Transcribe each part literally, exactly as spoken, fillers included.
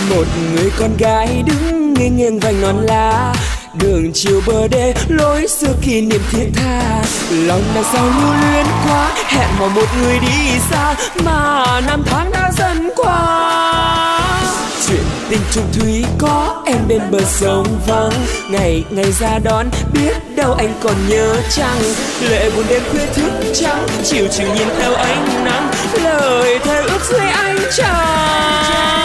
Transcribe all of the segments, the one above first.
Một người con gái đứng nghiêng nghiêng vành non lá, đường chiều bờ đê lối xưa kỷ niệm thiết tha. Lòng đằng sau lưu luyến quá, hẹn hò một người đi xa, mà năm tháng đã dần qua. Chuyện tình trùng thủy có em bên bờ sông vắng, ngày ngày ra đón biết đâu anh còn nhớ chăng. Lệ buồn đêm khuya thức trắng, chiều chiều nhìn theo ánh nắng, lời thề ước dưới ánh trăng.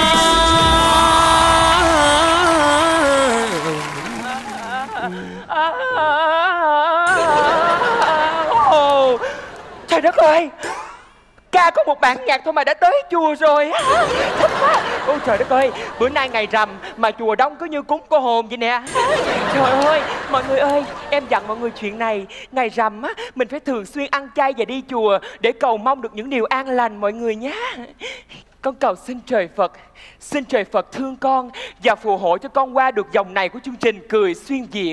Trời đất ơi, ca có một bản nhạc thôi mà đã tới chùa rồi. Thích quá. Ôi trời đất ơi, bữa nay ngày rằm mà chùa đông cứ như cúng cô hồn vậy nè. Trời ơi, mọi người ơi, em dặn mọi người chuyện này. Ngày rằm á, mình phải thường xuyên ăn chay và đi chùa để cầu mong được những điều an lành mọi người nhé. Con cầu xin trời Phật, xin trời Phật thương con và phù hộ cho con qua được vòng này của chương trình Cười Xuyên Việt.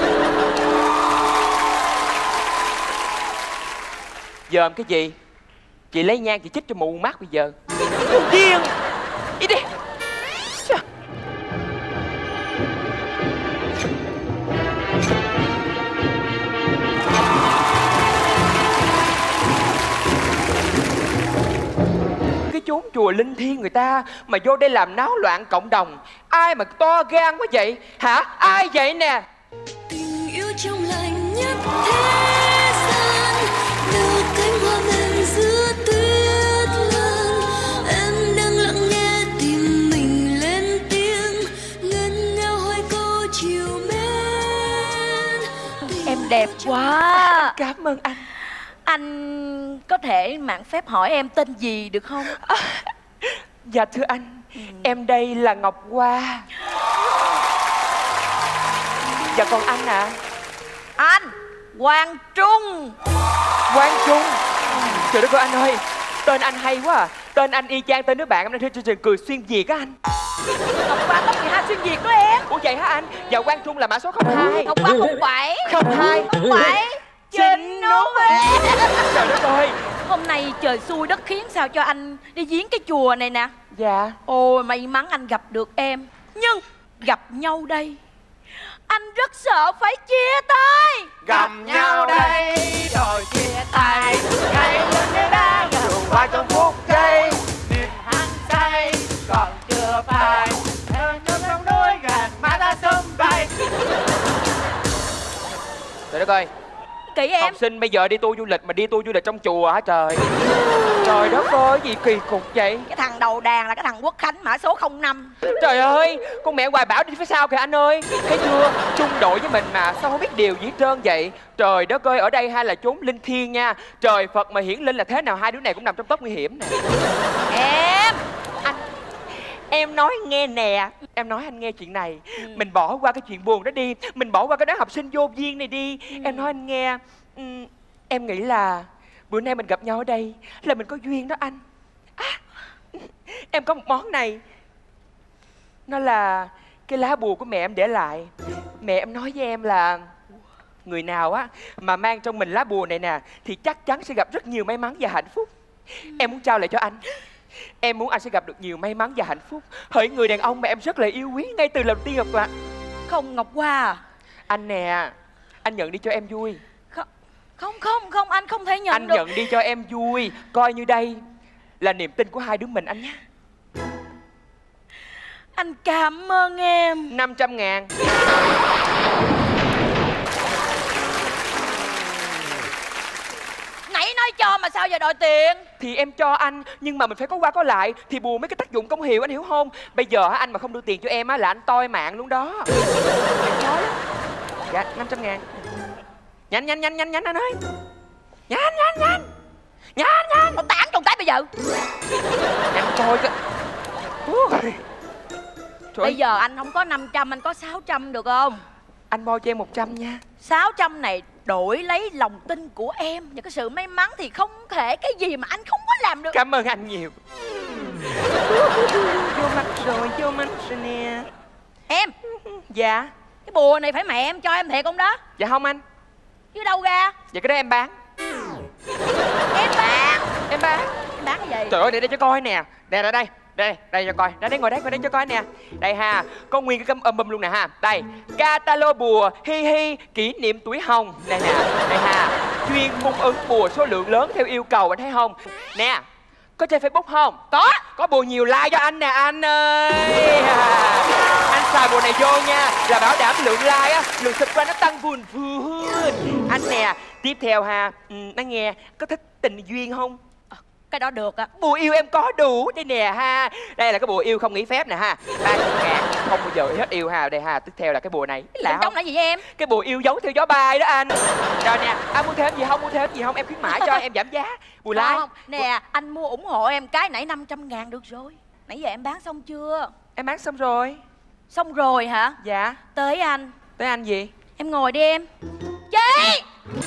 Dòm cái gì? Chị lấy nhang chị chích cho mụ mắt bây giờ. Vô duyên. Đi đi. Cái chốn chùa linh thiêng người ta mà vô đây làm náo loạn cộng đồng. Ai mà to gan quá vậy? Hả? Ai vậy nè? Tình yêu trong lành nhất thế gian, đâu cánh hoa mềm giữa tuyết lớn. Em đang lặng nghe tìm mình lên tiếng, ngân nga hỏi câu chiều mến. Em đẹp quá. Cảm ơn anh. Anh có thể mạn phép hỏi em tên gì được không? À, dạ thưa anh, ừ. Em đây là Ngọc Hoa. Dạ còn anh ạ? À? Anh Quang Trung. Quang Trung. Trời đất ơi anh ơi, tên anh hay quá à. Tên anh y chang tên đứa bạn em đang chơi chương trình Cười Xuyên Việt á anh. Ngọc Hoa tóc mười hai xuyên Việt đó em. Ủa vậy hả anh? Dạ Quang Trung là mã số không hai. Ngọc Hoa không bảy. Không hai. Không bảy. Chính nó về. Trời đất ơi, hôm nay trời xui đất khiến sao cho anh đi viếng cái chùa này nè. Dạ. Ôi may mắn anh gặp được em. Nhưng gặp nhau đây anh rất sợ phải chia tay. Gặp nhau đây rồi chia tay, ngày lên cái đá đường qua trong phút giây. Niềm hăng say còn chưa phai, theo nước sông núi gần má ta sớm bay. Trời đất ơi, kỹ em. học sinh bây giờ đi tour du lịch mà đi tour du lịch trong chùa hả trời? Trời đất ơi, gì kỳ cục vậy? Cái thằng đầu đàn là cái thằng Quốc Khánh mã số không năm. Trời ơi, con mẹ Hoài Bảo đi phía sau kìa anh ơi. Thấy chưa, chung đội với mình mà sao không biết điều gì hết trơn vậy? Trời đất ơi, ở đây hay là chốn linh thiêng nha. Trời Phật mà hiển linh là thế nào hai đứa này cũng nằm trong tốc nguy hiểm nè. Em Anh, em nói nghe nè. Em nói anh nghe chuyện này. ừ. Mình bỏ qua cái chuyện buồn đó đi. Mình bỏ qua cái đám học sinh vô duyên này đi. ừ. Em nói anh nghe. ừ, Em nghĩ là bữa nay mình gặp nhau ở đây là mình có duyên đó anh. À, em có một món này. Nó là cái lá bùa của mẹ em để lại. Mẹ em nói với em là người nào á mà mang trong mình lá bùa này nè thì chắc chắn sẽ gặp rất nhiều may mắn và hạnh phúc. Em muốn trao lại cho anh. Em muốn anh sẽ gặp được nhiều may mắn và hạnh phúc. Hỡi người đàn ông mà em rất là yêu quý ngay từ lần tiên gặp mặt. Không Ngọc Hoa à? Anh nè, anh nhận đi cho em vui. Không không không, không anh không thể nhận anh được. Anh nhận đi cho em vui. Coi như đây là niềm tin của hai đứa mình anh nhé. Anh cảm ơn em. Năm trăm ngàn. Nãy nói cho mà sao giờ đòi tiền? Thì em cho anh, nhưng mà mình phải có qua có lại. Thì bùa mấy cái tác dụng công hiệu anh hiểu không? Bây giờ anh mà không đưa tiền cho em á là anh toi mạng luôn đó. Em nói lắm. Dạ, năm trăm ngàn. Nhanh nhanh nhanh nhanh nhanh anh ơi. Nhanh nhanh nhanh. Nhanh nhanh. Tao tán trong cái bây giờ. Em coi kìa. Bây giờ anh không có năm trăm, anh có sáu trăm được không? Anh bo cho em một trăm nha. Sáu trăm này đổi lấy lòng tin của em và cái sự may mắn thì không thể cái gì mà anh không có làm được. Cảm ơn anh nhiều. Vô mắt rồi, vô mắt rồi nè. Em. Dạ. Cái bùa này phải mẹ em cho em thiệt không đó? Dạ không anh. Chứ đâu ra? Dạ cái đó em bán. Em bán. Em bán. Em bán cái gì? Trời ơi, để đây cho coi nè. Nè, đây đây. Đây, đây cho coi. Đây, đây ngồi đấy, ngồi đây cho coi nè. Đây ha, có nguyên cái câm âm bum luôn nè ha. Đây, catalog bùa hi hi kỷ niệm tuổi hồng. Đây nè, đây ha. Chuyên cung ứng bùa số lượng lớn theo yêu cầu, anh thấy không? Nè, có chơi Facebook không? Có. Có bùa nhiều like cho anh nè anh ơi. Anh xài bùa này vô nha, là bảo đảm lượng like á, lượng subscribe nó tăng vùn vùn. Anh nè, tiếp theo ha, ừ, nó nghe, có thích tình duyên không? Cái đó được á. Bùa yêu em có đủ đây nè ha. Đây là cái bùa yêu không nghỉ phép nè ha. Ba mươi ngàn không bao giờ hết yêu ha. Đây ha, tiếp theo là cái bùa này là trong là gì vậy em? cái bùa yêu giống theo gió bay đó anh. Rồi nè, anh mua thêm gì không, mua thêm gì không, em khuyến mãi cho em giảm giá. Bùa like không, nè, anh mua ủng hộ em cái nãy năm trăm ngàn được rồi. Nãy giờ em bán xong chưa? Em bán xong rồi. Xong rồi hả? Dạ. Tới anh. Tới anh gì? Em ngồi đi em. Chị!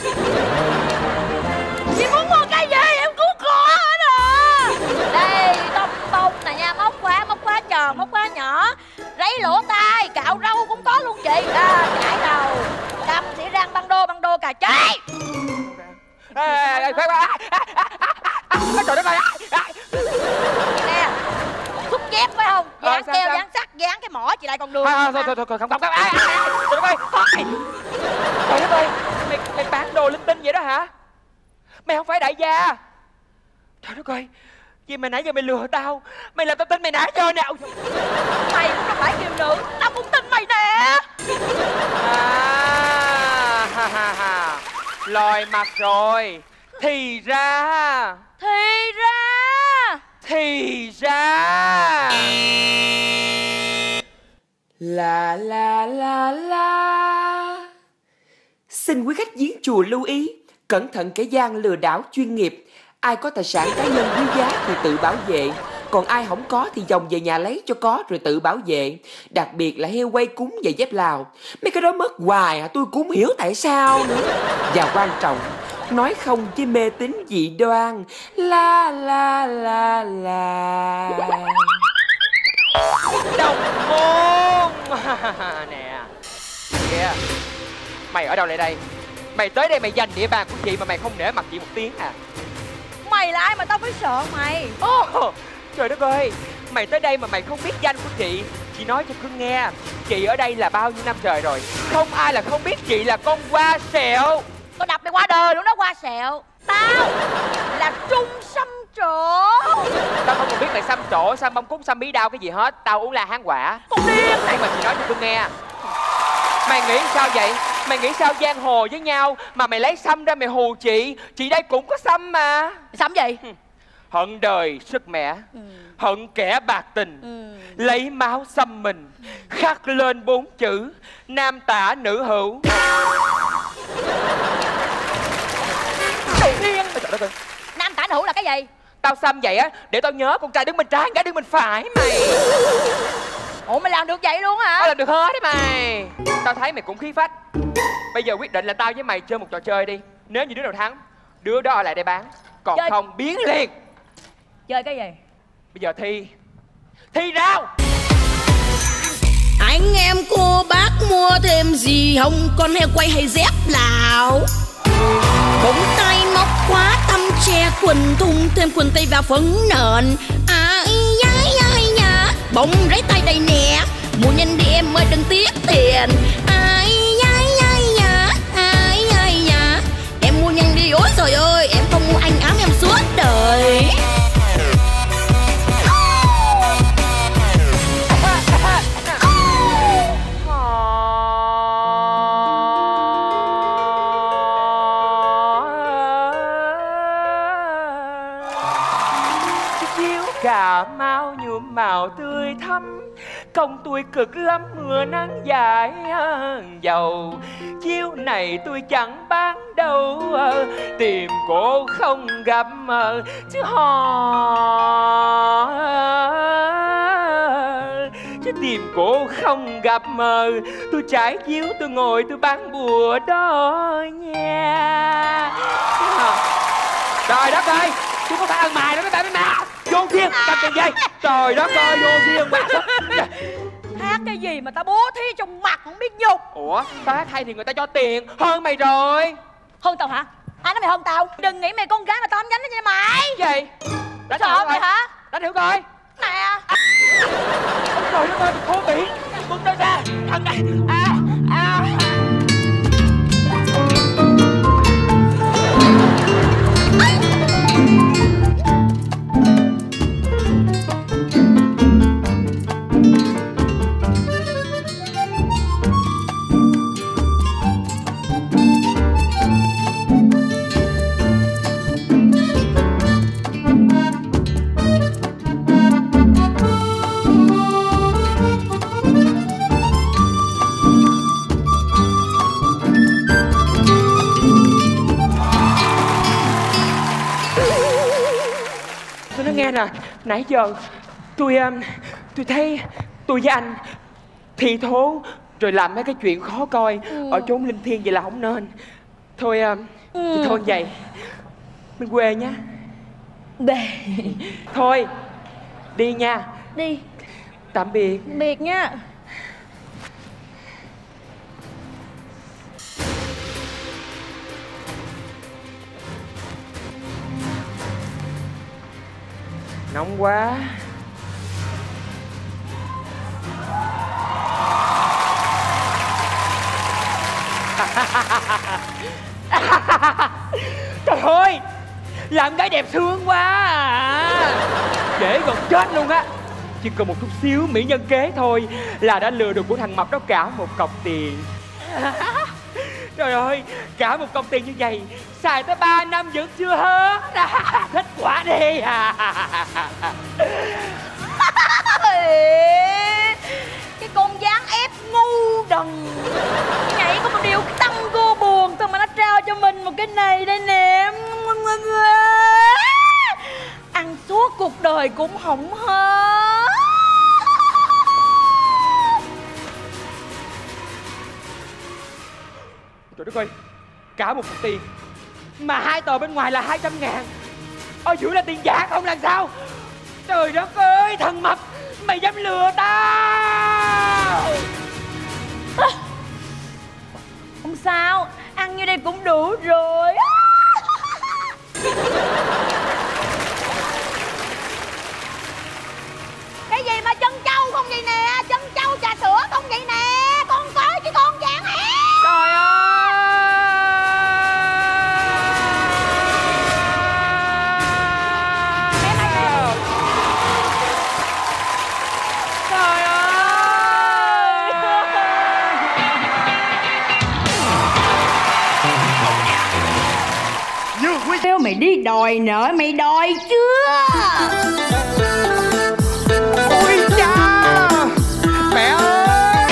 Chị muốn mua cái gì em cũng có hết à. Đây, tông tông nè nha, móc khóa, móc khóa tròn, móc khóa nhỏ, ráy lỗ tai, cạo râu cũng có luôn chị. À, chải đầu, đâm xỉ răng, băng đô, băng đô cà cháy. Khoan khoan. Trời đất ơi. Nè, xúc chép phải không? Ờ, Dán sao, keo, sao? dán sắt, dán cái mỏ chị lại còn đường. Thôi thôi thôi thôi không không không. Trời đất ơi. Trời đất ơi. Mày mày bán đồ linh tinh vậy đó hả? Mày không phải đại gia. Trời đất ơi. Gì mà nãy giờ mày lừa tao. Mày làm tao tin mày nã chơi nè. Mày cũng đâu phải kiều nữ, tao cũng tin mày nè. À, ha ha ha. Lòi mặt rồi. Thì ra Thì ra Thì ra La la la la. Xin quý khách viếng chùa lưu ý, cẩn thận kẻ gian lừa đảo chuyên nghiệp. Ai có tài sản cá nhân quý giá thì tự bảo vệ, còn ai không có thì dòng về nhà lấy cho có rồi tự bảo vệ. Đặc biệt là heo quay cúng và dép Lào. Mấy cái đó mất hoài à, tôi cũng không hiểu tại sao nữa. Và quan trọng, nói không chứ mê tín dị đoan. La la la la. Đồng môn. Nè kìa, mày ở đâu lại đây? Mày tới đây mày giành địa bàn của chị mà mày không nể mặt chị một tiếng à? mày là ai mà tao phải sợ mày? Oh, trời đất ơi, mày tới đây mà mày không biết danh của chị. Chị nói cho cưng nghe, chị ở đây là bao nhiêu năm trời rồi, không ai là không biết chị là con Hoa Sẹo. Tao đập mày qua đời luôn đó Hoa Sẹo. Tao là Trung Xăm Trổ. Tao không còn biết mày xăm trổ, xăm bông cúc, xăm bí đao cái gì hết. Tao uống la hán quả. Con điên. Nhưng mà chị nói cho cưng nghe, mày nghĩ sao vậy? Mày nghĩ sao giang hồ với nhau mà mày lấy xăm ra mày hù chị? Chị đây cũng có xăm mà. Xăm gì? Hận đời sức mẻ, ừ. hận kẻ bạc tình, ừ. lấy máu xăm mình, khắc lên bốn chữ nam tả nữ hữu. Điên. Nam tả nữ hữu là cái gì? Tao xăm vậy á để tao nhớ con trai đứng bên trái, gái đứng bên phải mày. Ủa mày làm được vậy luôn hả? Tao làm được hết đấy mày. Tao thấy mày cũng khí phách. Bây giờ quyết định là tao với mày chơi một trò chơi đi. Nếu như đứa nào thắng, đứa đó ở lại đây bán. Còn chơi... không biến liền. Chơi cái gì? Bây giờ thi Thi rau. Anh em cô bác mua thêm gì không? Con heo quay hay dép Lào? Bông tay móc khóa tăm che quần thun, thêm quần tây và phấn nền. Ai da da da, bông rấy tay đây nè, mua nhanh đi em ơi đừng tiếc tiền. Ai da da da, ai da da, em mua nhanh đi, ôi trời ơi em không mua anh áo em suốt đời. Cà mau nhuộm màu tươi thắm, công tôi cực lắm mưa nắng dài dầu. Chiếu này tôi chẳng bán đâu, tìm cô không gặp chứ hò, chứ tìm cô không gặp mờ. Tôi trải chiếu tôi ngồi tôi bán bùa đó nha. Trời đất ơi, tôi có phải ăn mày đó mấy bạn mấy mẹ. Vô thiên, cầm tiền dây. Trời đất ơi, vô thiên quá. Hát cái gì mà tao bố thí trong mặt không biết nhục. Ủa, tao hát hay thì người ta cho tiền. Hơn mày rồi. Hơn tao hả? Ai nói mày hơn tao? Đừng nghĩ mày con gái mà tao không dám đó nha mày. Gì? Đánh sợ mày hả? Đánh thử coi. Nè. ơi, cô Mỹ, buông tôi ra. Thằng này, à, à. Tôi nói nghe nè, nãy giờ tôi tôi thấy tôi với anh thi thố rồi làm mấy cái chuyện khó coi ừ. ở chốn linh thiêng vậy là không nên. Thôi ừ. thì thôi vậy mình quê nhá. Bề. Thôi đi nha. Đi. Tạm biệt. Biệt nha. Nóng quá. Trời ơi, làm gái đẹp sướng quá à. Dễ gần chết luôn á. Chỉ cần một chút xíu mỹ nhân kế thôi là đã lừa được của thằng mập đó cả một cọc tiền. Trời ơi, cả một cọc tiền như vậy xài tới ba năm vẫn chưa hết. Thích quá đi à. Cái con dáng ép ngu đần nhảy có một điều tăng cô buồn thôi mà nó trao cho mình một cái này đây nè. Ăn suốt cuộc đời cũng không hết. Trời đất ơi, cả một cục tiền mà hai tờ bên ngoài là hai trăm ngàn, ở giữa là tiền giả không làm sao. Trời đất ơi, thằng mập mày dám lừa tao. À, không sao, ăn như đây cũng đủ rồi. Cái gì mà chân trâu không vậy nè, chân trâu trà sữa không vậy nè, con coi chứ con vàng hả? Trời ơi. Nếu mày đi đòi nợ mày đòi chưa? Ôi cha, mẹ ơi.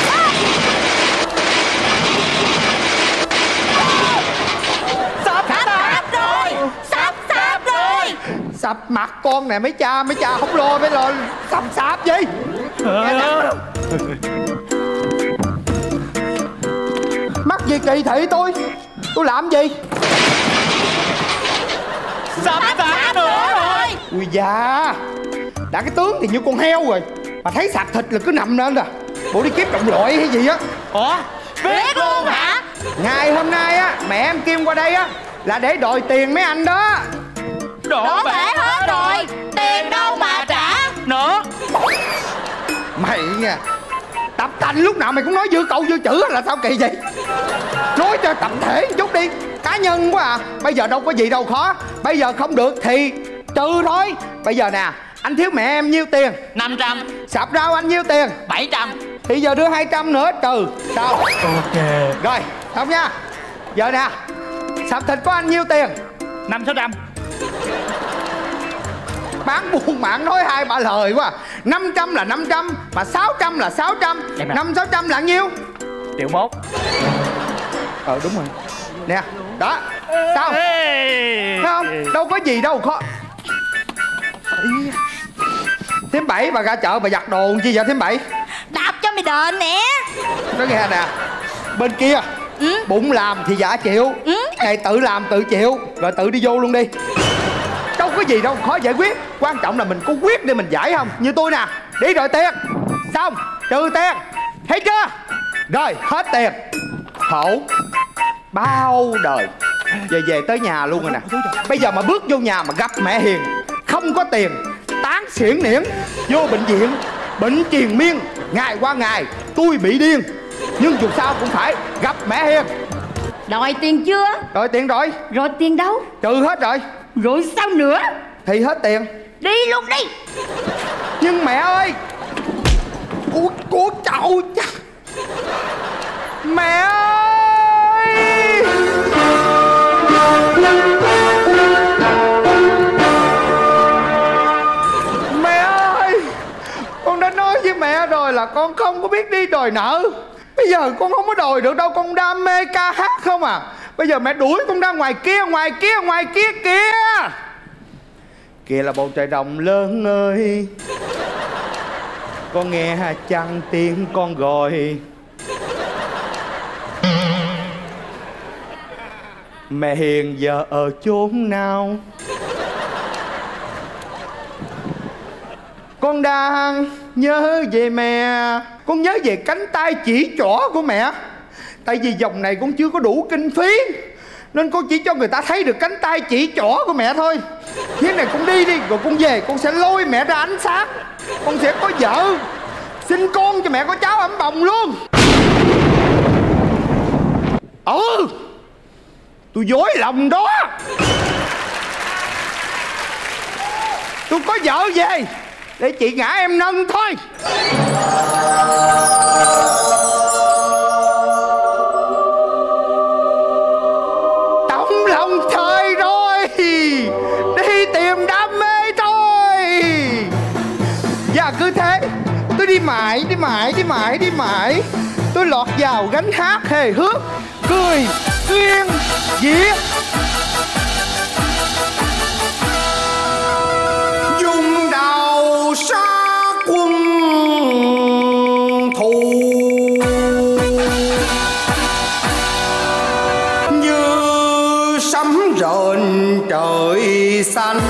Sắp sắp rồi, sắp sắp rồi. Sắp mặt con nè mấy cha, mấy cha không lo phải lo sắp sắp gì. Mắc gì kỳ thị tôi? Tôi làm gì? Sắp sắp nữa rồi. Ui da, đã cái tướng thì như con heo rồi mà thấy sạc thịt là cứ nằm lên à. Bộ đi kiếm trọng loại hay gì á? Ủa, biết luôn hả? Ngày hôm nay á, mẹ em Kim qua đây á là để đòi tiền mấy anh đó. Đổ bể hết rồi, tiền đâu mà trả nữa. Mày nha, tập tành lúc nào mày cũng nói dư câu dư chữ là sao kỳ vậy? Nói cho tập thể một chút đi, cá nhân quá à. Bây giờ đâu có gì đâu khó. Bây giờ không được thì trừ thôi. Bây giờ nè, anh thiếu mẹ em nhiêu tiền? Năm trăm. Sạp rau anh nhiêu tiền? Bảy trăm. Thì giờ đưa hai trăm nữa trừ. Sao? Ok. Rồi, xong nha. Giờ nè, sạp thịt của anh nhiêu tiền? Năm sáu trăm. Bán buôn mạng nói hai ba lời quá. Năm trăm là năm trăm, mà sáu trăm là sáu trăm. Năm sáu trăm là nhiêu? Triệu mốt. Ờ đúng rồi. Nè, đó. Sao? Thấy không? Đâu có gì đâu khó. Thím Bảy bà ra chợ bà giặt đồ chi vậy Thím Bảy? Đạp cho mày đền nè. Nói nghe nè, bên kia ừ? bụng làm thì giả chịu ừ? Này tự làm tự chịu. Rồi tự đi vô luôn đi. Đâu có gì đâu khó giải quyết. Quan trọng là mình có quyết để mình giải không. Như tôi nè, đi đòi tiền xong trừ tiền, thấy chưa? Rồi hết tiền khổ bao đời. Về về tới nhà luôn rồi nè. Bây giờ mà bước vô nhà mà gặp mẹ Hiền không có tiền, tán xiển niễn, vô bệnh viện bệnh triền miên, Ngày qua ngày tôi bị điên, nhưng dù sao cũng phải gặp mẹ Hiền. Đòi tiền chưa? Đòi tiền rồi. Rồi tiền đâu? Trừ hết rồi. Rồi sao nữa? Thì hết tiền. Đi luôn đi. Nhưng mẹ ơi. Ủa, ủa chậu cha. Mẹ ơi. Mẹ ơi. Con đã nói với mẹ rồi là con không có biết đi đòi nợ. Bây giờ con không có đòi được đâu, con đam mê ca hát không à. Bây giờ mẹ đuổi con ra ngoài kia, ngoài kia, ngoài kia kìa. Kìa là bầu trời rộng lớn ơi. Con nghe chăng tiếng con gọi. Mẹ Hiền giờ ở chốn nào? Con đang nhớ về mẹ. Con nhớ về cánh tay chỉ trỏ của mẹ. Tại vì vòng này con chưa có đủ kinh phí, nên con chỉ cho người ta thấy được cánh tay chỉ trỏ của mẹ thôi. Thế này con đi đi, rồi con về con sẽ lôi mẹ ra ánh sáng. Con sẽ có vợ, sinh con cho mẹ có cháu ẵm bồng luôn. Ừ, tôi dối lòng đó. Tôi có vợ về để chị ngã em nâng thôi. Tấm lòng thời rồi, đi tìm đam mê thôi. Và cứ thế tôi đi mãi, đi mãi, đi mãi, đi mãi. Tôi lọt vào gánh hát hề hước, cười, duyên, diệt. Dùng đào sát quân thù, như sấm rền trời xanh.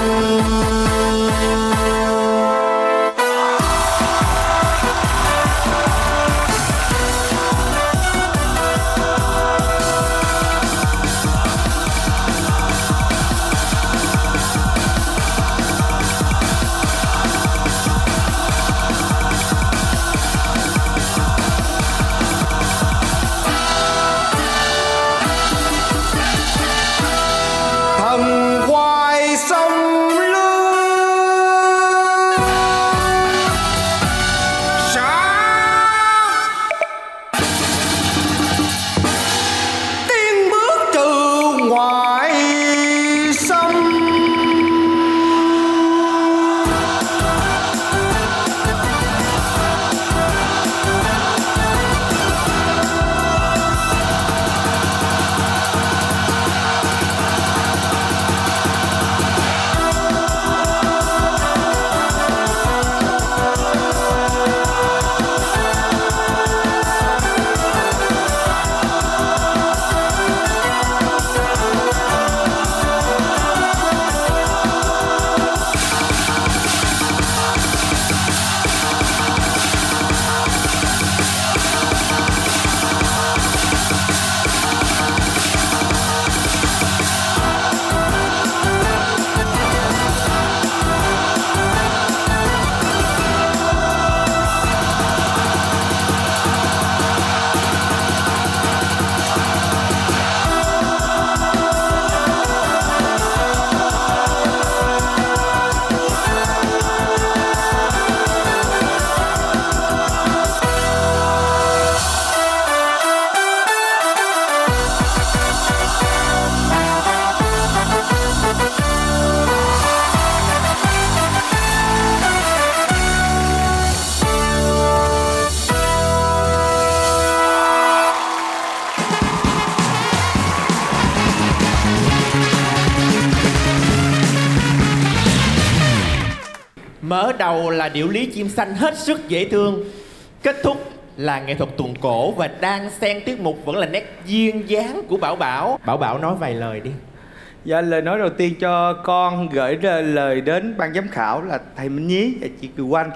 Mở đầu là điệu lý chim xanh hết sức dễ thương, kết thúc là nghệ thuật tuồng cổ, và đang xen tiết mục vẫn là nét duyên dáng của Bảo Bảo. Bảo Bảo nói vài lời đi. Dạ, lời nói đầu tiên cho con gửi lời đến ban giám khảo là thầy Minh Nhí và chị Kiều Oanh,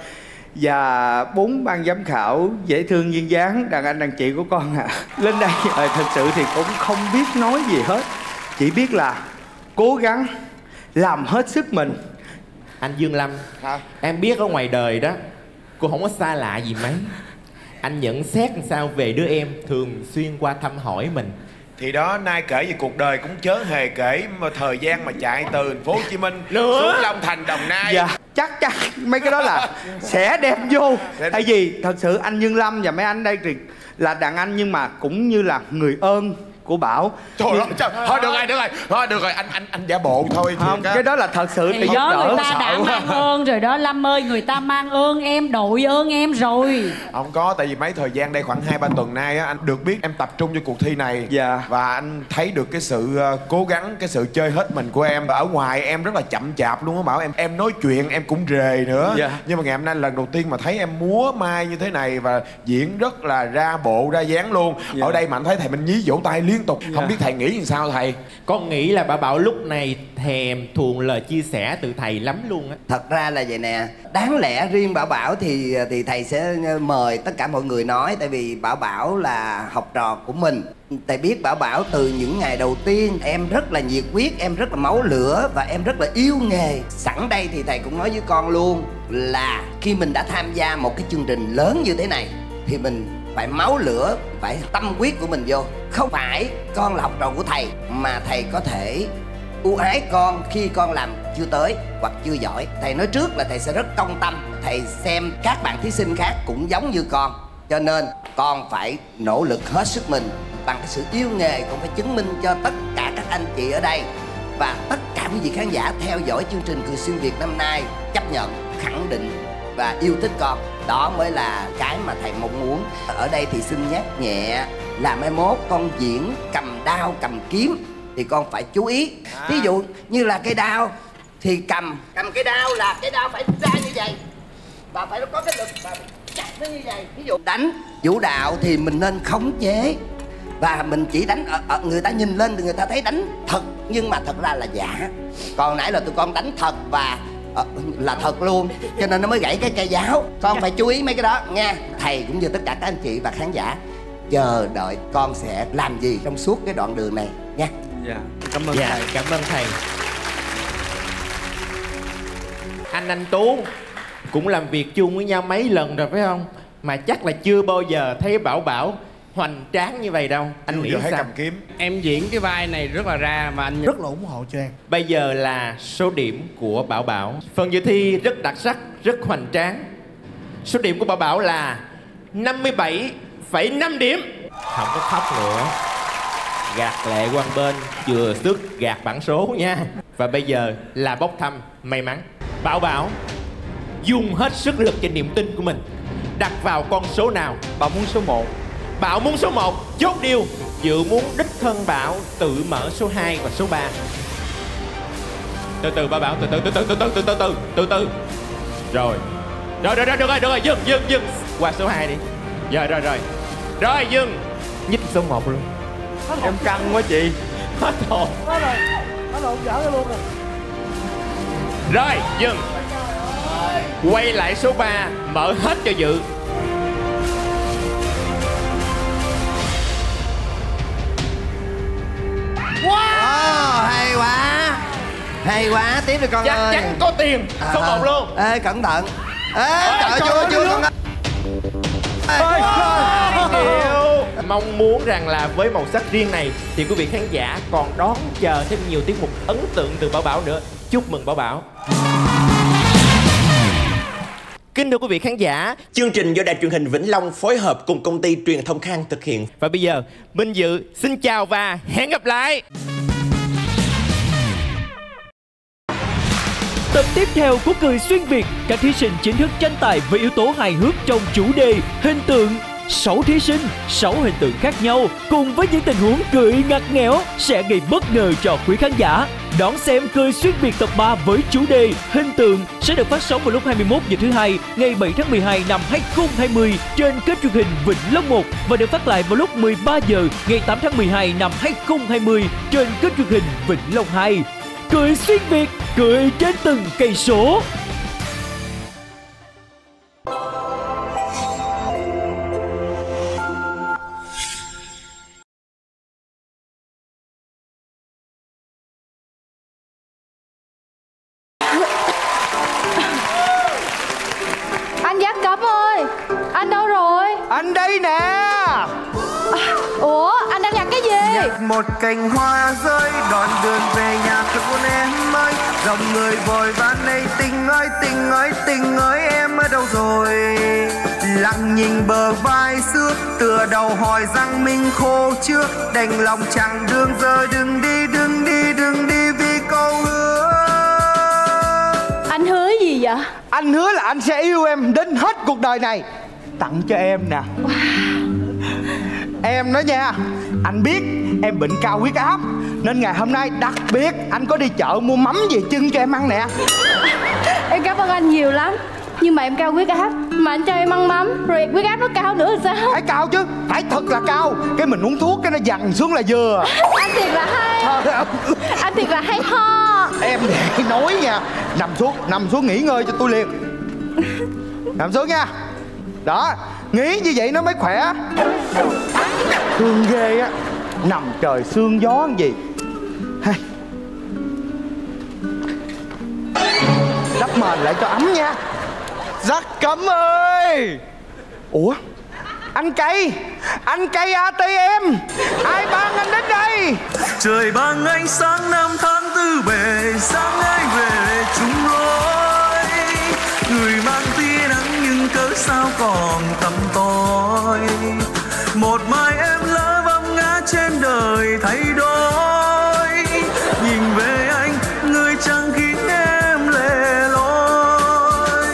và bốn ban giám khảo dễ thương duyên dáng, đàn anh đàn chị của con ạ. À. Lên đây à, thật sự thì cũng không biết nói gì hết, chỉ biết là cố gắng làm hết sức mình. Anh Dương Lâm, hả? Em biết ở ngoài đời đó cô không có xa lạ gì mấy, anh nhận xét làm sao về đứa em thường xuyên qua thăm hỏi mình? Thì đó, nay kể về cuộc đời cũng chớ hề kể mà thời gian mà chạy từ thành phố Hồ Chí Minh Nữa. xuống Long Thành, Đồng Nai. Dạ, chắc chắn mấy cái đó là sẽ đem vô. Tại vì thật sự anh Dương Lâm và mấy anh đây thì là đàn anh nhưng mà cũng như là người ơn của Bảo. Trời ơi, trời, thôi được rồi, được rồi, thôi được rồi, anh anh anh giả bộ thôi. Không, cái đó là thật sự thì thì đó đỡ người ta sợ đã quá. mang ơn rồi đó Lâm ơi, người ta mang ơn em, đội ơn em rồi. Không có, tại vì mấy thời gian đây khoảng hai ba tuần nay á, anh được biết em tập trung cho cuộc thi này. Dạ. Và anh thấy được cái sự uh, cố gắng, cái sự chơi hết mình của em. Ở ngoài em rất là chậm chạp luôn á Bảo. Em em nói chuyện em cũng rề nữa. Dạ. Nhưng mà ngày hôm nay lần đầu tiên mà thấy em múa mai như thế này và diễn rất là ra bộ ra dáng luôn. Dạ. Ở đây mà anh thấy thầy Minh Nhí vỗ tay liên tục. Dạ. Không biết thầy nghĩ như sao thầy? Con nghĩ là Bảo Bảo lúc này thèm thuồng lời chia sẻ từ thầy lắm luôn á. Thật ra là vậy nè, đáng lẽ riêng Bảo Bảo thì thì thầy sẽ mời tất cả mọi người nói. Tại vì Bảo Bảo là học trò của mình. Thầy biết Bảo Bảo từ những ngày đầu tiên em rất là nhiệt huyết, em rất là máu lửa và em rất là yêu nghề. Sẵn đây thì thầy cũng nói với con luôn là khi mình đã tham gia một cái chương trình lớn như thế này thì mình phải máu lửa, phải tâm huyết của mình vô. Không phải con là học trò của thầy mà thầy có thể ưu ái con khi con làm chưa tới hoặc chưa giỏi. Thầy nói trước là thầy sẽ rất công tâm. Thầy xem các bạn thí sinh khác cũng giống như con, cho nên con phải nỗ lực hết sức mình. Bằng cái sự yêu nghề con phải chứng minh cho tất cả các anh chị ở đây và tất cả quý vị khán giả theo dõi chương trình Cười Xuyên Việt năm nay chấp nhận, khẳng định và yêu thích con. Đó mới là cái mà thầy mong muốn. Ở đây thì xin nhắc nhẹ là mai mốt con diễn cầm đao cầm kiếm thì con phải chú ý. Ví dụ như là cây đao thì cầm cầm cái đao là cái đao phải ra như vậy và phải có cái lực và chặt nó như vậy. Ví dụ đánh vũ đạo thì mình nên khống chế và mình chỉ đánh ở, ở, người ta nhìn lên thì người ta thấy đánh thật nhưng mà thật ra là giả. Còn nãy là tụi con đánh thật và Ờ, là thật luôn, cho nên nó mới gãy cái cây giáo. Con phải chú ý mấy cái đó nha. Thầy cũng như tất cả các anh chị và khán giả chờ đợi con sẽ làm gì trong suốt cái đoạn đường này nha. Dạ, cảm ơn Dạ, thầy. cảm ơn thầy. Anh Anh Tú cũng làm việc chung với nhau mấy lần rồi phải không? Mà chắc là chưa bao giờ thấy Bảo Bảo hoành tráng như vậy đâu. Anh nghĩ thấy sao? cầm kiếm. Em diễn cái vai này rất là ra mà anh rất là ủng hộ cho em. Bây giờ là số điểm của Bảo Bảo. Phần dự thi rất đặc sắc, rất hoành tráng. Số điểm của Bảo Bảo là năm mươi bảy phẩy năm điểm. Không có khóc nữa. Gạt lệ qua bên, vừa sức gạt bảng số nha. Và bây giờ là bốc thăm may mắn. Bảo Bảo dùng hết sức lực và niềm tin của mình, đặt vào con số nào? Bảo muốn số một. Bảo muốn số một. Chốt điều. Dự muốn đích thân Bảo tự mở số hai và số ba. Từ từ Bảo Bảo, từ từ từ từ từ từ từ từ từ từ từ. Rồi. Rồi rồi rồi được rồi, được rồi, dừng dừng dừng. Qua số hai đi. Rồi rồi rồi. Rồi dừng. Nhích số một luôn. Em căng quá chị. Hết hồn. Rồi dừng. Quay lại số ba, mở hết cho Dự. Wow, hay quá. Hay quá, tiếp đi con Chắc ơi. chắn có tiền. Số À, một luôn. Ê, cẩn thận. Ê, Ê, trời ơi, trời chưa, ơi, chưa chưa. con ơi. hai triệu. Mong muốn rằng là với màu sắc riêng này thì quý vị khán giả còn đón chờ thêm nhiều tiết mục ấn tượng từ Bảo Bảo nữa. Chúc mừng Bảo Bảo. Kính thưa quý vị khán giả, chương trình do Đài Truyền hình Vĩnh Long phối hợp cùng công ty Truyền thông Khang thực hiện. Và bây giờ, Minh Dự xin chào và hẹn gặp lại. Tập tiếp theo của Cười Xuyên Việt, các thí sinh chính thức tranh tài với yếu tố hài hước trong chủ đề hình tượng. sáu thí sinh, sáu hình tượng khác nhau cùng với những tình huống cười ngặt nghẽo sẽ gây bất ngờ cho quý khán giả. Đón xem Cười Xuyên Việt tập ba với chủ đề hình tượng sẽ được phát sóng vào lúc hai mươi mốt giờ thứ hai ngày bảy tháng mười hai năm hai không hai không trên kênh truyền hình Vĩnh Long một và được phát lại vào lúc mười ba giờ ngày tám tháng mười hai năm hai không hai không trên kênh truyền hình Vĩnh Long hai. Cười Xuyên Việt, cười trên từng cây số. Anh Giác Cấm ơi, anh đâu rồi? Anh đây nè. À, ủa anh đang nhặt cái gì? Nhặt một cành hoa rơi, đoạn đường về nhà thương em ơi. Dòng người vội vã này, tình ơi tình ơi tình ơi em ở đâu rồi? Lặng nhìn bờ vai xưa, tựa đầu hỏi rằng mình khô chưa. Đành lòng chẳng đường giờ, đừng đi đừng đi đừng đi vì câu hứa. Anh hứa gì vậy? Anh hứa là anh sẽ yêu em đến hết cuộc đời này. Tặng cho em nè. Wow. Em nói nha, anh biết em bệnh cao huyết áp, nên ngày hôm nay đặc biệt anh có đi chợ mua mắm về chưng cho em ăn nè. Em cảm ơn anh nhiều lắm. Nhưng mà em cao huyết áp, mà anh cho em ăn mắm, rồi huyết áp nó cao nữa thì sao? Phải cao chứ, phải thật là cao. Cái mình uống thuốc cái nó dằn xuống là vừa. Anh thiệt là hay. Anh thiệt là hay ho. Em để nói nha. Nằm xuống, nằm xuống nghỉ ngơi cho tôi liền. Nằm xuống nha. Đó, nghĩ như vậy nó mới khỏe. Thương ghê á. Nằm trời sương gió gì. Hay. Đắp mền lại cho ấm nha. Giắc Cấm ơi. Ủa, anh Cây, anh Cây a tê em, ai ban anh đến đây? Trời ban ánh sáng năm tháng tư bề, sáng ai về chung lối. Người mang tia nắng nhưng cớ sao còn tăm tối. Một mai em lỡ vấp ngã trên đời thay đổi. Nhìn về anh, người chẳng khiến em lẻ loi.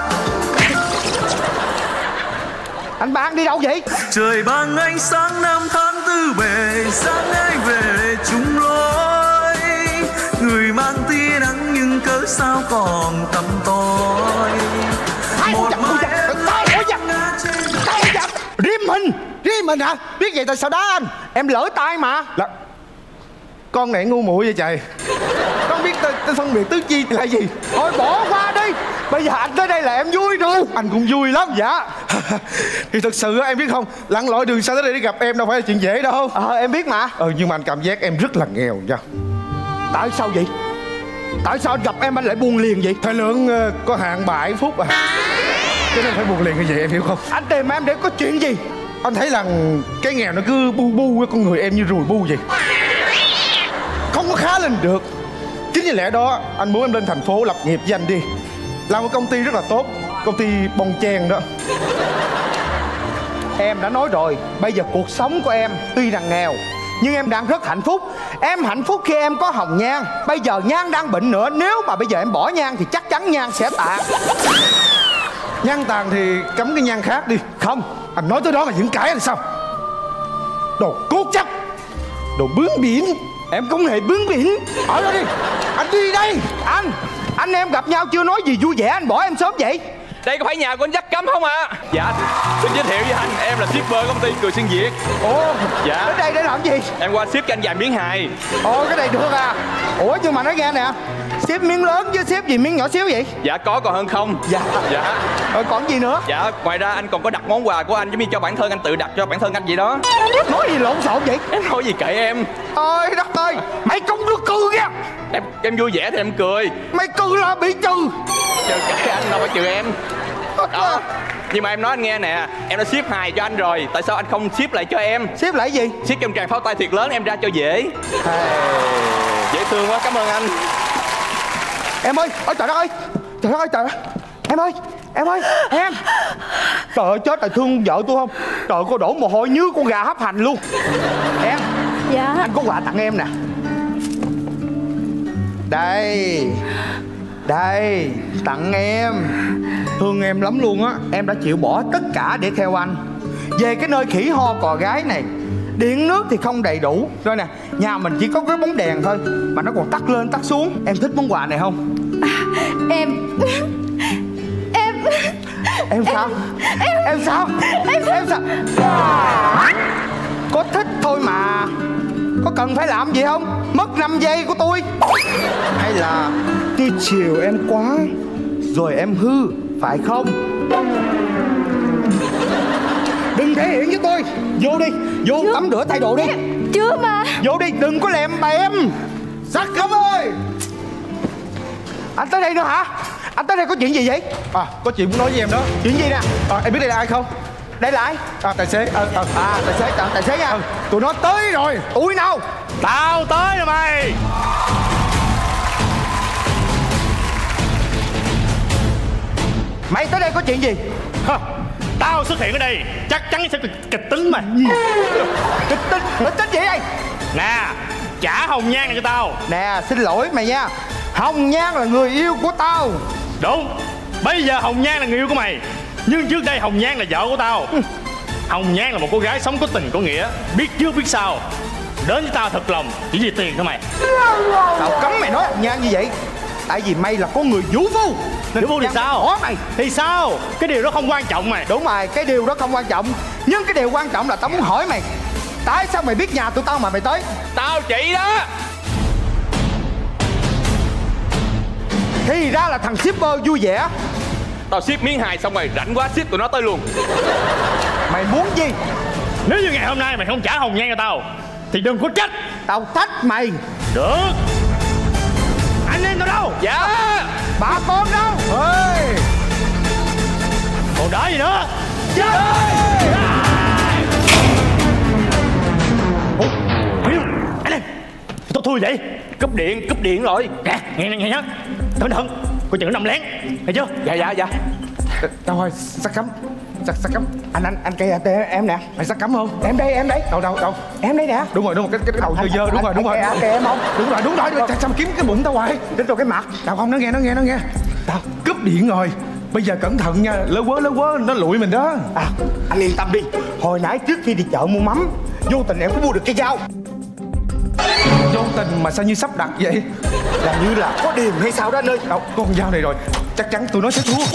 Anh ban đi đâu vậy? Trời ban ánh sáng năm tháng tư bề, sáng ai về chung lối. Người mang tia nắng nhưng cớ sao còn tăm tối. Một mai em lỡ ngã trên đời. Riêng mình, riêng mình hả? Biết vậy tại sao đá anh? Em lỡ tay mà. Là... Con này ngu muội vậy trời. Con biết tên phân biệt tứ chi là gì. Thôi bỏ qua đi. Bây giờ anh tới đây là em vui ru. Anh cũng vui lắm. Dạ. Thì thật sự em biết không, lặn lội đường xa tới đây để gặp em đâu phải là chuyện dễ đâu. Ờ em biết mà. Ừ nhưng mà anh cảm giác em rất là nghèo nha. Tại sao vậy? Tại sao anh gặp em anh lại buồn liền vậy? Thời lượng uh, có hạn bảy phút à. Cho nên phải buồn liền như vậy em hiểu không? Anh tìm em để có chuyện gì? Anh thấy là cái nghèo nó cứ bu bu với con người em như ruồi bu vậy. Không có khá lên được. Chính vì lẽ đó anh muốn em lên thành phố lập nghiệp với anh đi. Làm một công ty rất là tốt, công ty Bon Chen đó. Em đã nói rồi, bây giờ cuộc sống của em tuy rằng nghèo nhưng em đang rất hạnh phúc. Em hạnh phúc khi em có hồng nhan. Bây giờ nhan đang bệnh nữa, nếu mà bây giờ em bỏ nhan thì chắc chắn nhan sẽ tàn. Nhan tàn thì cắm cái nhan khác đi. Không, anh nói tới đó mà vẫn cãi là sao? Đồ cố chấp, đồ bướng bỉnh. Em cũng hề bướng bỉnh. Ở đây đi, anh đi đây. Anh, anh em gặp nhau chưa nói gì vui vẻ anh bỏ em sớm vậy? Đây có phải nhà của anh Giắc Cấm không ạ? À? Dạ, xin giới thiệu với anh, em là shipper công ty Cười Xuyên Việt. Ồ, dạ. Đến đây để làm gì? Em qua ship cho anh vài miếng hài. Ồ, cái này được à? Ủa nhưng mà nói nghe nè, ship miếng lớn chứ ship gì miếng nhỏ xíu vậy? Dạ có còn hơn không? Dạ. Dạ. Rồi còn gì nữa? Dạ, ngoài ra anh còn có đặt món quà của anh giống như cho bản thân anh tự đặt cho bản thân anh vậy đó. Nói gì lộn xộn vậy? Em nói gì kệ em. Ôi đất ơi, mày không được cười kìa. Em em vui vẻ thì em cười. Mày cười là bị trừ. Trừ kệ anh, đâu phải trừ em. Đó. Nhưng mà em nói anh nghe nè, em đã ship hài cho anh rồi, tại sao anh không ship lại cho em? Ship lại gì? Ship trong tràng pháo tay thiệt lớn em ra cho dễ. Hey. Dễ thương quá, cảm ơn anh. Em ơi, ôi trời đất ơi, trời đất ơi trời. Em ơi, em ơi, em. Trời ơi chết rồi, thương vợ tôi không? Trời, cô đổ mồ hôi như con gà hấp hành luôn. Em. Dạ. Anh có quà tặng em nè. Đây. Đây, tặng em. Thương em lắm luôn á. Em đã chịu bỏ tất cả để theo anh về cái nơi khỉ ho cò gái này. Điện nước thì không đầy đủ. Rồi nè, nhà mình chỉ có cái bóng đèn thôi mà nó còn tắt lên tắt xuống. Em thích món quà này không? À, em Em Em sao? Em, em sao? Em, em sao? Có thích thôi mà. Có cần phải làm gì không? Mất năm giây của tôi. Hay là tôi chiều em quá rồi em hư, phải không? Đừng thể hiện với tôi. Vô đi, vô chưa. Tắm rửa thay đồ đi. Chưa mà. Vô đi, đừng có lèm bèm. Giắc Cấm ơi. Anh tới đây nữa hả? Anh tới đây có chuyện gì vậy? À, có chuyện muốn nói với em đó. Chuyện gì nè? À, em biết đây là ai không? đây là ai? À, tài xế. À, à. À tài xế, chào tài xế nha. Ừ. Tụi nó tới rồi. Ui nào? Tao tới rồi mày. Mày tới đây có chuyện gì? Hả? Tao xuất hiện ở đây chắc chắn sẽ kịch, kịch tính mày. Kịch tính? Kịch tính gì đây? Nè, trả Hồng Nhan này cho tao. Nè, xin lỗi mày nha. Hồng Nhan là người yêu của tao. Đúng. Bây giờ Hồng Nhan là người yêu của mày, nhưng trước đây Hồng Nhan là vợ của tao. Hồng Nhan là một cô gái sống có tình có nghĩa, biết trước biết sau, đến với tao thật lòng chỉ vì tiền thôi mày. Tao cấm mày nói Hồng Nhan như vậy. Tại vì mày là con người vũ phu. Vũ phu thì sao? Bỏ mày. Thì sao? Cái điều đó không quan trọng mày. Đúng rồi, cái điều đó không quan trọng. Nhưng cái điều quan trọng là tao muốn hỏi mày, tại sao mày biết nhà tụi tao mà mày tới? Tao chị đó. Thì ra là thằng shipper vui vẻ. Tao ship miếng hài xong rồi rảnh quá ship tụi nó tới luôn. Mày muốn gì? Nếu như ngày hôm nay mày không trả Hồng Nhan cho tao thì đừng có trách. Tao trách mày. Được. Anh em tao đâu? Dạ. Bà con đâu? Ê. Còn đợi gì nữa? Chết. Ủa, anh em, tôi thui vậy? Cúp điện, cúp điện rồi. Nè, nghe nghe nghe nhá. Cẩn thận, coi chừng nó nằm lén, thấy chưa? Dạ dạ dạ. Đâu rồi, sắc cấm. Sắc sắc cấm. Anh anh anh cây em, em nè. Mày sắc cấm không? Em đây, em đây. Đâu đâu đâu. Em đây nè. Đúng rồi, đúng rồi, cái cái đầu dơ dơ, đúng rồi, đúng rồi. Cây em không? Đúng rồi, đúng rồi. Sao kiếm cái bụng tao hoài? Đến tôi cái mặt. Tao không, nó nghe, nó nghe, nó nghe. Tao cúp điện rồi. Bây giờ cẩn thận nha, lỡ quớ lỡ quớ nó lụi mình đó. À, anh yên tâm đi. Hồi nãy trước khi đi chợ mua mắm, vô tình em có mua được cây dao. Vô tình mà sao như sắp đặt vậy? Là như là có điềm hay sao đó anh ơi. Đâu, có con dao này rồi, chắc chắn tụi nó sẽ thua.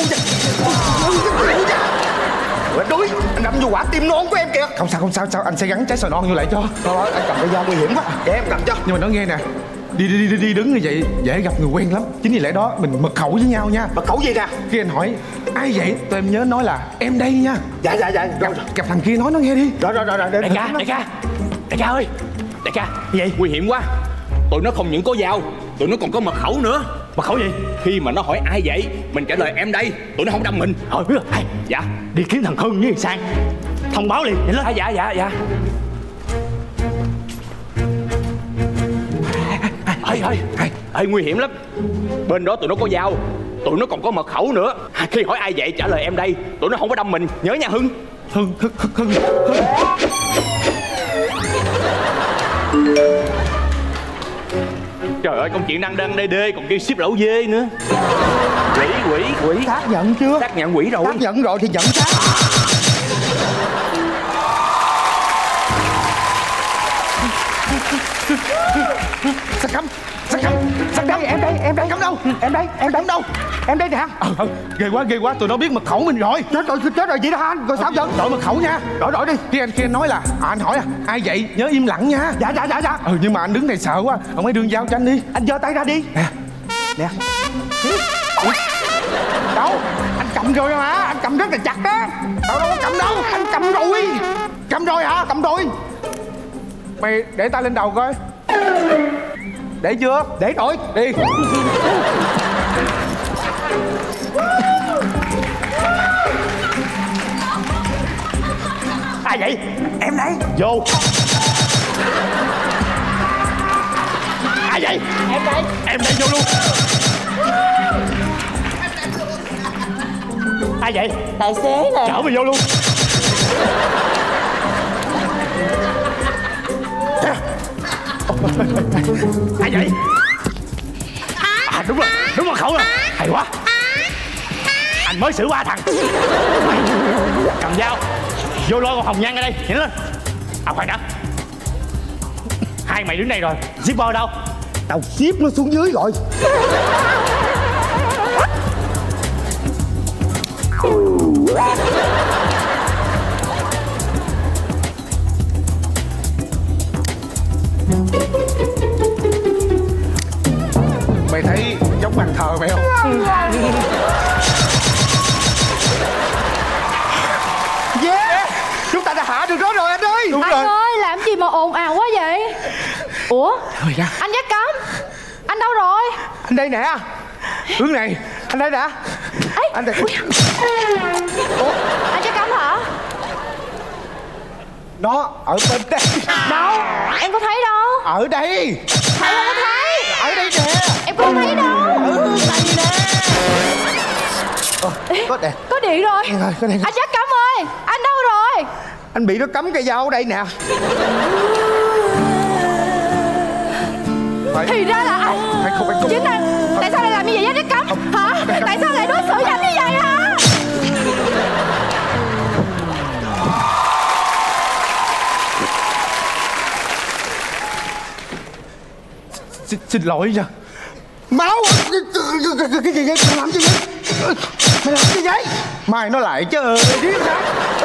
Ủa đuối, anh đâm vô quả tim non của em kìa. Không sao, không sao, sao anh sẽ gắn trái xoài non vô lại cho. Thôi anh cầm cây dao nguy hiểm quá, để em cầm cho. Nhưng mà nó nghe nè, đi đi đi đi đứng như vậy dễ gặp người quen lắm. Chính vì lẽ đó mình mật khẩu với nhau nha. Mật khẩu gì nè? Khi anh hỏi ai vậy, tụi em nhớ nói là em đây nha. Dạ dạ dạ. Gặp, gặp thằng kia nói nó nghe đi. Rồi rồi rồi rồi. Đại ca, đại ca, đại ca ơi, đại ca. Gì vậy? Nguy hiểm quá. Tụi nó không những có dao, tụi nó còn có mật khẩu nữa. Mật khẩu gì? Khi mà nó hỏi ai vậy, mình trả lời em đây, tụi nó không đâm mình. Thôi biết rồi. Dạ. Đi kiếm thằng Hưng với thằng Sang, thông báo liền, nhanh lên. À, dạ dạ dạ. Ê ê ê, ê nguy hiểm lắm. Bên đó tụi nó có dao, tụi nó còn có mật khẩu nữa. Khi hỏi ai vậy trả lời em đây, tụi nó không có đâm mình, nhớ nha Hưng. Hưng Hưng Hưng Hưng. Trời ơi, công chuyện năng đăng đê đê còn kêu ship lẩu dê nữa. Quỷ quỷ quỷ. Xác nhận chưa? Xác nhận quỷ rồi. Xác nhận rồi thì nhận xác. Sắc cấm, sắc cấm, sắc đây, em đây, em đây. Cấm đâu? Em đây, em đây đâu? Em đây nè. Ờ, ờ, ghê quá, ghê quá, tụi nó biết mật khẩu mình rồi. Chết rồi, chết rồi, vậy đó hả anh? Rồi sao giờ? Đổi mật khẩu nha. Đổi đổi đi. Khi anh, khi anh nói là, à, anh hỏi à, ai vậy, nhớ im lặng nha. Dạ dạ dạ dạ. Ừ, nhưng mà anh đứng này sợ quá, ông ấy đưa dao cho anh đi. Anh giơ tay ra đi. Nè. Nè. Đâu? Anh cầm rồi mà, anh cầm rất là chặt đó. Đâu đâu có cầm đâu, anh cầm rồi. Cầm rồi hả? Cầm rồi. Mày để tay lên đầu coi. Để chưa? Để rồi. Đi. Ai vậy? Em đây. Vô. Ai vậy? Em đây. Em đây vô luôn. Ai vậy? Tài xế nè. Chở mày vô luôn. Ai vậy? À đúng rồi, đúng rồi khẩu rồi. Hay quá. Anh mới xử ba thằng. Cầm dao. Vô lôi con Hồng Nhan ở đây, nhanh lên. À khoan đã. Hai mày đứng đây rồi, shipper đâu? Tao ship nó xuống dưới rồi. Mày thấy giống bàn thờ mày không? Yeah! Chúng ta đã hạ được nó rồi anh ơi. Đúng anh rồi. ơi, làm gì mà ồn ào quá vậy? Ủa? Anh Giác Cấm, anh đâu rồi? Anh đây nè. Hướng này. Anh đây nè. Ê, anh đây. Ủa? Anh Giác Cấm hả? Đó, ở bên đây. Đâu? Em có thấy đâu. Ở đây. Thầy không có thấy. Ở đây nè. Em không thấy đâu. Ừ, đây nè. Ờ, có đèn. Có điện rồi. Đèn rồi, có đèn. Anh Giác Cẩm ơi, anh đâu rồi? Anh bị nó cắm cây dao ở đây nè. Phải. Thì ra là anh. Phải không, phải không. Chính anh. Tại sao lại làm như vậy với Giác Cẩm? Hả? Tại sao lại đối xử với anh như vậy hả? Xin, xin lỗi nha. Máu. Cái gì vậy? Mày làm gì vậy? Mày làm gì vậy? Mai nó lại chứ ơi. Điếc hả?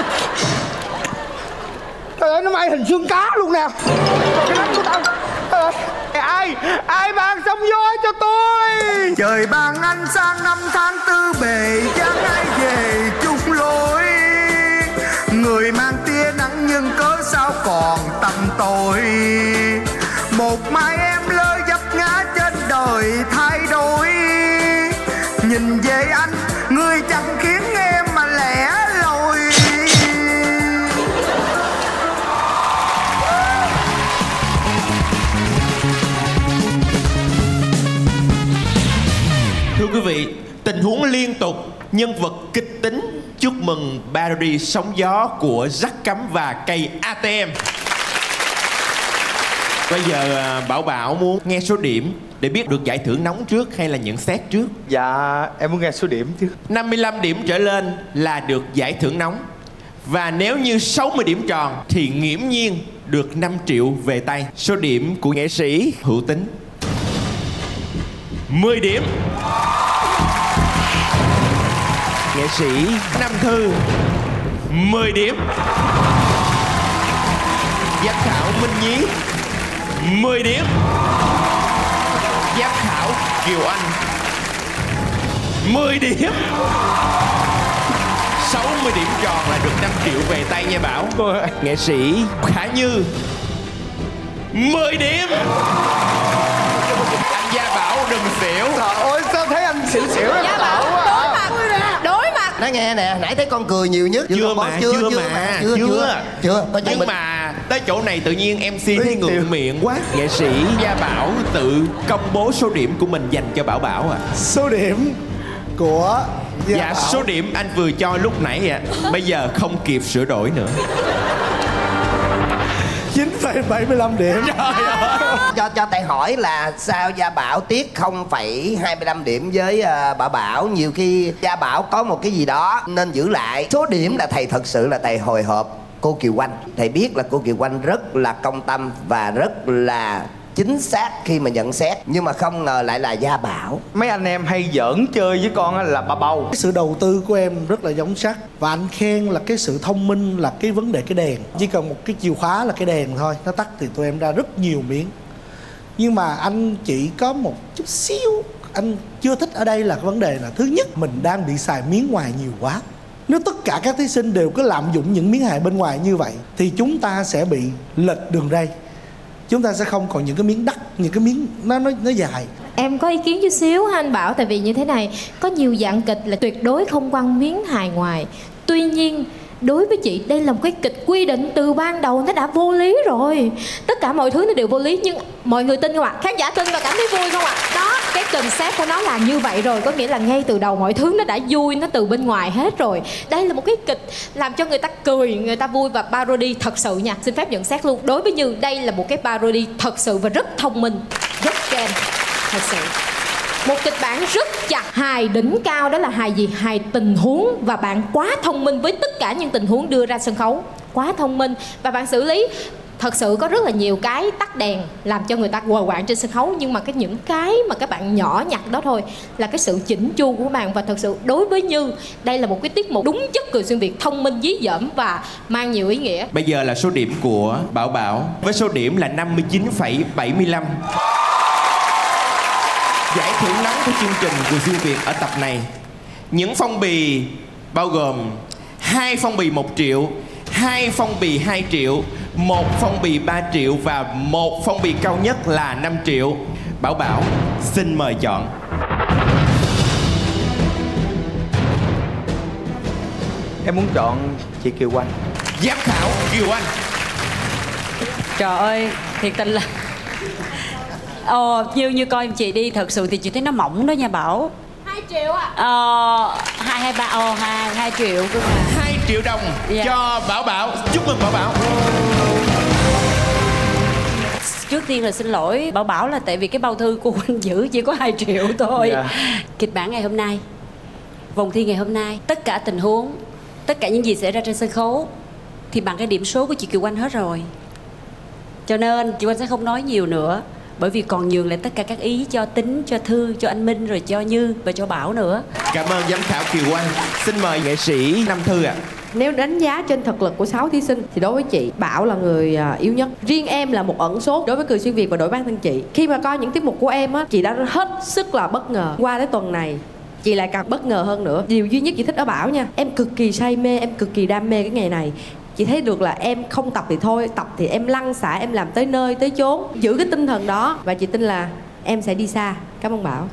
Trời ơi, nó may hình xương cá luôn nè. Cái nắp của tao. Trời ơi. Ai? Ai ban sông gió cho tôi? Trời ban ánh sáng năm tháng tư bề dáng ai về chung lối. Người mang tia nắng nhưng cớ sao còn tầm tối. Một mai em lỡ dấp ngã trên đời thay đổi. Nhìn về anh, người chẳng khiến em mà lẻ loi. Thưa quý vị, tình huống liên tục, nhân vật kịch tính. Chúc mừng parody sóng gió của Giác Cẩm và cây a tê em. Bây giờ Bảo Bảo muốn nghe số điểm để biết được giải thưởng nóng trước hay là nhận xét trước. Dạ, em muốn nghe số điểm chứ. năm mươi lăm điểm trở lên là được giải thưởng nóng. Và nếu như sáu mươi điểm tròn thì nghiễm nhiên được năm triệu về tay. Số điểm của nghệ sĩ Hữu Tính mười điểm. Nghệ sĩ Nam Thư mười điểm. Giám khảo Minh Nhí mười điểm. Giám khảo Kiều Anh mười điểm. sáu mươi điểm tròn là được năm triệu về tay nha Bảo. Nghệ sĩ Khả Như mười điểm. Anh Gia Bảo đừng xỉu. Trời ơi, sao thấy anh xỉu xỉu em. Gia Bảo đối mặt. Đối mặt. Nói nghe nè, nãy thấy con cười nhiều nhất. Chưa, chưa mà, chưa, chưa mà, chưa, chưa, chưa. chưa. Có Nhưng mình... mà tới chỗ này tự nhiên em xê thấy ngượng miệng quá. Nghệ sĩ Gia Bảo tự công bố số điểm của mình dành cho Bảo Bảo à. Số điểm của Gia Dạ, Bảo. số điểm anh vừa cho lúc nãy à, bây giờ không kịp sửa đổi nữa. chín phẩy bảy mươi lăm điểm. Cho cho Tài hỏi là sao Gia Bảo tiếc không phẩy hai mươi lăm điểm với uh, Bảo Bảo. Nhiều khi Gia Bảo có một cái gì đó nên giữ lại. Số điểm là thầy thật sự là thầy hồi hộp cô Kiều Anh. Thầy biết là cô Kiều Anh rất là công tâm và rất là chính xác khi mà nhận xét. Nhưng mà không ngờ lại là Gia Bảo. Mấy anh em hay giỡn chơi với con là bà bầu. Cái sự đầu tư của em rất là giống sắt. Và anh khen là cái sự thông minh là cái vấn đề cái đèn. Chỉ cần một cái chìa khóa là cái đèn thôi, nó tắt thì tụi em ra rất nhiều miếng. Nhưng mà anh chỉ có một chút xíu anh chưa thích ở đây là cái vấn đề là thứ nhất, mình đang bị xài miếng ngoài nhiều quá. Nếu tất cả các thí sinh đều cứ lạm dụng những miếng hài bên ngoài như vậy thì chúng ta sẽ bị lệch đường ray. Chúng ta sẽ không còn những cái miếng đắt, những cái miếng nó nó nó dài. Em có ý kiến chút xíu ha anh Bảo. Tại vì như thế này, có nhiều dạng kịch là tuyệt đối không quăng miếng hài ngoài. Tuy nhiên đối với chị đây là một cái kịch quy định từ ban đầu nó đã vô lý rồi. Tất cả mọi thứ nó đều vô lý. Nhưng mọi người tin không ạ? Khán giả tin và cảm thấy vui không ạ? Đó, cái concept của nó là như vậy rồi. Có nghĩa là ngay từ đầu mọi thứ nó đã vui, nó từ bên ngoài hết rồi. Đây là một cái kịch làm cho người ta cười, người ta vui và parody thật sự nha. Xin phép nhận xét luôn. Đối với Như, đây là một cái parody thật sự và rất thông minh, rất kèm. Thật sự một kịch bản rất chặt, hài đỉnh cao. Đó là hài gì? Hài tình huống. Và bạn quá thông minh với tất cả những tình huống đưa ra sân khấu. Quá thông minh. Và bạn xử lý thật sự có rất là nhiều cái tắt đèn làm cho người ta quờ quạng trên sân khấu. Nhưng mà cái những cái mà các bạn nhỏ nhặt đó thôi là cái sự chỉnh chu của bạn. Và thật sự đối với Như, đây là một cái tiết mục đúng chất cười xuyên Việt, thông minh dí dỏm và mang nhiều ý nghĩa. Bây giờ là số điểm của Bảo Bảo với số điểm là năm mươi chín phẩy bảy mươi lăm. Giải thưởng nóng của chương trình Cười Xuyên Việt ở tập này, những phong bì bao gồm hai phong bì một triệu, hai phong bì hai triệu, một phong bì ba triệu và một phong bì cao nhất là năm triệu. Bảo Bảo xin mời chọn. Em muốn chọn chị Kiều Anh. Giám khảo Kiều Anh Trời ơi, thiệt tình là Ờ, như như coi em chị đi, thật sự thì chị thấy nó mỏng đó nha Bảo. Hai triệu ạ. Ờ, hai hai ba, ồ, hai hai triệu cơ mà. Hai triệu đồng Dạ. cho Bảo Bảo. Chúc mừng Bảo Bảo. Trước tiên là xin lỗi Bảo Bảo là tại vì cái bao thư của anh giữ chỉ có hai triệu thôi. Dạ. Kịch bản ngày hôm nay, vòng thi ngày hôm nay, tất cả tình huống, tất cả những gì xảy ra trên sân khấu thì bằng cái điểm số của chị Kiều Anh hết rồi. Cho nên chị Anh sẽ không nói nhiều nữa, bởi vì còn nhường lại tất cả các ý cho Tính, cho Thư, cho anh Minh, rồi cho Như và cho Bảo nữa. Cảm ơn giám khảo Kiều Anh. Xin mời nghệ sĩ Nam Thư ạ. Nếu đánh giá trên thực lực của sáu thí sinh thì đối với chị, Bảo là người à, yếu nhất. Riêng em là một ẩn số đối với Cười Xuyên Việt và đội bản thân chị. Khi mà coi những tiết mục của em á, chị đã hết sức là bất ngờ. Qua tới tuần này chị lại càng bất ngờ hơn nữa. Điều duy nhất chị thích ở Bảo nha, em cực kỳ say mê, em cực kỳ đam mê cái nghề này. Chị thấy được là em không tập thì thôi, tập thì em lăn xả, em làm tới nơi tới chốn, giữ cái tinh thần đó, và chị tin là em sẽ đi xa. Cảm ơn Bảo.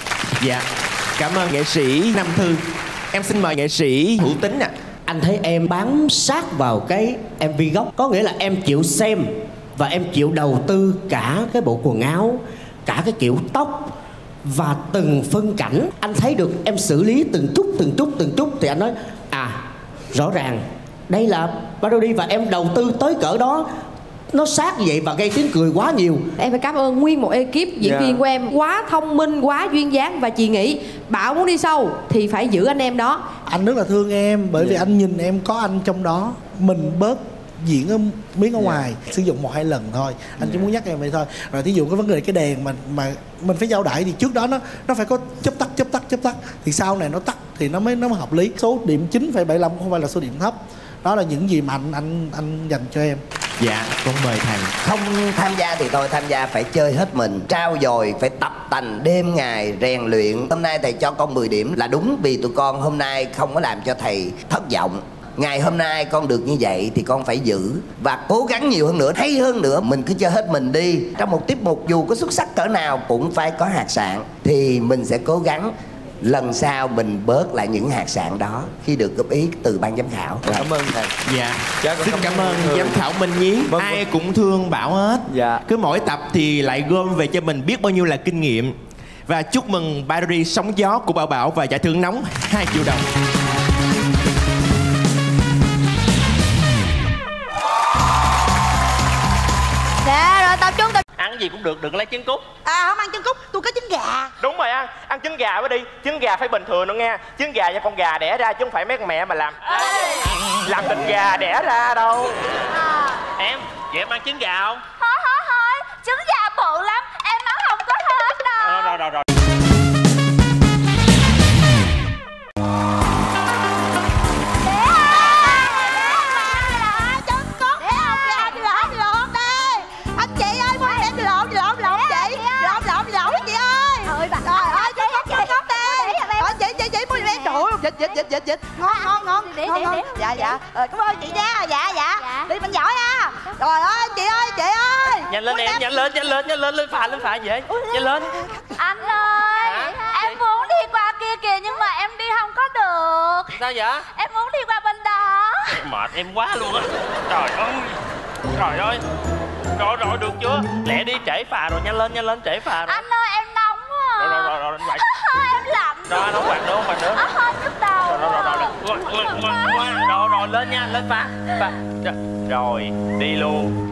Dạ, cảm ơn nghệ sĩ Nam Thư. Em xin mời nghệ sĩ Hữu Tính ạ. Anh thấy em bám sát vào cái em vê gốc, có nghĩa là em chịu xem và em chịu đầu tư cả cái bộ quần áo, cả cái kiểu tóc và từng phân cảnh. Anh thấy được em xử lý từng chút từng chút từng chút thì anh nói à, rõ ràng đây là parody và em đầu tư tới cỡ đó, nó sát như vậy và gây tiếng cười quá nhiều. Em phải cảm ơn nguyên một ekip diễn Yeah. viên của em, quá thông minh, quá duyên dáng, và chị nghĩ Bảo muốn đi sâu thì phải giữ anh em đó. Anh rất là thương em, bởi vì anh nhìn em có anh trong đó. Mình bớt diễn ở miếng ở ngoài, sử dụng một hai lần thôi. Anh chỉ muốn nhắc em vậy thôi. Rồi thí dụ cái vấn đề cái đèn mà mà mình phải giao đãi thì trước đó nó nó phải có chớp tắt chớp tắt chớp tắt, thì sau này nó tắt thì nó mới nó mới hợp lý. Số điểm chín phẩy bảy mươi lăm không phải là số điểm thấp. Đó là những gì mà anh anh anh dành cho em. Dạ, con mời thầy. Không tham gia thì thôi, tham gia phải chơi hết mình, trao dồi, phải tập tành đêm ngày rèn luyện. Hôm nay thầy cho con mười điểm là đúng, vì tụi con hôm nay không có làm cho thầy thất vọng. Ngày hôm nay con được như vậy thì con phải giữ và cố gắng nhiều hơn nữa, hay hơn nữa. Mình cứ chơi hết mình đi. Trong một tiết mục dù có xuất sắc cỡ nào cũng phải có hạt sạn, thì mình sẽ cố gắng lần sau mình bớt lại những hạt sạn đó khi được góp ý từ ban giám khảo. Cảm ơn thầy. Dạ, Dạ, xin con cảm cảm ơn ơn giám khảo Minh Nhí. Vâng, Ai cũng thương Bảo hết. Dạ. Cứ mỗi tập thì lại gom về cho mình biết bao nhiêu là kinh nghiệm. Và chúc mừng parody Sóng Gió của Bảo Bảo và giải thưởng nóng hai triệu đồng. Nè, rồi tập trung tập. Ăn gì cũng được, đừng lấy trứng cút. À, không ăn trứng cút, tôi có trứng gà. Đúng rồi ăn, ăn trứng gà mới đi. Trứng gà phải bình thường nữa nghe. Trứng gà do con gà đẻ ra chứ không phải mấy con mẹ mà làm làm thịt gà đẻ ra đâu. Em, vậy em ăn trứng gà không? Thôi thôi thôi, trứng gà bự lắm, em ăn không có hết đâu. Rồi rồi rồi. Dịch dịch dịch dịch dịch ngon ngon ngon ngon ngon. Dạ dạ. Ờ, cảm ơn chị nha. Dạ dạ. Đi mình giỏi ha. Trời ơi chị ơi chị ơi. Nhanh lên em, nhanh lên, nhanh lên, nhanh lên, lên phà, lên phà vậy. Nhanh lên. Anh ơi, em muốn đi qua kia kìa nhưng mà em đi không có được. Sao vậy? Em muốn đi qua bên đó. Mệt em quá luôn á. Trời ơi. Trời ơi. Rồi rồi được chưa? Lẹ đi, trễ phà rồi, nhanh lên, nhanh lên, trễ phà rồi. Anh ơi em nóng quá. Rồi rồi rồi rồi anh quạt. Em lạnh. Rồi anh không quạt nữa, không quạt nữa. Hơi nhức đầu. Rồi rồi rồi rồi. Rồi rồi rồi rồi lên nha, lên phà. Phà. Rồi, đi luôn.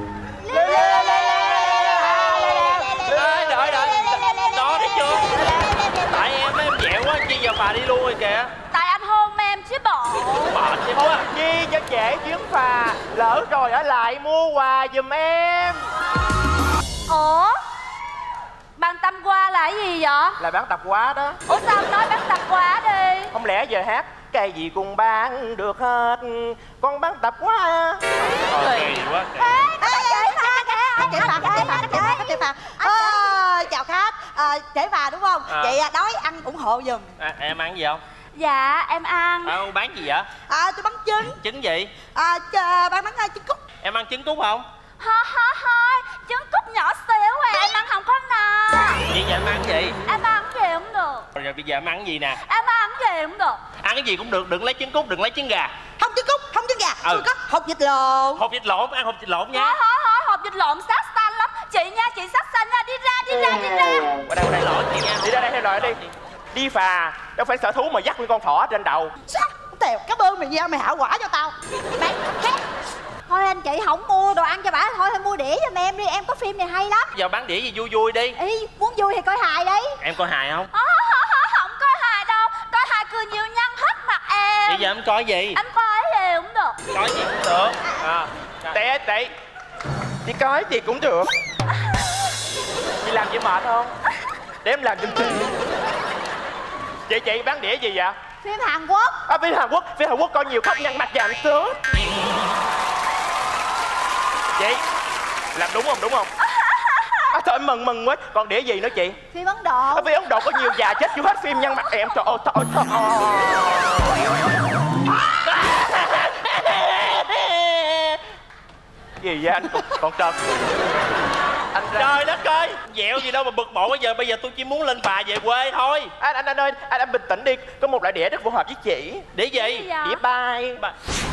Đợi đợi đợi. Đó thấy chưa? Tại em em dẹo quá, chi giờ phà đi luôn rồi kìa. Tại anh hôn em chứ bộ. Mệt chứ Thôi quá. chi cho trễ chuyến phà. Lỡ rồi ở lại mua quà giùm em. Ủa? Bằng tăm qua là cái gì vậy? Là bán tạp hóa đó. Ủa sao anh nói bán tạp hóa đi? Không lẽ giờ hát cái gì cũng bán được hết, con bán tạp hóa. Ờ, kỳ quá. Trễ phà, trễ phà, trễ phà, trễ phà. Ờ, chào khách, ờ, trễ phà đúng không? À. Vậy đói ăn ủng hộ giùm. À, em ăn gì không? Dạ em ăn. À, bán gì vậy? À tôi bán trứng. Trứng gì? À ch- bán bán uh, trứng cút. Em ăn trứng cút không? Ha ha ha, trứng cút nhỏ xíu à, em ăn không có no. Vậy giờ em ăn gì? Em ăn gì cũng được. Rồi bây giờ em ăn gì nè? Em ăn gì cũng được. Ăn cái gì cũng được, đừng lấy trứng cút, đừng lấy trứng gà. Không trứng cút, không trứng gà, Ừ. tôi có hột vịt lộn. Hột vịt lộn, ăn hột vịt lộn nha. Hỏi hỏi hỏi hột vịt lộn sát xanh lắm. Chị nha, chị sát xanh nha, đi ra, đi ra, đi ra. Qua đây, qua đây lỗi chị nha. Đi ra đây theo lời đi. Đi phà, đâu phải sở thú mà dắt nguyên con thỏ trên đầu. Sao? Tèo, cảm ơn mày nha, mày hạ quả cho tao. Mày, khác. Thôi anh chị không mua đồ ăn cho bả, thôi thôi mua đĩa giùm em đi, em có phim này hay lắm. Giờ bán đĩa gì vui vui đi. Ý, muốn vui thì coi hài đi. Em coi hài không? Không, không, không, không coi hài đâu. Coi hài cười nhiều nhăn hết mặt em. Bây giờ em coi gì? Anh coi gì cũng được. Coi gì cũng được. À, Tệ, tệ. Chị coi gì cũng được. Chị làm chị mệt không? Để em làm giùm chị. Chị, chị bán đĩa gì vậy? Phim Hàn Quốc. À, phim Hàn Quốc, phim Hàn Quốc coi nhiều khóc nhăn mặt giảm sốt. Chị, làm đúng không, đúng không? À, thôi mừng mừng quá. Còn đĩa gì nữa chị? Phim Ấn Độ. À, phim Ấn Độ có nhiều già chết chưa hết phim nhăn mặt em. Trời ơi, trời ơi, trời ơi. Gì vậy anh? Còn trật. Anh ra... Trời đất ơi, dẹo gì đâu mà bực bội. Bây giờ bây giờ tôi chỉ muốn lên phà về quê thôi. Anh anh anh ơi, anh, anh bình tĩnh đi. Có một loại đĩa rất phù hợp với chị. Đĩa gì? Đĩa bay. Ba...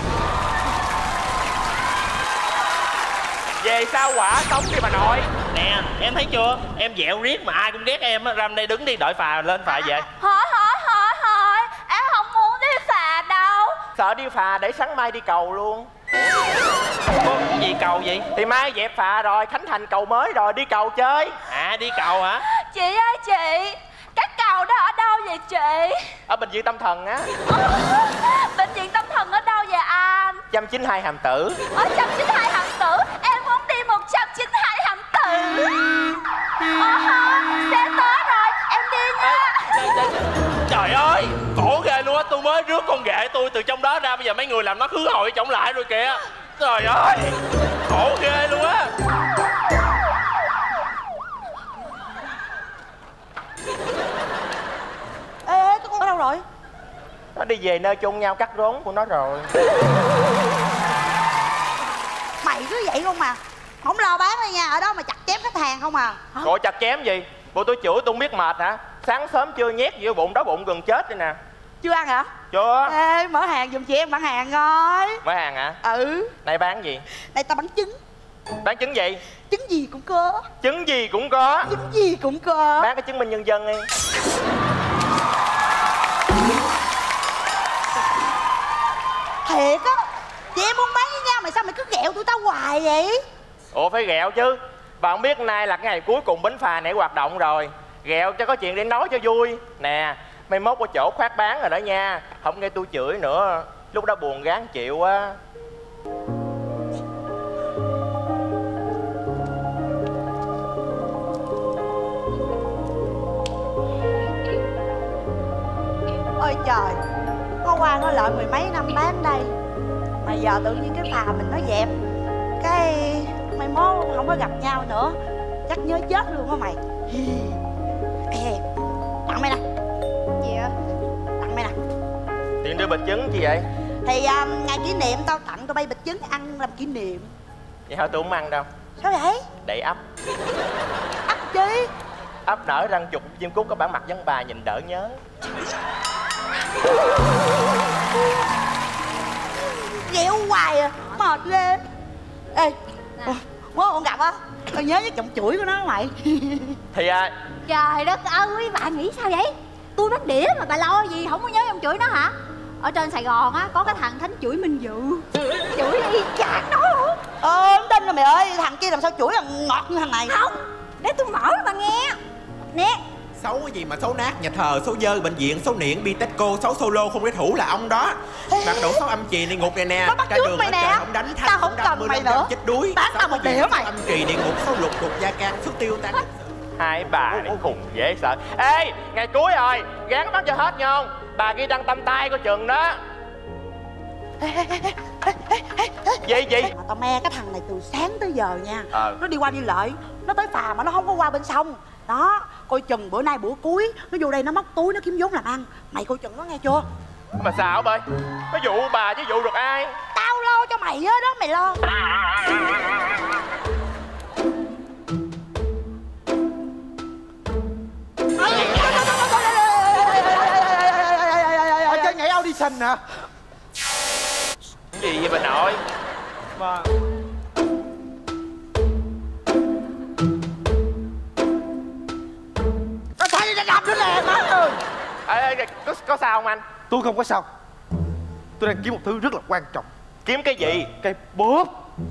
Về sao quả sống đi bà nội. Nè, em thấy chưa? Em dẹo riết mà ai cũng ghét em á. Ram đây đứng đi đợi phà lên phà về. Hỏi hỏi hỏi hỏi, em không muốn đi phà đâu. Sợ đi phà để sáng mai đi cầu luôn. Có gì cầu gì? Thì mai dẹp phà rồi, khánh thành cầu mới rồi, đi cầu chơi. À, đi cầu hả? Chị ơi chị, cái cầu đó ở đâu vậy chị? Ở bệnh viện tâm thần á. Bệnh viện tâm thần ở đâu vậy anh? một trăm chín mươi hai Hàm Tử. Ở một trăm chín mươi hai Hàm Tử. Em muốn đi một trăm chín mươi hai Hàm Tử. Ờ hả, xe tới rồi, em đi nha. Trời ơi, khổ ghê luôn á. Tôi mới rước con ghệ tôi từ trong đó ra. Bây giờ mấy người làm nó khứ hồi trọng lại rồi kìa. Trời ơi, khổ ghê luôn á. Ê, ê, cái con ở đâu rồi? Nó đi về nơi chôn nhau cắt rốn của nó rồi. Mày cứ vậy luôn mà. Không lo bán đây nha, ở đó mà chặt chém khách hàng không à. Gọi chặt chém gì? Bộ tôi chửi tôi không biết mệt hả? Sáng sớm chưa nhét vô bụng, đó bụng gần chết đây nè. Chưa ăn hả? Chưa. Ê, mở hàng giùm chị em bán hàng coi. Mở hàng hả? Ừ. Này bán gì? Này tao bán trứng. Bán trứng gì? Trứng gì cũng có. Trứng gì cũng có. Trứng gì cũng có. Bán cái chứng minh nhân dân đi. Thiệt á. Chị em muốn bán với nhau mà sao mày cứ ghẹo tụi tao hoài vậy? Ủa phải ghẹo chứ. Bà không biết nay là cái ngày cuối cùng bến phà này hoạt động rồi. Ghẹo cho có chuyện để nói cho vui. Nè, mai mốt có chỗ khoát bán rồi đó nha. Không nghe tôi chửi nữa. Lúc đó buồn gán chịu quá. Ôi trời, có qua có lợi mười mấy năm bán đây mà giờ tự nhiên cái phà mình nó dẹp, cái mai mốt không có gặp nhau nữa, chắc nhớ chết luôn á mày. Ê, tặng mày nè. Gì á? Tặng mày nè. Tiền đưa bịch trứng chi vậy? Thì um, ngày kỷ niệm tao tặng tao bay bịch trứng ăn làm kỷ niệm. Vậy thôi tôi không ăn đâu. Sao vậy? Để ấp. Ấp chi? Ấp nở răng chục chim cút có bản mặt giống bà nhìn đỡ nhớ. Ghẹo hoài à, mệt ghê. Ê, bố con gặp á, tao nhớ cái giọng chửi của nó mày. Thì à... Trời đất ơi, bà nghĩ sao vậy? Tôi bắt đĩa mà bà lo gì, không có nhớ giọng chửi nó hả? Ở trên Sài Gòn á, có cái thằng Thánh chửi Minh Dự. Chửi y chang nó luôn. Ờ, không tin rồi mày ơi, thằng kia làm sao chửi là ngọt như thằng này? Không, để tôi mở cho bà nghe. Nè. Xấu cái gì mà xấu nát, nhà thờ, xấu dơ, bệnh viện, xấu niệm, Bitexco, xấu solo, không đối thủ là ông đó. Mặt độ xấu âm trì, địa ngục này nè. Nó bắt chước mày nè. Không đánh Tao không cần mày nữa. Chết đuối. Bán tao một đĩa mày. Âm trì, địa ngục, xấu lục, cục da can, xấu tiêu tan. Hai bà này khùng dễ sợ. Ê, ngày cuối rồi, gán bắt cho hết nha không? Bà kia đang tâm tay coi chừng đó. Gì gì? Mà tao me cái thằng này từ sáng tới giờ nha. Ờ. Nó đi qua đi lại, nó tới phà mà nó không có qua bên sông. Đó, coi chừng bữa nay bữa cuối nó vô đây nó móc túi nó kiếm vốn làm ăn. Mày coi chừng nó nghe chưa? Mà sao bơi? Nó dụ bà chứ dụ được ai? Tao lo cho mày á đó, mày lo. Ở chơi nhảy audition hả? Gì vậy bà nội? Mà có, có sao không anh? Tôi không có sao. Tôi đang kiếm một thứ rất là quan trọng. Kiếm cái gì? Cái bóp.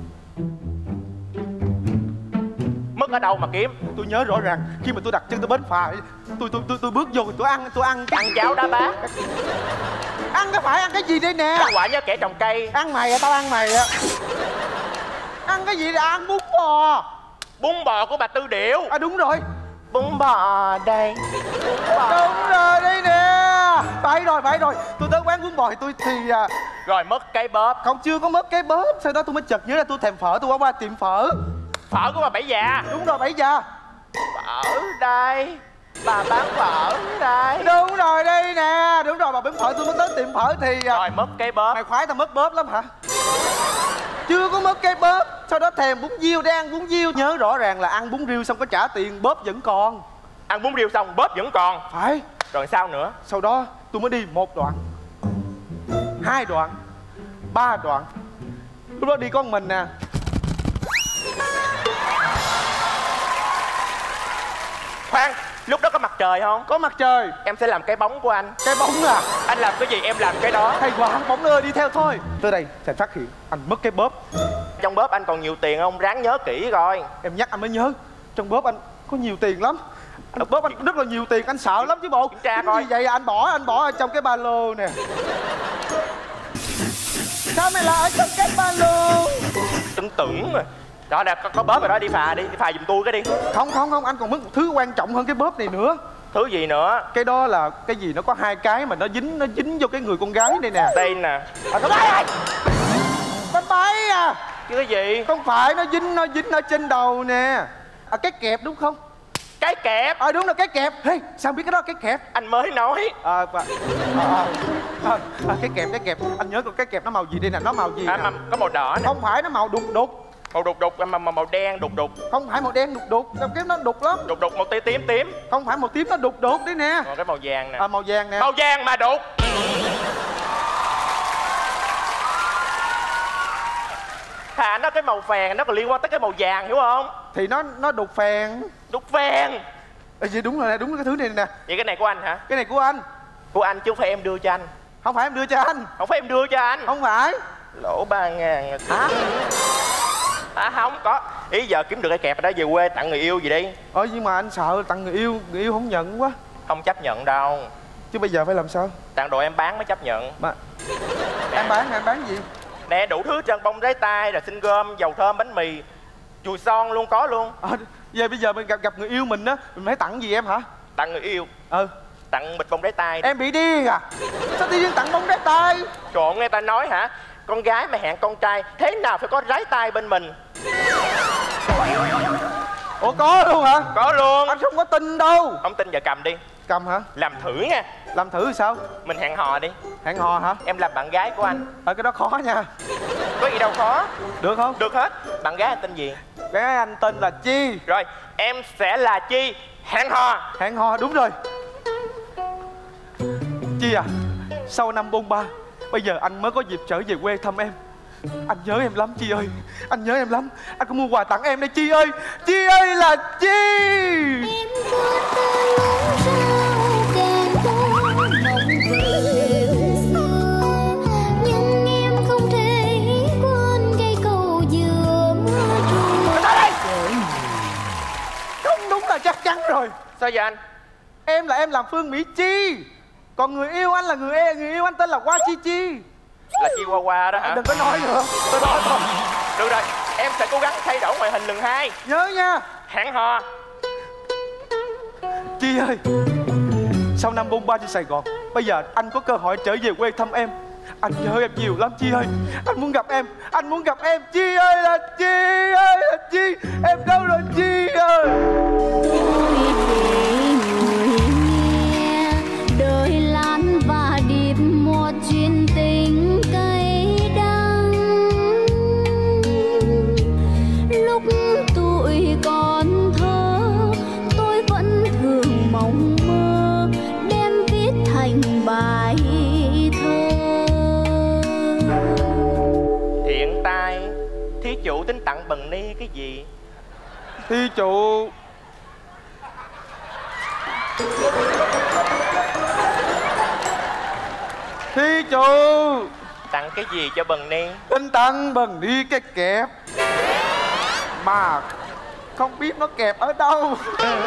Mất ở đâu mà kiếm? Tôi nhớ rõ ràng khi mà tôi đặt chân tới bến phà, tôi tôi tôi tôi bước vô tôi ăn tôi ăn ăn cháo đá bát. Ăn cái phải ăn cái gì đây nè? Ăn quả nhớ kẻ trồng cây. Ăn mày à, tao ăn mày à. Ăn cái gì để ăn bún bò. Bún bò của bà Tư Điệu. À đúng rồi. Bún bò đây. Bún bò. Đúng rồi đây nè. Phải rồi phải rồi. Tôi tới quán bún bò thì tôi thì à... Rồi mất cái bóp. Không, chưa có mất cái bóp. Sau đó tôi mới chợt nhớ là tôi thèm phở, tôi qua qua tiệm phở. Phở của bà Bảy Già. Đúng rồi, Bảy Già. Phở đây. Bà bán phở đây. Đúng rồi đây nè. Đúng rồi, bà bán phở tôi mới tới tiệm phở thì... Rồi mất cái bóp. Mày khoái tao mất bóp lắm hả? Chưa có mất cái bóp. Sau đó thèm bún riêu, để ăn bún riêu. Nhớ rõ ràng là ăn bún riêu xong có trả tiền, bóp vẫn còn. Ăn bún riêu xong bóp vẫn còn. Phải. Rồi sao nữa? Sau đó tôi mới đi một đoạn, hai đoạn, ba đoạn. Lúc đó đi con mình nè. Khoan, lúc đó có mặt trời không? Có mặt trời. Em sẽ làm cái bóng của anh. Cái bóng à? Anh làm cái gì em làm cái đó. Hay quá, bóng ơi đi theo thôi. Tới đây sẽ phát hiện anh mất cái bóp. Trong bóp anh còn nhiều tiền không? Ráng nhớ kỹ coi. Em nhắc anh mới nhớ. Trong bóp anh có nhiều tiền lắm. Anh bóp anh rất là nhiều tiền, anh sợ lắm chứ bộ. Kiểm tra cái coi. gì vậy? Anh bỏ anh bỏ ở trong cái ba lô nè. Sao mày lại ở trong cái ba lô? Tưởng tưởng rồi. Đó nè, có, có bóp rồi đó, đi phà đi, đi phà giùm tôi cái đi. Không không không, anh còn mất một thứ quan trọng hơn cái bóp này nữa. Thứ gì nữa? Cái đó là cái gì nó có hai cái mà nó dính nó dính vô cái người con gái đây nè. Đây nè. À, cái bay ơi! Bánh bay à! Cái gì? Không phải, nó dính nó dính ở trên đầu nè. À, cái kẹp đúng không? Cái kẹp? Ờ à, đúng là cái kẹp. Hey, sao biết cái đó cái kẹp? Anh mới nói. À, à, à, à, à, cái kẹp cái kẹp. Anh nhớ coi cái kẹp nó màu gì đây nè, nó màu gì à, nè? mà có màu đỏ nè. Không phải, nó màu đục đục. Màu đục đục mà màu, màu đen đục đục. Không phải màu đen đục đục, cái nó đục lắm. Đục đục màu tím tím tím. Không phải màu tím, nó đục đục đấy nè. Còn cái màu vàng nè. À, màu vàng nè. Màu vàng mà đục. Thà nó cái màu phèn nó còn liên quan tới cái màu vàng, hiểu không? Thì nó nó đục phèn. Đục phèn. Ờ gì đúng rồi nè, đúng cái thứ này nè. Vậy cái này của anh hả? Cái này của anh. Của anh chứ không phải em đưa cho anh. Không phải em đưa cho anh. Không phải em đưa cho anh. Không phải. Lỗ ba ngàn. Hả? À không có. Ý giờ kiếm được cái kẹp đó về quê tặng người yêu gì đi. Ờ nhưng mà anh sợ tặng người yêu, người yêu không nhận quá. Không chấp nhận đâu. Chứ bây giờ phải làm sao? Tặng đồ em bán mới chấp nhận. Mà em bán em bán gì? Nè đủ thứ trơn, bông rái tay, rồi sinh gom, dầu thơm, bánh mì, chùi son luôn có luôn. À, giờ bây giờ mình gặp gặp người yêu mình á, mình phải tặng gì em hả? Tặng người yêu. Ừ. Tặng bịch bông rái tay. Em bị điên à? Sao tự nhiên tặng bông rái tay? Trộn nghe ta nói hả? Con gái mà hẹn con trai thế nào phải có rái tay bên mình. Ủa có luôn hả? Có luôn. Anh không có tin đâu. Không tin giờ cầm đi. Cầm hả? Làm thử nha. Làm thử thì sao? Mình hẹn hò đi. Hẹn hò hả? Em làm bạn gái của anh. Ờ cái đó khó nha. Có gì đâu khó. Được không? Được hết. Bạn gái anh tên gì? Gái anh tên là Chi. Rồi em sẽ là Chi. Hẹn hò. Hẹn hò đúng rồi. Chi à, sau năm bôn ba, bây giờ anh mới có dịp trở về quê thăm em. Anh nhớ em lắm Chi ơi. Anh nhớ em lắm. Anh có mua quà tặng em đây Chi ơi. Chi ơi là Chi. Em có ta lúc sao càng có mộng về xưa, nhưng em không thể quên cây cầu vừa mưa trôi. Không đúng là chắc chắn rồi. Sao vậy anh? Em là em làm Phương Mỹ Chi. Còn người yêu anh là người người yêu anh tên là Hoa Chi Chi. Là Chi Hoa Hoa đó hả? Đừng có nói nữa. Tôi nói thôi. Được rồi, em sẽ cố gắng thay đổi ngoại hình lần hai. Nhớ nha. Hẹn hò. Chi ơi, sau năm bôn ba trên Sài Gòn, bây giờ anh có cơ hội trở về quê thăm em. Anh nhớ em nhiều lắm Chi ơi. Anh muốn gặp em. Anh muốn gặp em. Chi ơi là Chi ơi là Chi. Em đâu rồi Chi ơi. Đời lan và điệp một chuyện tình cay đắng. Lúc tuổi còn thơ, tôi vẫn thường mộng mơ đem viết thành bài thơ. Hiện tại thí chủ tính tặng Bần Ni cái gì? Thí chủ Thí chủ. Tặng cái gì cho Bần Ni? Tinh tặng Bần Ni cái kẹp. Mà không biết nó kẹp ở đâu.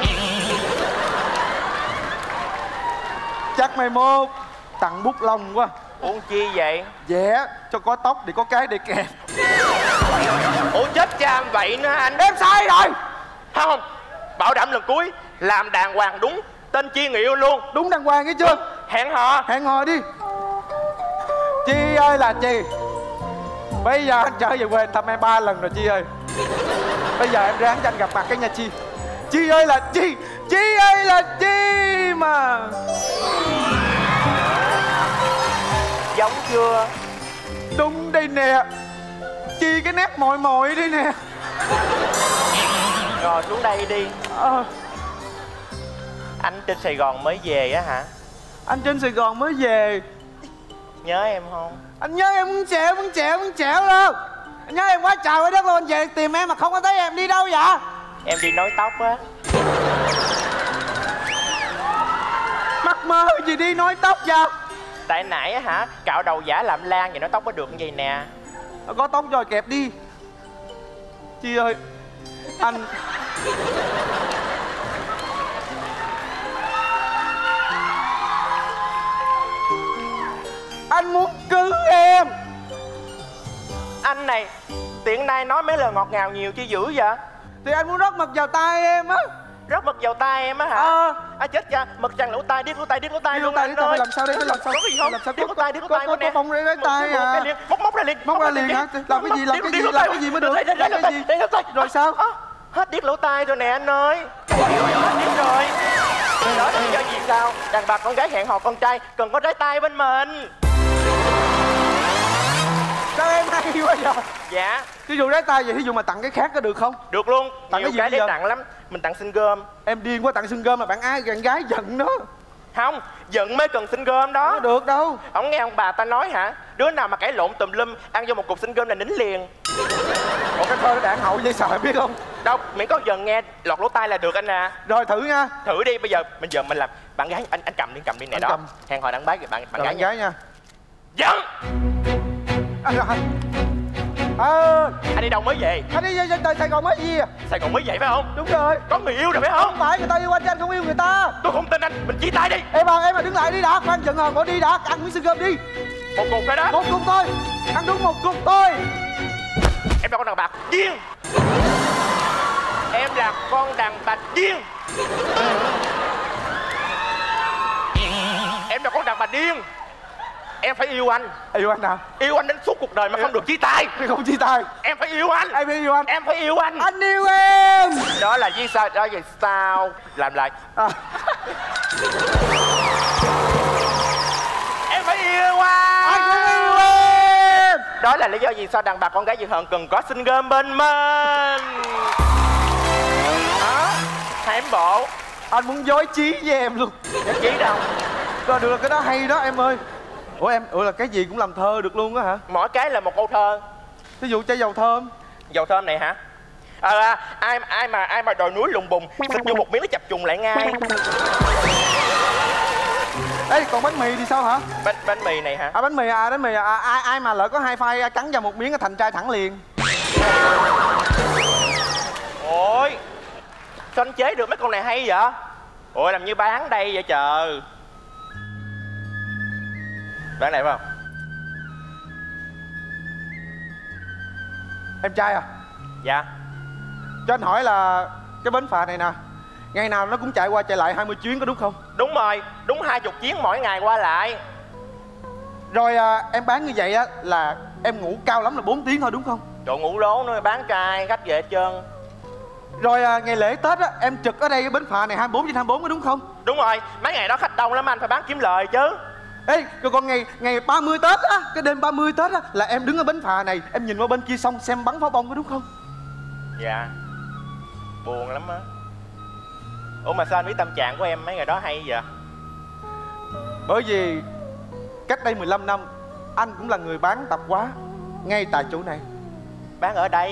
Chắc mai mốt tặng bút lông quá. Uống chi vậy? Vẽ cho có tóc để có cái để kẹp. Ủa chết cha vậy nữa anh. Em sai rồi. Không, bảo đảm lần cuối làm đàng hoàng đúng tên Chi người yêu luôn. Đúng đàng hoàng nghe chưa? Hẹn hò. Hẹn hò đi. Chi ơi là Chi. Bây giờ anh trở về quê anh thăm em ba lần rồi Chi ơi. Bây giờ em ráng cho anh gặp mặt cái nha Chi. Chi ơi là Chi. Chi ơi là Chi mà. Giống chưa? Đúng đây nè. Chi cái nét mồi mồi đây nè. Rồi xuống đây đi. Ờ. Anh trên Sài Gòn mới về á hả? Anh trên Sài Gòn mới về. Nhớ em không? Anh nhớ em muốn chẹo, muốn chẹo, muốn chẹo luôn. Anh nhớ em quá trời quá đất luôn. Anh về tìm em mà không có thấy em, đi đâu vậy? Em đi nối tóc á. Mắc mơ gì đi nối tóc vậy? Tại nãy á hả, cạo đầu giả làm lan vậy nối tóc có được như vậy nè. Có tóc rồi kẹp đi. Chi ơi, anh anh muốn cưới em. Anh này tiện nay nói mấy lời ngọt ngào nhiều chứ dữ vậy? Thì anh muốn rót mật vào tay em á. Rót mật vào tay em á hả? Ờ. À chết cha, mật răng lỗ tai, điếc lỗ tai, điếc lỗ tai Điếc luôn lỗ tai, anh điếc lỗ tai, ơi. làm sao đây, phải làm sao? Có cái gì không? Làm sao? Điếc lỗ tai, điếc lỗ tai Có nè. có bông ra tay à. Móc móc ra liền. Móc ra liền hả? Làm cái gì, làm cái gì, làm cái gì mới được? Làm cái gì? Rồi sao? Hết điếc lỗ tai rồi nè anh ơi. Hết điếc rồi. Đó là lý do gì sao? Đàn bà con gái hẹn hò con trai cần có trái tay bên mình. Sao em hay quá vậy? Dạ. Ví dụ trái tay vậy, ví dụ mà tặng cái khác có được không? Được luôn. Tặng Nhiều cái gì cái bây để giờ? tặng lắm. Mình tặng xin gom. Em điên quá, tặng xin gom mà bạn ai bạn gái giận đó. Không, giận mới cần xin gom đó. Không được đâu. Ông nghe ông bà ta nói hả? Đứa nào mà cãi lộn tùm lum ăn vô một cục xin gom là nín liền. Ủa cái thơ nó đạn hậu dây sợ biết không? Đâu, miễn có dần nghe lọt lỗ tai là được anh à. Rồi thử nha. Thử đi, bây giờ bây giờ mình làm bạn gái anh anh cầm đi cầm đi nè Anh đó. cầm. Hẹn hò đăng bái bạn bạn Rồi, gái bạn gái nha. Dân. Anh rồi. Ờ. Anh đi đâu mới về? Anh đi tới Sài Gòn mới gì à? Sài Gòn mới về phải không? Đúng rồi. Có người yêu rồi phải không? Không phải, người ta yêu anh chứ anh không yêu người ta. Tôi không tin anh, mình chia tay đi. Em à, em mà đứng lại đi đã, khoan giận hờn bỏ đi đã, ăn miếng xin gom đi. Một cục thôi đó. Một cục thôi, ăn đúng một cục thôi. Em là con đàn bà điên. Em là con đàn bà điên. Em là con đàn bà điên. Em phải yêu anh. Yêu anh nào? Yêu anh đến suốt cuộc đời mà không được chia tay. Không chia tay. Em phải yêu anh. Em phải yêu anh. Em phải yêu anh. Anh yêu em. Đó là vì sao? Đó là vì sao? Làm lại. À. Em phải yêu anh. Anh phải yêu em. Đó là lý do vì sao đàn bà con gái Dược Hận cần có xin gom bên mình. Đó, hai em bộ. Anh muốn dối trí với em luôn. Dối trí đâu? Rồi được, cái đó hay đó em ơi. Ủa em, ủa là cái gì cũng làm thơ được luôn á hả? Mỗi cái là một câu thơ. Ví dụ chai dầu thơm. Dầu thơm này hả? Ờ, à, ai ai mà ai mà đồi núi lùng bùng xịt vô một miếng nó chập trùng lại ngay. Ê, còn bánh mì thì sao hả? Bánh bánh mì này hả? À bánh mì à, bánh mì à, ai ai mà lỡ có hai phai cắn vào một miếng thành trai thẳng liền. Ôi, sao anh chế được mấy con này hay vậy? Ôi làm như bán đây vậy trời. Bán này phải không? Em trai à? Dạ. Cho anh hỏi là cái bến phà này nè, ngày nào nó cũng chạy qua chạy lại hai mươi chuyến có đúng không? Đúng rồi, đúng hai chục chuyến mỗi ngày qua lại. Rồi à, em bán như vậy á là em ngủ cao lắm là bốn tiếng thôi đúng không? Trời, ngủ lố nữa, bán trai khách về hết trơn. Rồi à, ngày lễ Tết á em trực ở đây cái bến phà này hai mươi bốn trên hai mươi bốn có đúng không? Đúng rồi, mấy ngày đó khách đông lắm anh, phải bán kiếm lời chứ. Ê, rồi còn ngày ngày ba mươi Tết á, cái đêm ba mươi Tết á là em đứng ở bến phà này, em nhìn qua bên kia sông xem bắn pháo bông có đúng không? Dạ. Buồn lắm á. Ủa mà sao anh biết tâm trạng của em mấy ngày đó hay vậy? Bởi vì cách đây mười lăm năm anh cũng là người bán tạp hóa ngay tại chỗ này. Bán ở đây?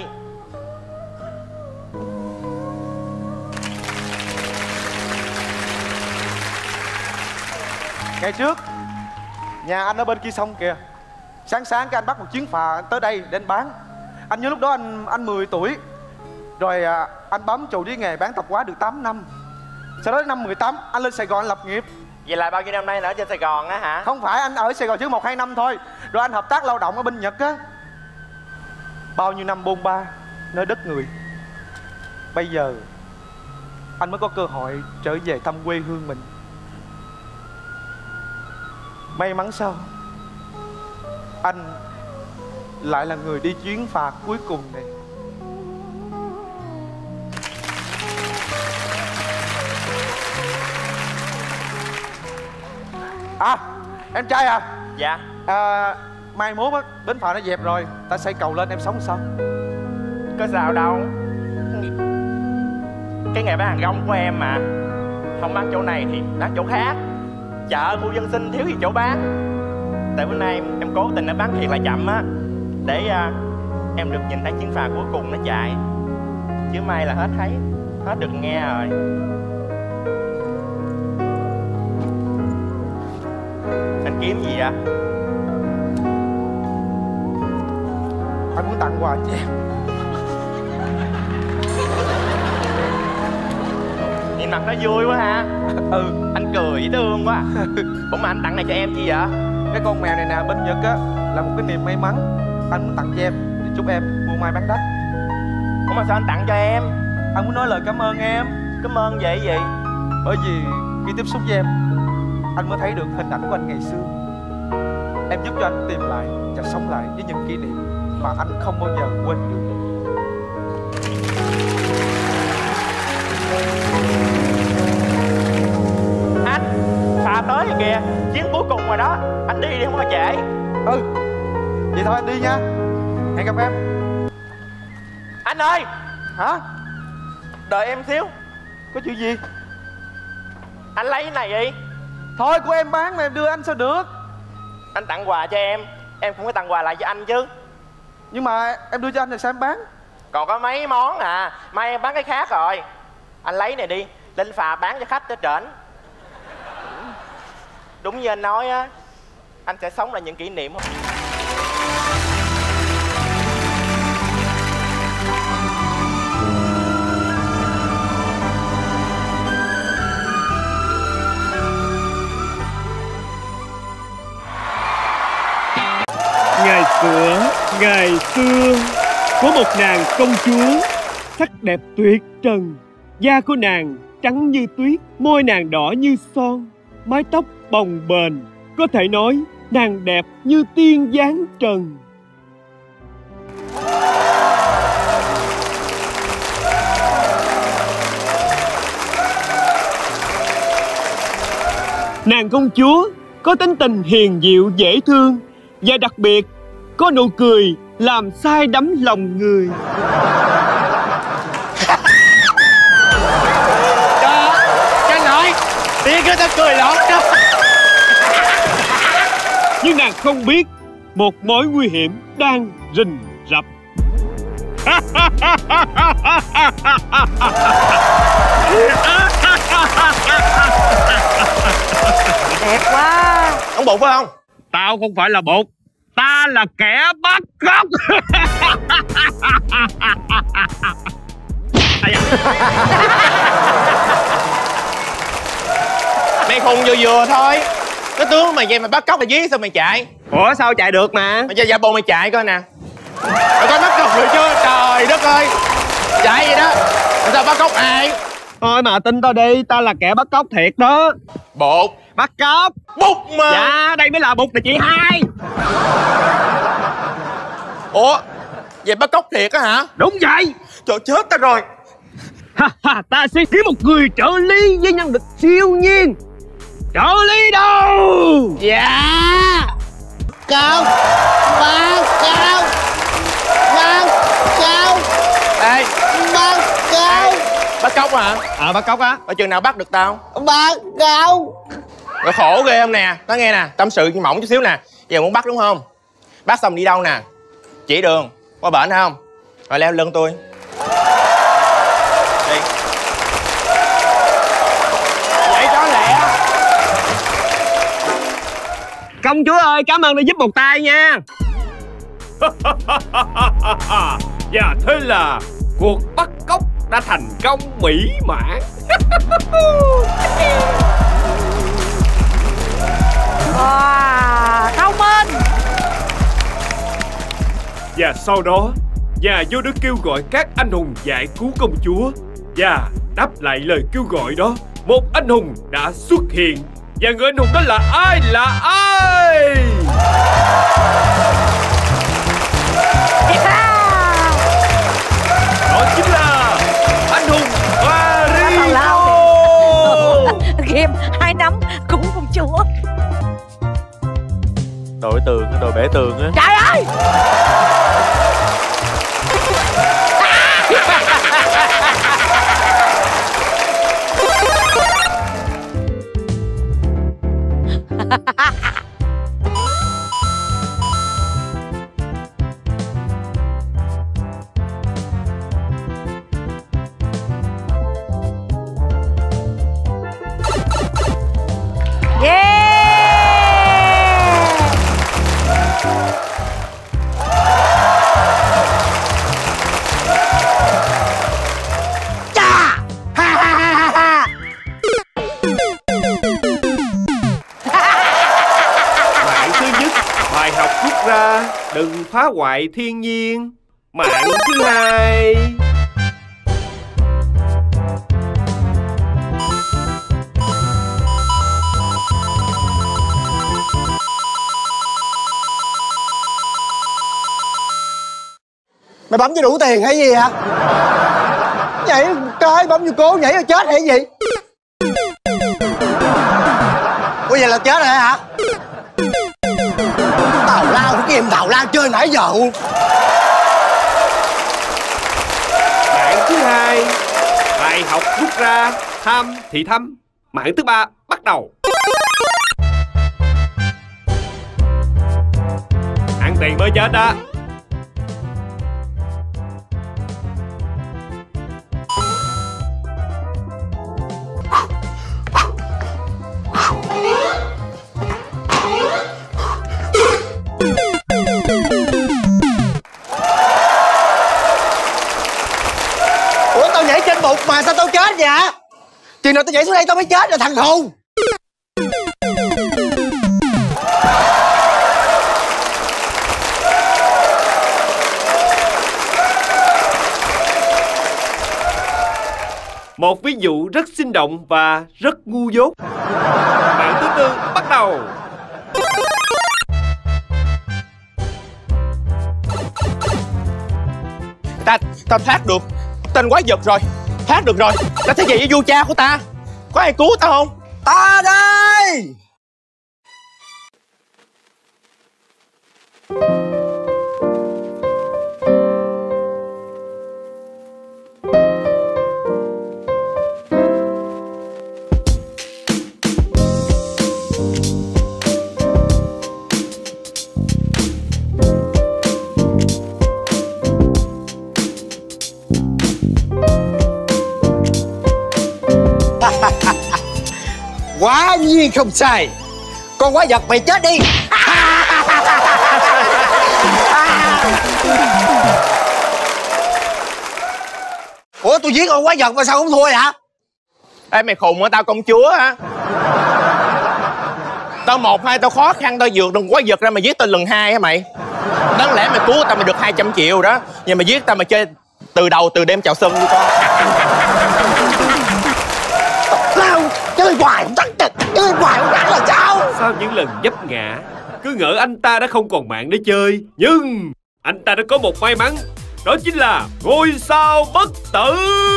Ngày trước Nhà anh ở bên kia sông kìa. Sáng sáng cái anh bắt một chuyến phà anh tới đây để anh bán. Anh nhớ lúc đó anh anh mười tuổi. Rồi à, anh bấm trụ với nghề bán tạp hóa được tám năm. Sau đó đến năm mười tám anh lên Sài Gòn anh lập nghiệp. Vậy là bao nhiêu năm nay là ở trên Sài Gòn á hả? Không phải, anh ở Sài Gòn chỉ một hai năm thôi. Rồi anh hợp tác lao động ở bên Nhật á. Bao nhiêu năm bôn ba nơi đất người. Bây giờ anh mới có cơ hội trở về thăm quê hương mình. May mắn sao anh lại là người đi chuyến phà cuối cùng này. À, em trai à? Dạ. À, mai mốt á, bến phà nó dẹp rồi, ta xây cầu lên em sống sao? Có sao đâu. Cái nghề bán hàng rong của em mà. Không bán chỗ này thì bán chỗ khác. Chợ khu dân sinh thiếu gì chỗ bán. Tại bữa nay em, em cố tình em bán thiệt là chậm á, để uh, em được nhìn thấy chuyến phà cuối cùng nó chạy. Chứ may là hết thấy, hết được nghe rồi. Anh kiếm gì vậy? Anh muốn tặng quà cho em. Nhìn mặt nó vui quá ha. Ừ, anh cười dễ thương quá. Ủa mà anh tặng này cho em chi vậy? Cái con mèo này nè, bên Nhật á, là một cái niềm may mắn. Anh muốn tặng cho em để chúc em mua may bán đắt. Ủa mà sao anh tặng cho em? Anh muốn nói lời cảm ơn em. Cảm ơn vậy gì? Bởi vì khi tiếp xúc với em, anh mới thấy được hình ảnh của anh ngày xưa. Em giúp cho anh tìm lại và sống lại với những kỷ niệm mà anh không bao giờ quên được. Anh, phà tới rồi kìa, chuyến cuối cùng rồi đó. Anh đi đi, không có trễ. Ừ, vậy thôi anh đi nha. Hẹn gặp em. Anh ơi. Hả? Đợi em xíu. Có chuyện gì? Anh lấy cái này đi. Thôi của em bán mà em đưa anh sao được. Anh tặng quà cho em, em cũng có tặng quà lại cho anh chứ. Nhưng mà em đưa cho anh thì sao em bán? Còn có mấy món à, mai em bán cái khác rồi. Anh lấy này đi, lên phà bán cho khách cho trển. Đúng như anh nói á, anh sẽ sống lại những kỷ niệm. Ngày xưa, ngày xưa, có một nàng công chúa sắc đẹp tuyệt trần. Da của nàng trắng như tuyết, môi nàng đỏ như son, mái tóc bồng bềnh, có thể nói nàng đẹp như tiên dáng trần. Nàng công chúa có tính tình hiền dịu dễ thương, và đặc biệt có nụ cười làm say đắm lòng người. Trời ơi, tiếc cái tao cười lọt đó. Nhưng nàng không biết một mối nguy hiểm đang rình rập. Đẹp quá. Ông Bụt phải không? Tao không phải là Bụt, ta là kẻ bắt cóc. Mày khùng vừa vừa thôi. Cái tướng mày vậy mày bắt cóc là dí sao mày chạy? Ủa sao chạy được mà? Mày cho giả bộ mày chạy coi nè. Mày có bắt cóc rồi chưa? Trời đất ơi. Chạy vậy đó. Mày sao bắt cóc ai? Thôi mà tin tao đi, tao là kẻ bắt cóc thiệt đó. Bụt. Bắt cóc. Bụt mà. Dạ, đây mới là Bụt là chị hai. Ủa, vậy bắt cóc thiệt á hả? Đúng vậy. Trời chết ta rồi. Ha ha, ta sẽ kiếm một người trợ lý với năng lực siêu nhiên. Trợ lý đâu? Dạ. Cậu. Ba cậu. Ba cậu. Ê. Ba cậu. Bắt cóc hả? À, bắt cóc á. Ở chừng nào bắt được tao? Ba cậu. Rồi khổ ghê không nè. Nói nghe nè, tâm sự mỏng chút xíu nè. Giờ muốn bắt đúng không? Bắt xong đi đâu nè? Chỉ đường, qua bển không? Rồi leo lưng tôi. Đi. Vậy đó lẹ. Công chúa ơi, cảm ơn đã giúp một tay nha. Và thế là cuộc bắt cóc đã thành công mỹ mãn. Wow, thông minh. Và sau đó, nhà vua đã kêu gọi các anh hùng giải cứu công chúa. Và đáp lại lời kêu gọi đó, một anh hùng đã xuất hiện. Và người anh hùng đó là ai? Là ai? Đó chính là anh hùng Marico. Game hai nắm cứu công chúa. Đội tường, đội bể tường á. Trời ơi. Đừng phá hoại thiên nhiên. Mạng thứ hai, mày bấm cho đủ tiền hay gì hả? Nhảy cái bấm vô cố nhảy rồi chết hay gì? Ủa vậy là chết rồi hả? Tào lao cái game tào lao chơi nãy giờ luôn. mạng thứ hai, bài học rút ra, tham thì thăm. Mạng thứ ba bắt đầu. Ăn tiền mới chết đó. Ủa tao nhảy trên bục mà sao tao chết vậy? Chừng nào tao nhảy xuống đây tao mới chết rồi thằng khùng. Một ví dụ rất sinh động và rất ngu dốt. Mạng thứ tư bắt đầu. Ta, ta thoát được. Tên quái vật rồi. Thoát được rồi. Ta thấy gì với vua cha của ta? Có ai cứu ta không? Ta đây. Quá nhiên không sai. Con quái vật mày chết đi. Ủa tôi giết con quái vật mà sao không thua hả? Ê mày khùng hả? Tao công chúa hả? Tao một hai tao khó khăn tao vượt được quái vật ra, mày giết tao lần hai hả mày? Đáng lẽ mày cứu tao mày được hai trăm triệu đó. Nhưng mày giết tao mày chơi từ đầu từ đêm chào xuân với con. Sao chơi hoài không tắt tịch, chơi hoài không gắn là sao? Sau những lần vấp ngã, cứ ngỡ anh ta đã không còn mạng để chơi. Nhưng anh ta đã có một may mắn. Đó chính là ngôi sao bất tử.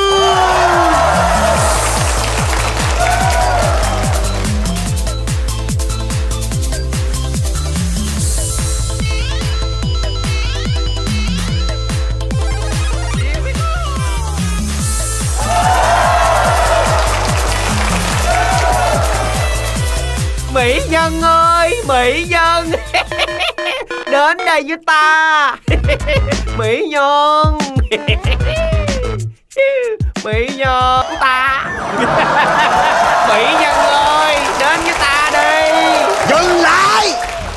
Mỹ nhân ơi, Mỹ nhân đến đây với ta. Mỹ nhân Mỹ nhân ta. Mỹ nhân ơi, đến với ta đi. Dừng lại.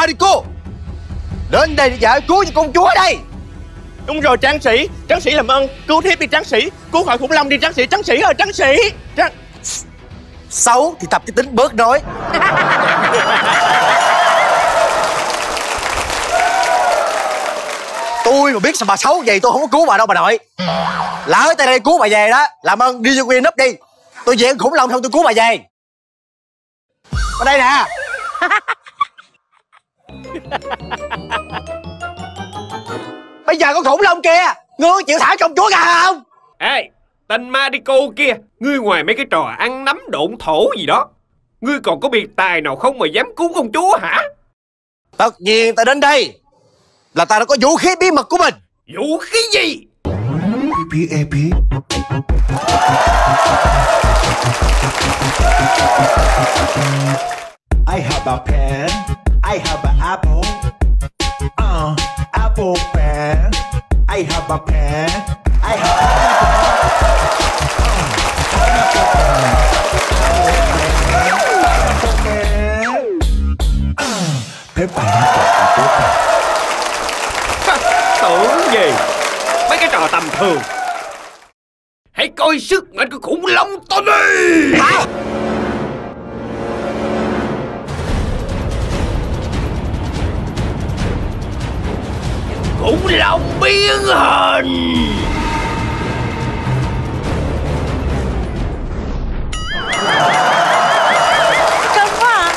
Mariko. Đến đây để giải cứu cho công chúa đây. Đúng rồi tráng sĩ, tráng sĩ làm ơn cứu thiếp đi tráng sĩ, cứu khỏi khủng long đi tráng sĩ, tráng sĩ ơi tráng sĩ. Tráng... Xấu thì tập cái tính bớt nói. Tôi mà biết sao bà xấu vậy tôi không có cứu bà đâu bà nội. Lỡ tới đây cứu bà về đó, làm ơn đi vô quyên núp đi. Tôi về khủng long xong tôi cứu bà về. Ở đây nè. Bây giờ có khủng long kia, ngươi có chịu thả công chúa ra không? Ê, tên Mariko kia, ngươi ngoài mấy cái trò ăn nắm độn thổ gì đó, ngươi còn có biệt tài nào không mà dám cứu công chúa hả? Tất nhiên ta đến đây là ta đã có vũ khí bí mật của mình. Vũ khí gì? Bí e bí. I have a pen, I have an apple. Uh, apple pen. I have a pen, I have an Tưởng gì? Mấy cái trò tầm thường. Hãy coi sức mạnh của khủng long tôi đi. Hả? Khủng long biến hình. Cưng quá à.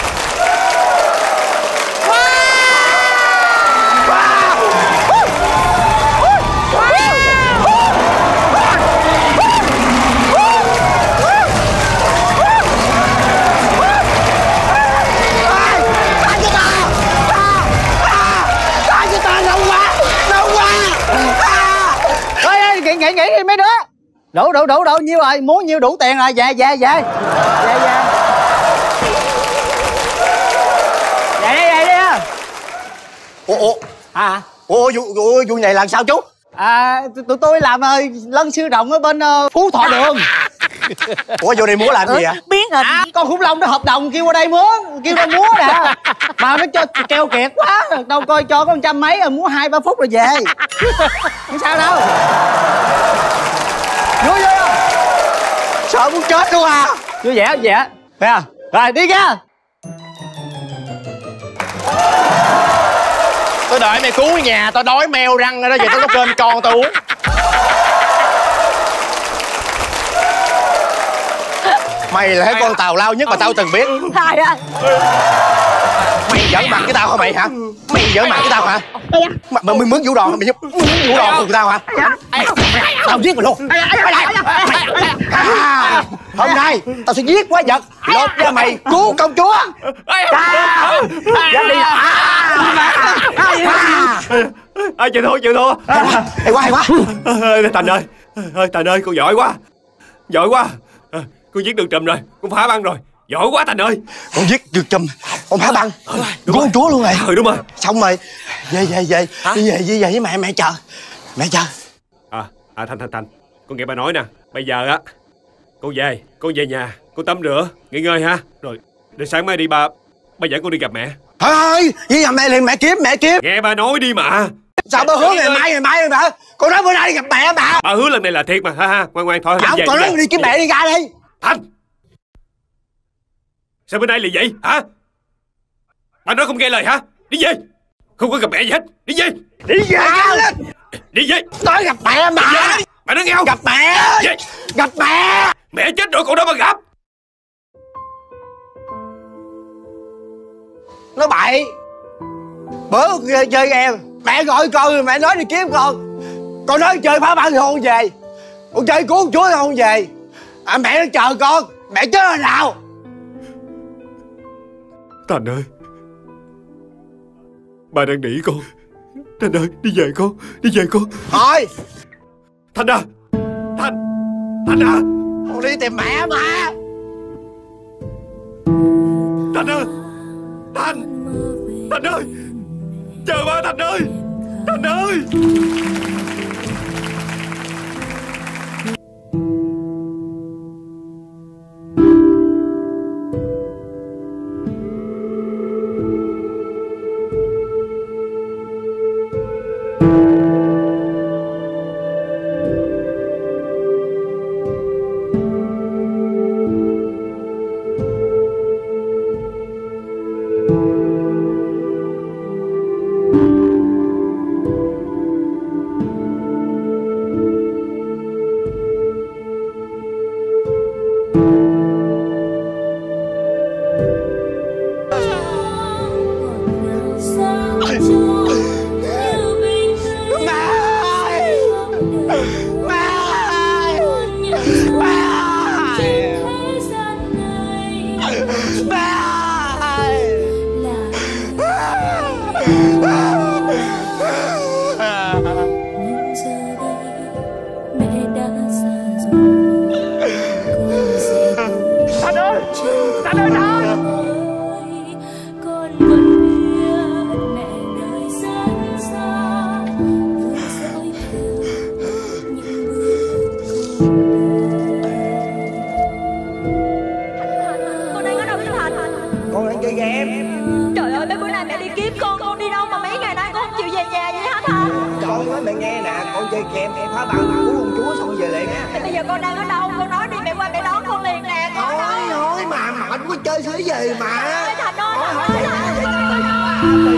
Nghĩ nghĩ đi mấy đứa. Đủ đủ đủ đủ nhiêu rồi, muốn nhiêu đủ tiền rồi, về về về. Về về. Về đi về đi á. Ủa ủa à ủa vụ vụ vụ này làm sao chú? À tụi tôi làm uh, lân sư rồng ở bên uh, Phú Thọ Đường. Ủa vụ này múa làm gì vậy? Biến hình. À, con khủng long nó hợp đồng kêu qua đây múa, kêu ra múa nè. Mà nó cho keo kiệt quá, đâu coi cho có một trăm mấy rồi múa hai ba phút rồi về. Không sao đâu. Vui vui không? Sợ muốn chết luôn à. Vui vẻ vui vẻ. Nè, rồi đi ra. Tôi đợi mày cứu nhà, tao đói meo răng rồi đó, vậy tao có cơm con tao uống. Mày là cái con tào lao nhất mà tao từng biết. Trời ơi. Mày giỡn mặt với tao hả mày hả? Mày giỡn mặt với tao hả? Mà mày mướn vũ đòn hả mày? Mướn vũ đòn cùng tao hả? Tao giết mày luôn. À, hôm nay tao sẽ giết quái vật lột ra mày cứu công chúa. Dám đi. À, chịu thua chịu thua. Hay quá hay quá. Thành ơi, Thành ơi, con giỏi quá, giỏi quá. Con giết được trùm rồi, con phá băng rồi, giỏi quá Thành ơi. Con giết được trùm, con phá băng, cứu công chúa luôn rồi. Ừ đúng rồi. Xong rồi, về về về, đi về đi về với mẹ, mẹ chờ, mẹ chờ. À, à Thành Thành Thành, con nghe ba nói nè, bây giờ á, con về, con về nhà, con tắm rửa, nghỉ ngơi ha, rồi để sáng mai đi ba, ba dẫn con đi gặp mẹ. Thôi, với nhà mẹ liền, mẹ kiếm, mẹ kiếm. Nghe ba nói đi mà. Sao ba hứa ngày mai ngày mai rồi mà? Con nói bữa nay đi gặp mẹ mà. Ba hứa lần này là thiệt mà, ha ha, ngoan ngoan thôi. Không, con nói đi kiếm mẹ đi ra đi. Thành, sao bên đây là vậy hả? Ba nói không nghe lời hả? Đi về, không có gặp mẹ gì hết, đi về. Đi về. Đi về. Nói gặp mẹ mà. Bà nói nghe không? Gặp mẹ. Về. Gặp mẹ. Mẹ chết rồi còn đâu mà gặp. Nó bậy. Bữa chơi em, mẹ gọi con rồi mẹ nói đi kiếm con. Con nói chơi phá băng thì không về. Con chơi cứu chúa thì không về. À, mẹ nó chờ con. Mẹ chết rồi nào. Thành ơi, bà đang nỉ con. Thành ơi, đi về con, đi về con. Thôi. Thành à, Thành, Thành à. Con đi tìm mẹ mà. Thành ơi, Thành, Thành ơi, chờ ba Thành ơi, Thành ơi. chơi kem, em phá bao cứu công chúa xong rồi về liền á. Thì bây giờ con đang ở đâu? Con nói đi mẹ qua mẹ đón con liền nè. Con Thôi ơi. thôi mà mệt quá chơi xử gì mà. Thành ơi, Thành ơi, Thành ơi.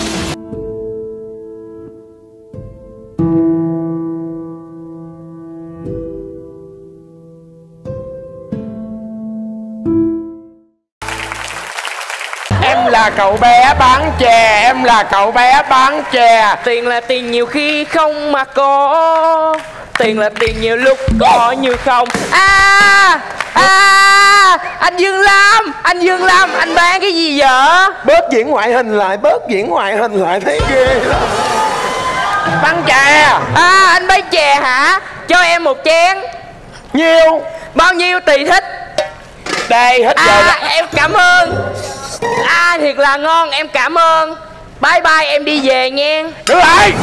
Em là cậu bé bán chè, em là cậu bé bán chè. Tiền là tiền nhiều khi không mà có, tiền là tiền nhiều lúc có như không. À, à, anh Dương Lam, anh Dương Lam, anh bán cái gì vậy? Bớt diễn ngoại hình lại, bớt diễn ngoại hình lại, thấy ghê lắm. Bán chè. À, anh bán chè hả? Cho em một chén. Nhiêu? Bao nhiêu tùy thích. Đây, hết giờ À, rồi. em cảm ơn. À, thiệt là ngon, em cảm ơn. Bye bye, em đi về nghe. Đứng lại.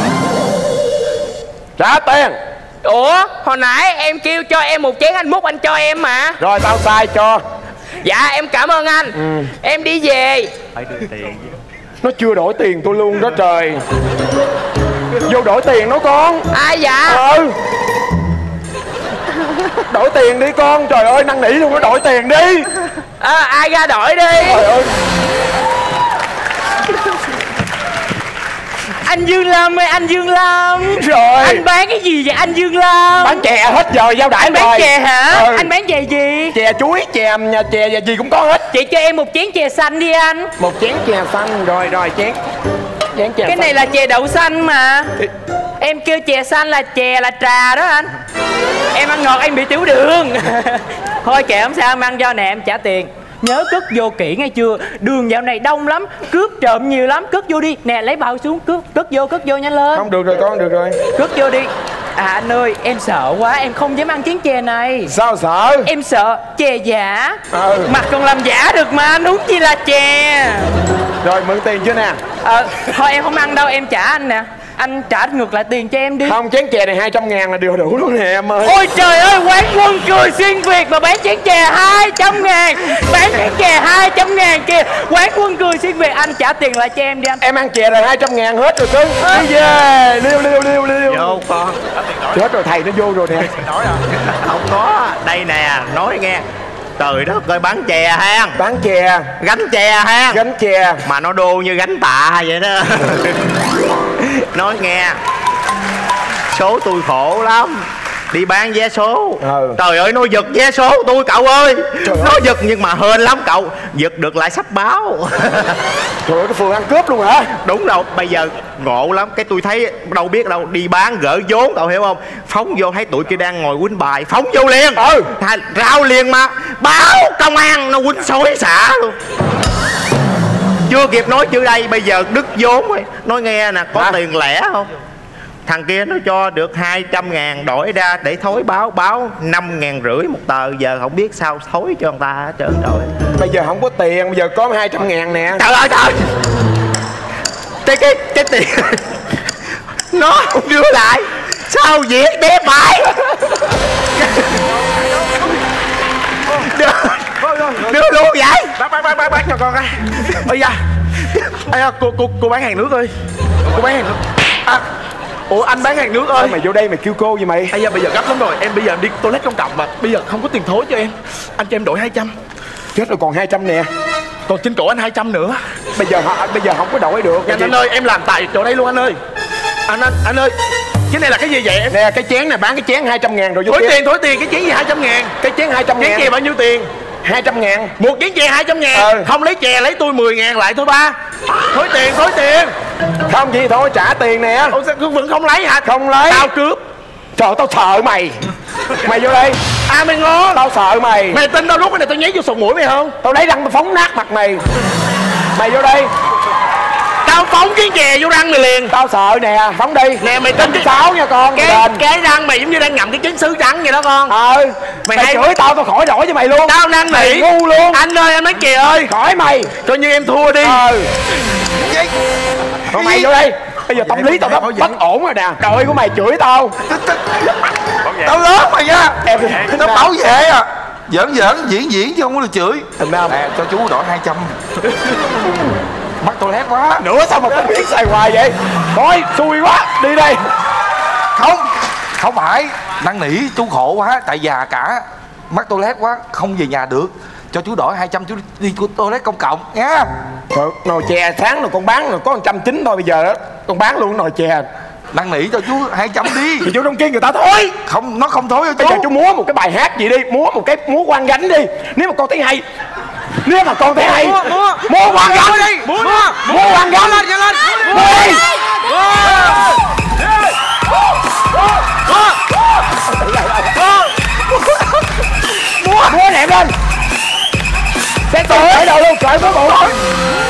Trả tiền. Ủa, hồi nãy em kêu cho em một chén, anh múc anh cho em mà. Rồi tao sai cho. Dạ, em cảm ơn anh. Ừ. Em đi về. Phải đưa tiền. Nó chưa đổi tiền tôi luôn đó trời. Vô đổi tiền nó con. Ai dạ? Ừ. Đổi tiền đi con, trời ơi năn nỉ luôn, nó đổi tiền đi. À, ai ra đổi đi. Trời ơi. Anh Dương Lam ơi, anh Dương Lam. Rồi. Anh bán cái gì vậy anh Dương Lam? Bán chè hết giờ giao đãi anh bán rồi. chè hả? Ừ. Anh bán chè gì? Chè chuối, chè chè gì cũng có hết. Chị cho em một chén chè xanh đi anh. Một chén chè xanh, rồi rồi chén. Chén chè Cái xanh. này là chè đậu xanh mà. Em kêu chè xanh là chè là trà đó anh. Em ăn ngọt em bị tiểu đường. Thôi kệ không sao, em ăn cho nè, em trả tiền. Nhớ cất vô kỹ nghe chưa? Đường dạo này đông lắm, cướp trộm nhiều lắm. Cất vô đi, nè lấy bao xuống, cướp, cất vô, cất vô nhanh lên. Không được rồi con, được rồi. Cất vô đi. À anh ơi, em sợ quá, em không dám ăn chén chè này. Sao sợ? Em sợ chè giả. Ừ. Mặt còn làm giả được mà, anh uống chi là chè. Rồi mượn tiền chưa nè? Ờ, thôi em không ăn đâu, em trả anh nè. Anh trả ngược lại tiền cho em đi. Không, chén chè này hai trăm ngàn là điều đủ luôn nè em ơi. Ôi trời ơi, quán Quân Cười xuyên Việt mà bán chén chè hai trăm ngàn. Bán chén chè hai trăm ngàn kìa. Quán Quân Cười xuyên Việt, anh trả tiền lại cho em đi anh. Em ăn chè rồi hai trăm ngàn hết rồi cưng. Đi về, liêu liêu liêu liêu. Vô con. Chết rồi, thầy nó vô rồi nè. Nói à? Không có, đây nè, nói nghe. Trời đất ơi, bán chè ha. Bán chè. Gánh chè ha. Gánh chè. Mà nó đô như gánh tạ vậy đó. Nói nghe, số tôi khổ lắm, đi bán vé số. Ừ. Trời ơi, nó giật vé số tôi cậu ơi. Trời nó ơi. Giật nhưng mà hên lắm cậu, giật được lại sách báo. Trời ơi, cái phường ăn cướp luôn hả? Đúng rồi, bây giờ ngộ lắm. Cái tôi thấy đâu biết đâu, đi bán gỡ vốn cậu hiểu không. Phóng vô thấy tụi kia đang ngồi quýnh bài, phóng vô liền. Ừ. Thà, rao liền mà, báo công an, nó quýnh xối xả luôn. Chưa kịp nói chữ đây, bây giờ đứt vốn rồi. Nói nghe nè, có à. tiền lẻ không? Thằng kia nó cho được hai trăm ngàn, đổi ra để thối báo. Báo năm ngàn rưỡi một tờ. Giờ không biết sao thối cho người ta hết trơn rồi. Bây giờ không có tiền, bây giờ có hai trăm ngàn nè. Trời ơi trời. Cái cái cái tiền nó không đưa lại. Sao việc bé bại. Đưa, đưa luôn vậy. Bác bác bác bác bác cho con ra. Ây da. Ây da, cô cô cô bán hàng nước ơi. Cô bán hàng nước. À, ủa anh bán hàng nước ơi. Ê, mày vô đây mày kêu cô gì mày? Ây da, bây giờ gấp lắm rồi. Em bây giờ em đi toilet công cộng mà bây giờ không có tiền thối cho em. Anh cho em đổi hai trăm. Chết rồi, còn hai trăm nè. Còn trên cổ anh hai trăm nữa. Bây giờ họ bây giờ không có đổi được. Anh, anh ơi, em làm tại chỗ đây luôn anh ơi. Anh anh anh ơi. Cái này là cái gì vậy em? Nè, cái chén này bán cái chén hai trăm ngàn rồi vô thối tiền, thối tiền, cái chén gì hai trăm ngàn? Cái chén hai trăm ngàn. Chén chè bao nhiêu tiền? hai trăm ngàn. Một chén chè hai trăm ngàn. Ừ. Không lấy chè lấy tôi mười ngàn lại thôi ba. Thối tiền, thối tiền. Không gì thôi, trả tiền nè. Ủa sao vẫn không lấy hả? Không lấy. Tao cướp. Trời, tao sợ mày. Mày vô đây. À mày ngon. Tao sợ mày. Mày tin tao lúc này tao nháy vô sụn mũi mày không? Tao lấy răng tao phóng nát mặt mày. Mày vô đây. Tao phóng cái chè vô răng mày liền. Tao sợ nè, phóng đi. Nè mày tin cái sáu nha con. Cái cái răng mày giống như đang ngậm cái trứng sứ trắng vậy đó con. Ờ. Mày, mày hay chửi tao tao khỏi lỗi cho mày luôn. Tao năn nỉ. Ngu luôn. Anh ơi, anh nói chè ơi. Khỏi mày. Coi như em thua đi. Ừ. Còn mày vô đây. Bây giờ tâm lý tao đó bất ổn rồi nè. Đội của mày chửi tao. Tao lớn mày nha. Em nó bảo vệ à. Giỡn giỡn diễn diễn chứ không có được chửi. Thành ra nè, cho chú đổi hai trăm. Bắt toilet quá. Nữa sao mà không biết xài hoài vậy? Thôi xui quá. Đi đây. Không, không phải. Năn nỉ chú khổ quá, tại già cả, mắc toilet quá, không về nhà được. Cho chú đổi hai trăm chú đi toilet công cộng nha. Rồi, nồi chè sáng rồi con bán rồi có một trăm chín thôi, bây giờ đó con bán luôn nồi chè. Năn nỉ cho chú hai trăm đi. Thì chú trong kia người ta thối. Không, nó không thối cho chú. Bây giờ chú múa một cái bài hát gì đi, múa một cái múa quăng gánh đi. Nếu mà con thấy hay, nếu mà con thấy hay, múa múa múa quăng gánh đi, múa múa quăng gánh lên, lên, múa đi. Múa múa nẹp lên. Sẽ cởi đầu luôn, cởi với bộ thôi.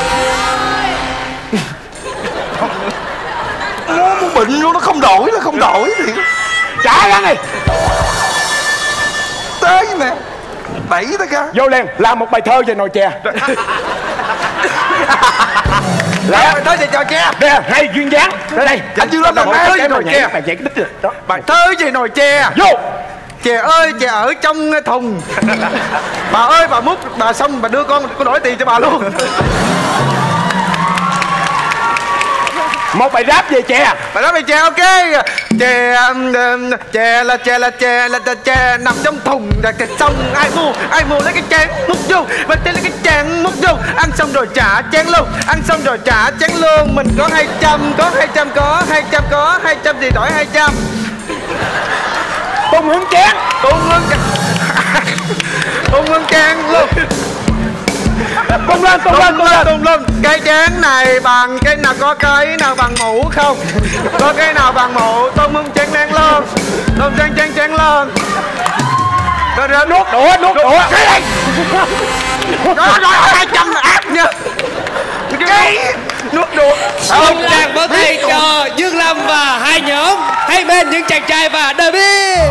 Múa muốn bệnh luôn, nó không đổi, nó không đổi thì trả gắn đi. Tới nè, đẩy tới ca. Vô liền, làm một bài thơ về nồi chè. Làm bài thơ về nồi chè. Nè, hay duyên dáng. Tới đây. Anh Dương Lâm làm bài thơ về nồi chè. Bài nhảy cái đích rồi. Đó. Bài thơ về nồi chè. Vô. Chè ơi, chè ở trong thùng. Bà ơi, bà múc, bà xong bà đưa con, con đổi tiền cho bà luôn. Một bài rap về chè. Bài rap về chè, ok. Chè, um, chè là chè là chè là chè, chè nằm trong thùng là chè xong ai mua, ai mua lấy cái chén múc vô, và tên lấy cái chén múc vô, ăn xong rồi trả chén luôn, ăn xong rồi trả chén luôn. Mình có hai trăm, có hai trăm, có hai trăm, có hai trăm gì đổi hai trăm. Tung hứng chén. Tung hứng chén. Tung hứng chén luôn. Tung lên, tung lên, tung lên, tung lên. Cái chén này bằng cái nào, có cái nào bằng mũ không? Có cái nào bằng mũ? Tung hứng chén nén lên. Tung chén chén chén lên. Rồi rồi nuốt đũa, nuốt đũa. Cái này. Rồi rồi hai trăm là áp nha. Cái nuốt đũa. Ông đang có tay cho Dương Lâm và hai nhóm hai bên những chàng trai và đời biết.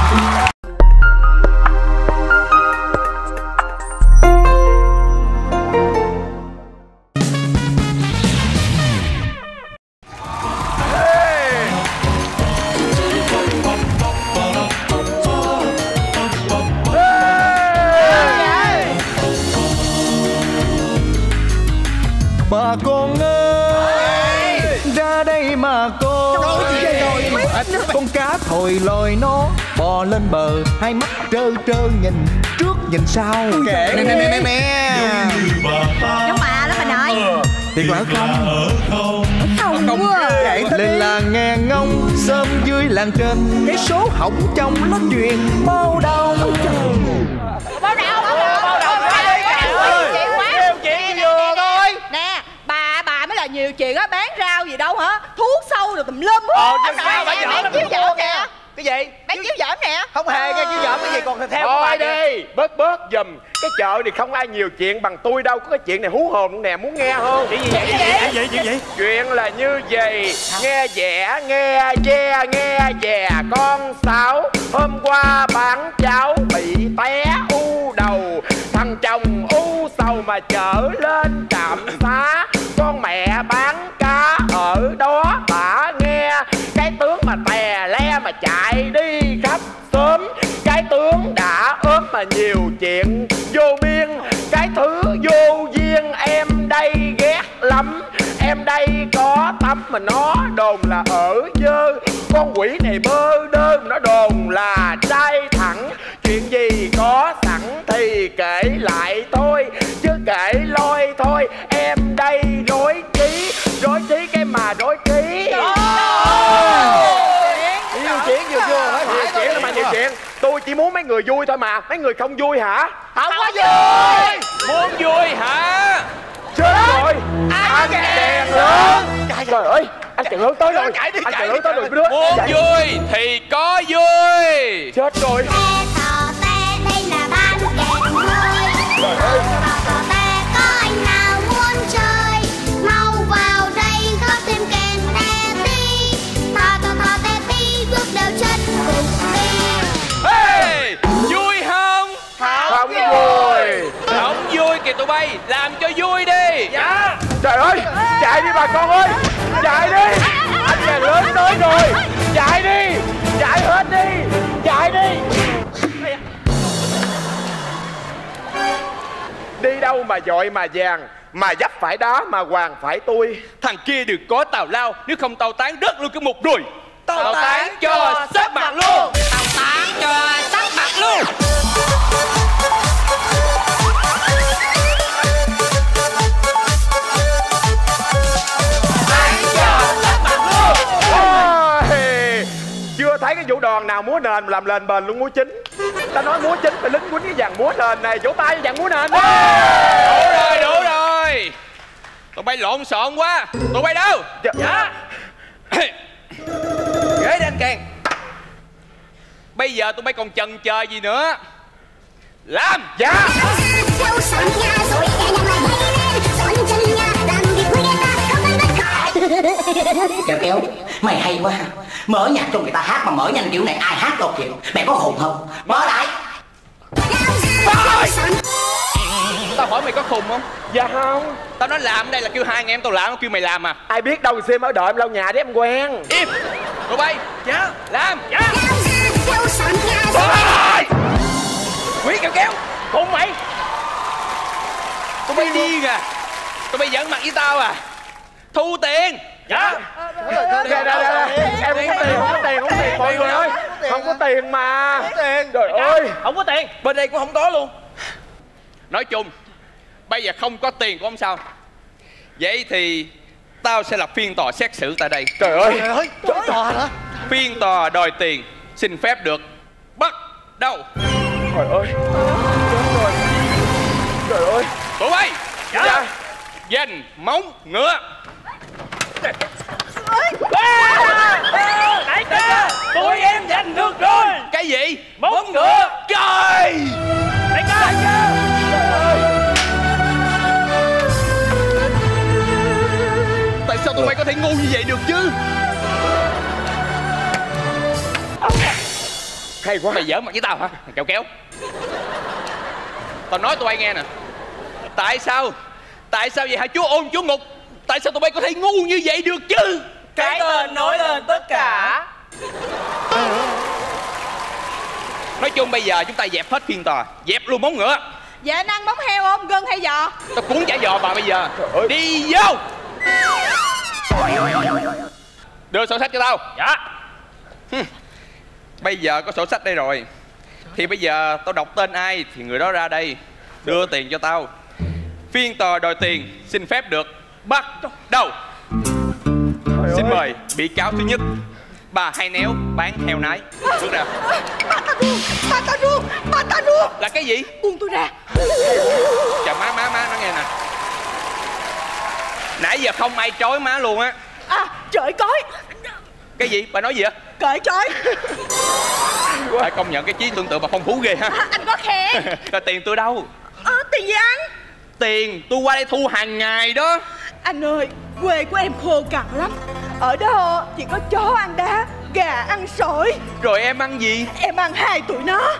Bà con ơi, ra đây mà con. Con cá thồi lòi nó bò lên bờ, hai mắt trơ trơ nhìn trước nhìn sau. Nè nè nè nè nè. Giống bà đó bà nội. Thiệt là không? Không quá à. Lên làng nghe ngông, sớm dưới làng trên, cái số hỏng trong nó truyền bao đầu. Bao đầu, bao đầu, bao đầu, chuyện quá. Chuyện vừa thôi. Nè, bà bà mới là nhiều chuyện á, bán rau gì đâu hả? Thuốc sâu rồi tùm lum. Ờ, chứ sao bà giỡn bán chiếu giỡn nè. Cái gì? Bán chiếu giỡn nè. Không hề nghe chiếu giỡn cái gì còn theo của bà đi. Bớt bớt giùm. Cái chợ thì không ai nhiều chuyện bằng tôi đâu. Có cái chuyện này hú hồn luôn nè, muốn nghe không? Chuyện gì vậy? Chuyện gì? Chuyện gì? Chuyện là như vậy. Nghe vẽ, nghe ve, nghe về con sáu. Hôm qua bán cháu bị té u đầu. Thằng chồng u sầu mà chở lên trạm xá. Con mẹ bán cá ở đó bả nghe. Cái tướng mà tè le mà chạy đi khắp xóm. Cái tướng đã ốm mà nhiều chuyện vô biên. Cái thứ vô duyên em đây ghét lắm. Em đây có tấm mà nó đồn là ở dơ. Con quỷ này bơ đơ nó đồn là trai thẳng. Chuyện gì có sẵn thì kể lại thôi, chứ kể lôi thôi. Em đây rối trí, rối trí cái mà rối trí. Nhiều chuyện vừa chưa hả? Nhiều chuyện là mà nhiều chuyện. Tôi chỉ muốn mấy người vui thôi mà. Mấy người không vui hả? Không có vui. Muốn vui hả? Chết rồi. Anh chàng lớn. Trời ơi, anh chàng lớn tới rồi. Anh chàng lớn tới rồi đứa. Muốn vui thì có vui. Chết rồi. Đây là ban kèn vui. Trời ơi. Tò te có anh nào muốn chơi, mau vào đây có thêm kèn te ti. Tò tò tò te ti bước đều chân cùng đi. Hey, vui không? Không vui. Không vui kìa tụi bay, làm cho vui đi. Dạ. Trời ơi, chạy đi bà con ơi. Chạy đi. Anh chàng lớn tới rồi. Chạy đi. Chạy hết đi. Chạy đi. Đi đâu mà dội mà vàng, mà dấp phải đá mà hoàng phải tôi. Thằng kia đừng có tào lao, nếu không tao tán đất luôn cái mục rồi. Tao tán cho sắp mặt luôn. Tao tán cho sắp mặt luôn. Chưa thấy cái vũ đoàn nào múa nền làm lên bền luôn múa chính. Ta nói múa chính phải lính quýnh cái dàn múa nền này, vỗ tay dàn múa nền. Đủ rồi, đủ rồi. Tụi bay lộn xộn quá. Tụi bay đâu? Dạ, dạ. Ghế đến kèn. Bây giờ tụi bay còn chần chờ gì nữa? Làm. Dạ. Kéo kéo, mày hay quá ha. Mở nhạc cho người ta hát mà mở nhanh kiểu này ai hát đâu chịu. Mày có hồn không? Mở lại. Tao hỏi mày có khùng không? Dạ không. Tao nói làm đây là kêu hai anh em tao làm, kêu mày làm à? Ai biết đâu xem ở đợi em lau nhà để em quen. Im. Tụi bay. Dạ. Làm. Dạ. Quý kéo kéo. Khùng mày. Tụi bay điên à? Tụi bay giỡn mặt với tao à? Thu tiền. Dạ. Em không có tiền, không có tiền, không có tiền mọi người ơi. Không có tiền mà. Trời ơi. Không có tiền. Bên đây cũng không có luôn. Nói chung bây giờ không có tiền cũng không sao. Vậy thì tao sẽ lập phiên tòa xét xử tại đây. Trời ơi. Trời ơi, trời tòa hả? Phiên tòa đòi tiền, xin phép được bắt đầu. Trời ơi. Chết rồi. Trời ơi. Tụi bay. Dạ, dạ. Giành móng ngựa. Đại ca, tụi em giành được rồi. Cái gì? Móng ngựa. Trời. Đại ca, đại ca. Tại sao tụi bay có thể ngu như vậy được chứ? Hay quá. Mày giỡn mặt với tao hả? Kéo kéo. Tao nói tụi bay nghe nè. Tại sao? Tại sao vậy hả chú ôn chú ngục? Tại sao tụi bay có thể ngu như vậy được chứ? Cái tên nói lên tất cả. Nói chung bây giờ chúng ta dẹp hết phiên tòa. Dẹp luôn móng ngựa. Dạ anh ăn móng heo không? Gân hay giò? Tao cuốn chả giò bà bây giờ. Đi vô. Đưa sổ sách cho tao. Dạ. Bây giờ có sổ sách đây rồi. Thì bây giờ tao đọc tên ai thì người đó ra đây đưa tiền cho tao. Phiên tòa đòi tiền, xin phép được bắt đầu. Xin mời bị cáo thứ nhất, bà Hai Néo bán heo nái. Bước ra. Ba ta ru, ba ta ru. Là cái gì? Buông tôi ra. Chờ má má má nó nghe nè. Nãy giờ không ai trói má luôn á. À, trời cối. Cái gì? Bà nói gì vậy? Cởi trói. Phải công nhận cái trí tưởng tượng bà phong phú ghê ha. À, anh có khen. Rồi tiền tôi đâu? À, tiền gì ăn? Tiền tôi qua đây thu hàng ngày đó. Anh ơi, quê của em khô cằn lắm. Ở đó chỉ có chó ăn đá, gà ăn sỏi. Rồi em ăn gì? Em ăn hai tụi nó.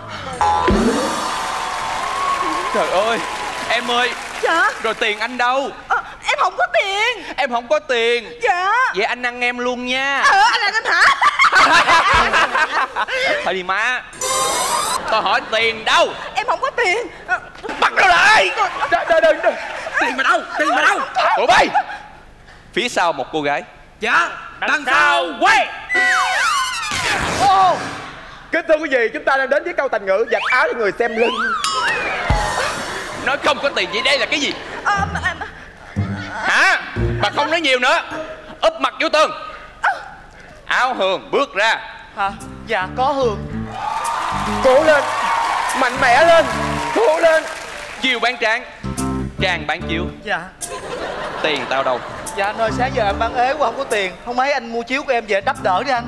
Trời ơi, em ơi. Dạ. Rồi tiền anh đâu? À, em không có tiền. Em không có tiền. Dạ. Vậy anh ăn em luôn nha. Ờ, anh ăn anh hả? Thôi đi má. Tôi hỏi tiền đâu? Em không có tiền. Bắt nó lại. Đừng, đừng, đừng. Tiền mà đâu? Tiền mà đâu? Tụi bay. Phía sau một cô gái. Dạ. Đằng sau quay. Ô, kính thưa quý vị, chúng ta đang đến với câu thành ngữ giặt áo cho người xem lưng. Nói không có tiền vậy đây là cái gì? À, mà, mà... Hả? Bà không nói nhiều nữa. Úp mặt vô tường. Áo Hường bước ra. Hả? Dạ có Hường. Cố lên. Mạnh mẽ lên. Cố lên. Chiều bán tráng, Trang bán chiếu. Dạ. Tiền tao đâu? Dạ anh ơi, sáng giờ em bán ế quá không có tiền. Không mấy anh mua chiếu của em về đắp đỡ đi anh.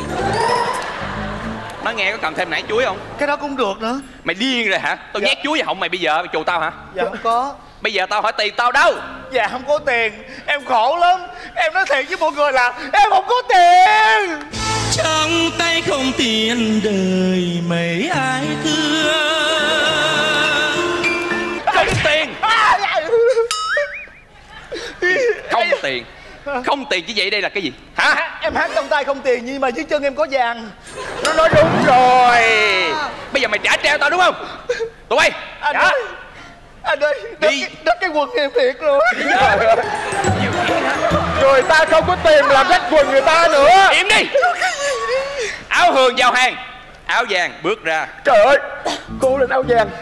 Nó nghe có cầm thêm nải chuối không? Cái đó cũng được nữa. Mày điên rồi hả? Tao Dạ. nhét chuối vào họng mày bây giờ mày chù tao hả? Dạ không có. Bây giờ tao hỏi tiền tao đâu? Dạ không có tiền. Em khổ lắm. Em nói thiệt với mọi người là em không có tiền. Trong tay không tiền đời mấy ai thương. Không tiền. Không tiền. Không tiền chỉ vậy đây là cái gì? Hả? Em hát trong tay không tiền nhưng mà dưới chân em có vàng. Nó nói đúng rồi. Bây giờ mày trả treo tao đúng không? Tụi bay. Anh dạ. ơi. Anh ơi, đất đi. cái, đất cái quần em thiệt luôn. Người ta không có tiền mà làm rách quần người ta nữa. Im đi. thường vào hàng. Áo vàng bước ra. Trời ơi, cô lên áo vàng.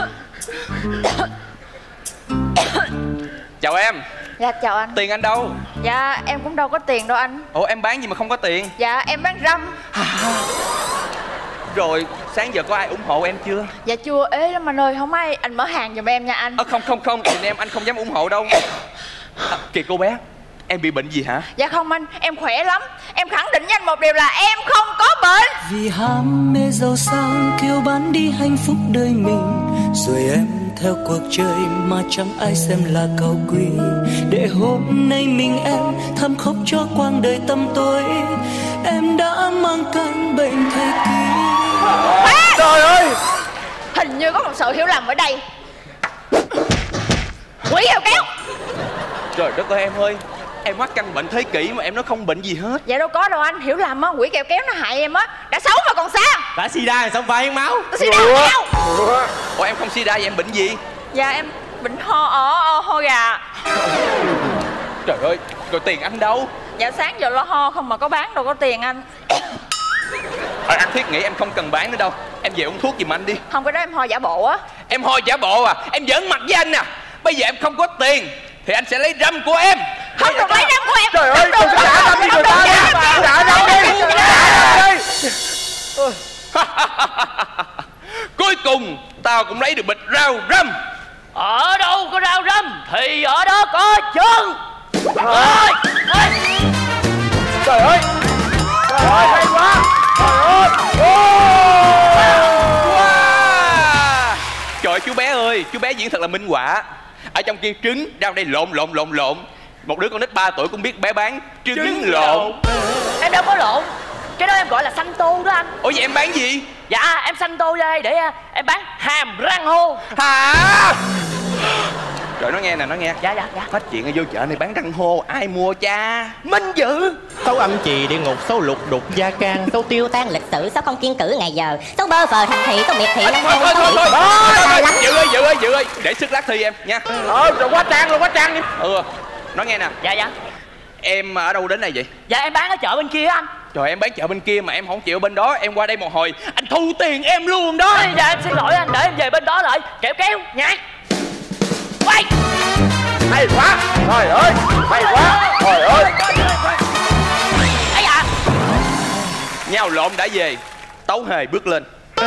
Chào em. Dạ chào anh. Tiền anh đâu? Dạ em cũng đâu có tiền đâu anh. Ủa em bán gì mà không có tiền? Dạ em bán răm. Rồi sáng giờ có ai ủng hộ em chưa? Dạ chưa, ế lắm anh ơi. Không ai, anh mở hàng giùm em nha anh. Ờ không không không, tiền em anh không dám ủng hộ đâu. À, kìa cô bé, em bị bệnh gì hả? Dạ không anh, em khỏe lắm. Em khẳng định với anh một điều là em không có bệnh. Vì ham mê giàu sang kêu bán đi hạnh phúc đời mình, rồi em theo cuộc chơi mà chẳng ai xem là cao quý. Để hôm nay mình em thầm khóc cho quãng đời tăm tối, em đã mang căn bệnh thời kỳ. Trời ơi, hình như có một sự hiểu lầm ở đây. Quỷ heo kéo. Trời đất ơi em ơi, em mắc căn bệnh thế kỷ mà em nói không bệnh gì hết. Dạ đâu có đâu anh, hiểu lầm á, quỷ kẹo kéo nó hại em á. Đã xấu mà còn sao? Đã sida thì sao phải hiến máu? Đã sida kéo. Ủa em không sida vậy em bệnh gì? Dạ em bệnh ho ở ho gà. Trời ơi, rồi tiền anh đâu? Dạ sáng giờ lo ho không mà có bán đâu có tiền anh. À, anh thiết nghĩ em không cần bán nữa đâu. Em về uống thuốc giùm anh đi. Không, cái đó em ho giả bộ á. Em ho giả bộ à? Em giỡn mặt với anh à? Bây giờ em không có tiền thì anh sẽ lấy răm của em. Không được lấy răm của em. trời ơi, tôi sẽ trả răm đi người ta đi. Trả răm đi. Trả răm đi. Cuối cùng tao cũng lấy được bịch rau răm. Ở đâu có rau răm thì ở đó có chân. Ơi, ơi. Trời ơi, trời ơi, hay quá. Trời ơi. Wow. Trời ơi chú bé ơi, chú bé diễn thật là minh họa. Ở trong kia trứng, ra đây lộn lộn lộn lộn. Một đứa con nít ba tuổi cũng biết bé bán trứng, trứng lộn. Em đâu có lộn. Cái đó em gọi là xanh tô đó anh. Ủa vậy em bán gì? Dạ em xanh tô ra đây để em bán hàm răng hô. Hả? Trời nó nghe nè, nó nghe. Dạ dạ dạ. Hết chuyện ở vô chợ này bán răng hô, ai mua cha? Minh Dự. Xấu âm trì địa ngục, xấu lục đục gia can, xấu tiêu tan lịch sử, xấu không kiên cử ngày giờ, xấu bơ phờ thành thị, xấu miệt thị năm thôi thôi thôi thôi Dự ơi, Dự ơi, Dự ơi, để sức lát thi em nha. Ờ rồi quá trang luôn, quá trang đi. Ừ, nói nghe nè. Dạ dạ. Em ở đâu đến đây vậy? Dạ em bán ở chợ bên kia anh. Trời em bán chợ bên kia mà em không chịu bên đó. Em qua đây một hồi anh thu tiền em luôn đó. Dạ em xin lỗi anh, để em về bên đó lại. Kẹo kéo nhạc. Quay. Hay quá. Trời ơi, hay quá. Trời ơi. Ấy à. Nhau lộn đã về. Tấu hề bước lên.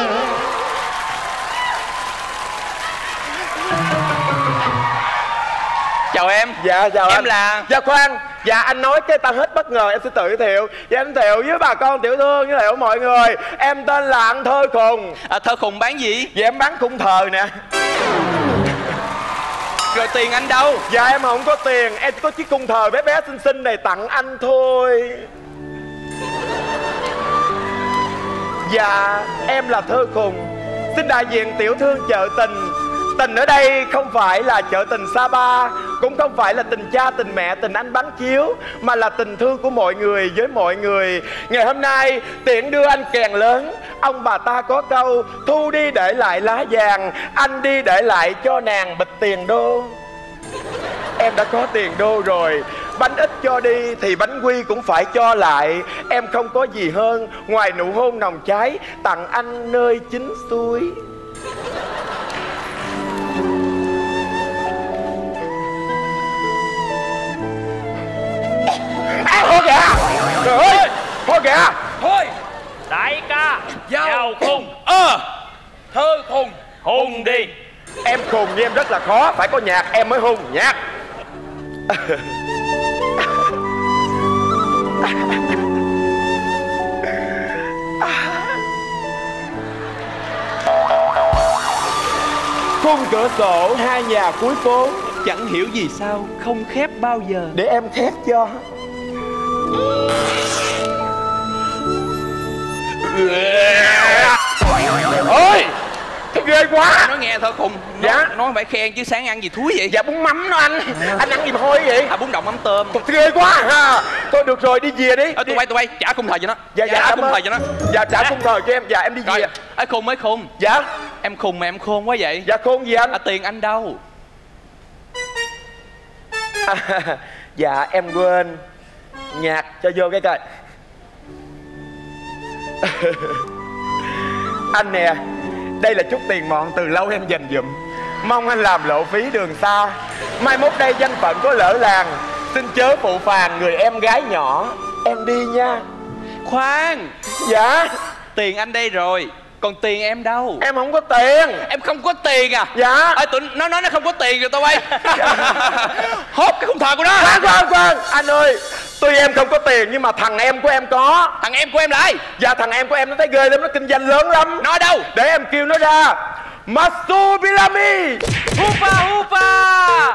Chào em. Dạ chào em anh. là. Dạ khoan. Dạ anh nói cái ta hết bất ngờ, em sẽ tự giới thiệu. Dạ em giới thiệu với bà con tiểu thương, giới thiệu mọi người. Em tên là anh Thơ Khùng. À, Thơ Khùng bán gì? Dạ em bán cung thờ nè. Rồi tiền anh đâu? Dạ em không có tiền, em chỉ có chiếc cung thờ bé bé xinh xinh này tặng anh thôi. Dạ em là Thơ Khùng, xin đại diện tiểu thương chợ Tình. Tình ở đây không phải là chợ tình Sapa, cũng không phải là tình cha, tình mẹ, tình anh bán chiếu, mà là tình thương của mọi người với mọi người. Ngày hôm nay tiện đưa anh kèn lớn. Ông bà ta có câu thu đi để lại lá vàng, anh đi để lại cho nàng bịch tiền đô. Em đã có tiền đô rồi, bánh ít cho đi thì bánh quy cũng phải cho lại. Em không có gì hơn ngoài nụ hôn nồng cháy tặng anh nơi chính suối. À, thôi kìa. Trời ơi, thôi kìa. Thôi. Đại ca Giao khùng. Ờ Thơ Khùng. Hùng đi. Em khùng với em rất là khó, phải có nhạc em mới hùng. Nhạc. Khung cửa sổ hai nhà cuối phố, chẳng hiểu vì sao không khép bao giờ. Để em khép cho. Ôi ghê quá. Nó nghe Thơ Khùng. Nó, dạ. Nó phải khen chứ sáng ăn gì thúi vậy? Dạ bún mắm đó anh. Anh ăn gì mà hôi vậy? À bún đậu mắm tôm. Ghê quá ha. Thôi được rồi đi về đi. Ờ tụi bay tụi bay trả khung thời cho nó. Dạ dạ trả khung thời cho nó. Dạ trả khung thời cho em. Dạ em đi về. Ấy khùng mới khùng. Dạ. Em khùng mà em khôn quá vậy. Dạ khôn gì anh? À tiền anh đâu? À, dạ em quên nhạc cho vô cái coi. Anh nè, đây là chút tiền mọn từ lâu em dành dụm, mong anh làm lộ phí đường xa. Mai mốt đây danh phận có lỡ làng, xin chớ phụ phàng người em gái nhỏ. Em đi nha. Khoan. Dạ. Tiền anh đây rồi, còn tiền em đâu? Em không có tiền. Em không có tiền à? Dạ. Ê, tụi nó nói nó không có tiền rồi tao bay. Hốt cái khung thờ của nó. Khoan khoan khoan. Anh ơi, tuy em không có tiền nhưng mà thằng em của em có. Thằng em của em là ai? Dạ thằng em của em nó thấy ghê lắm, nó kinh doanh lớn lắm. Nó đâu? Để em kêu nó ra. Masubirami. Hupa hupa.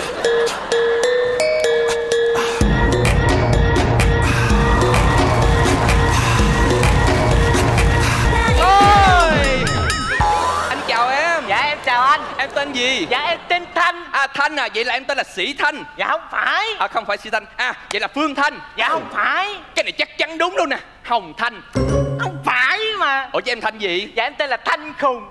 Em tên gì? Dạ em tên Thanh. À Thanh à, vậy là em tên là Sĩ Thanh. Dạ không phải. À không phải Sĩ Thanh. À vậy là Phương Thanh. Dạ không phải. Cái này chắc chắn đúng luôn nè. Hồng Thanh. Không phải mà. Ủa chứ em Thanh gì? Dạ em tên là Thanh Khùng.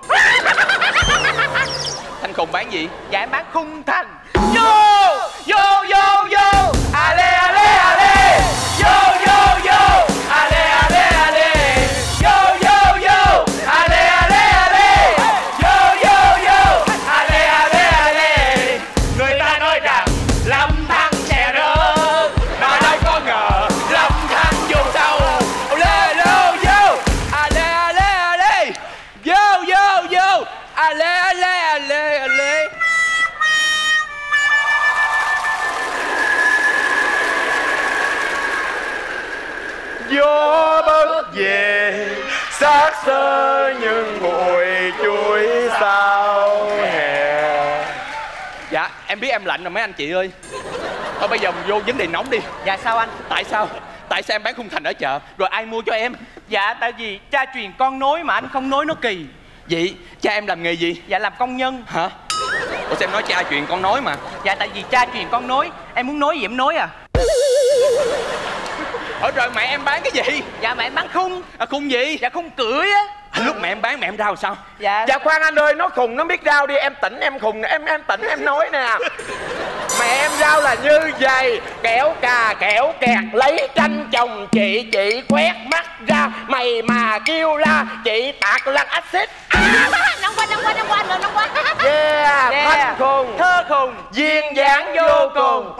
Thanh Khùng bán gì? Dạ em bán khung thành. Vô vô vô vô. Ale ale ale. Vô vô vô. Ale ale ale. Vô vô vô. Ale ale ale. Vô vô vô. Ale ale ale. Người ta nói rằng Lâm Thăng sẽ rớt, mà đâu có ngờ Lâm Thăng vô sâu. Lê lô vô. Ale ale ale. Vô vô vô. Ale ale ale ale. Gió bất về xác xơ nhưng bụi chuối sao hè. Dạ em biết em lạnh rồi mấy anh chị ơi. Thôi bây giờ mình vô vấn đề nóng đi. Dạ sao anh? Tại sao? Tại sao em bán khung thành ở chợ rồi ai mua cho em? Dạ tại vì cha truyền con nối mà anh không nối nó kỳ. Vậy cha em làm nghề gì? Dạ làm công nhân. Hả? Ủa sao em nói cha truyền con nói mà? Dạ tại vì cha truyền con nối. Em muốn nối gì em nối à. Ủa rồi mẹ em bán cái gì? Dạ mẹ em bán khung. À khung gì? Dạ khung cưỡi á. À, lúc mẹ em bán mẹ em rao sao? Dạ. Dạ khoan anh ơi, nó khùng nó biết rao đi. Em tỉnh em khùng, em em tỉnh em nói nè. Mẹ em rao là như vậy: kẻo cà kẻo kẹt lấy tranh chồng chị, chị quét mắt ra mày mà kêu la chị tạt lăn axit. À, nóng quá nóng quá nóng quá nóng quá. Yeah, Yeah. thanh khùng Thơ khùng duyên dáng vô cùng.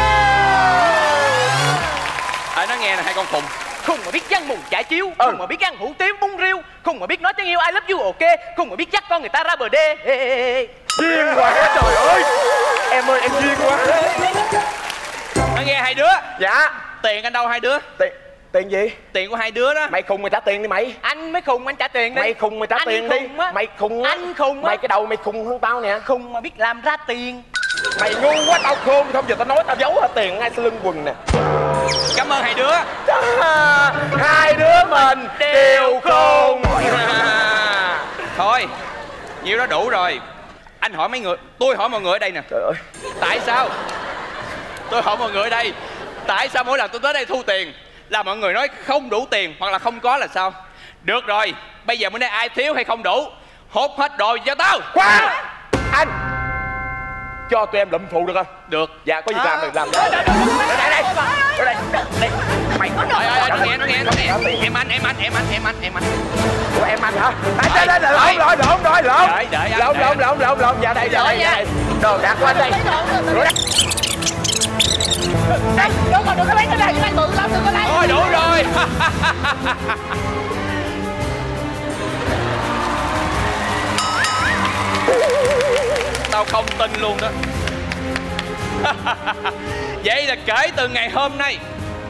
À nó nghe nè hai con khùng. Khùng mà biết văn mùng chải chiếu, Ừ. khùng mà biết ăn hủ tiếu bún riêu, khùng mà biết nói tiếng yêu I love you ok, khùng mà biết dắt con người ta ra bờ đê. Duyên quá trời ơi. Em ơi em duyên quá. Nó nghe hai đứa. Dạ. Tiền anh đâu hai đứa? Tiền tiền gì? Tiền của hai đứa đó. Mày khùng mày trả tiền đi mày. Anh mới khùng anh trả tiền đi. Mày khùng mày trả Anh tiền đi. khùng á. Mày khùng á. Anh khùng á. Mày cái đầu mày khùng hơn tao nè. Khùng mà biết làm ra tiền. Mày ngu quá, tao khôn không, giờ tao nói tao giấu hết tiền ngay sau lưng quần nè. Cảm ơn hai đứa. À, hai đứa mình đều khôn. Thôi nhiêu đó đủ rồi. Anh hỏi mấy người, tôi hỏi mọi người ở đây nè. Trời ơi. Tại sao? Tôi hỏi mọi người ở đây, tại sao mỗi lần tôi tới đây thu tiền là mọi người nói không đủ tiền hoặc là không có là sao? Được rồi, bây giờ bữa nay ai thiếu hay không đủ, hốt hết đồ cho tao. Khoan anh, cho tụi em lụm phụ được không? Được. Dạ có gì làm được làm. Đây đây đây đây đây. Mày có Ơi ơi nó nghe nó nghe nó nghe. Em anh em anh em anh em anh em anh. Ủa em anh hả? Đây đây đây lộn rồi lộn rồi lộn. Đợi đợi anh. Lộn lộn lộn lộn lộn dạ đây dạ đây dạ đây. Đồ đạc của anh đây. Đây, đúng rồi, đừng có lấy cái này, cái này bự lắm, đừng có lấy. Thôi đủ rồi. Tao không tin luôn đó. Vậy là kể từ ngày hôm nay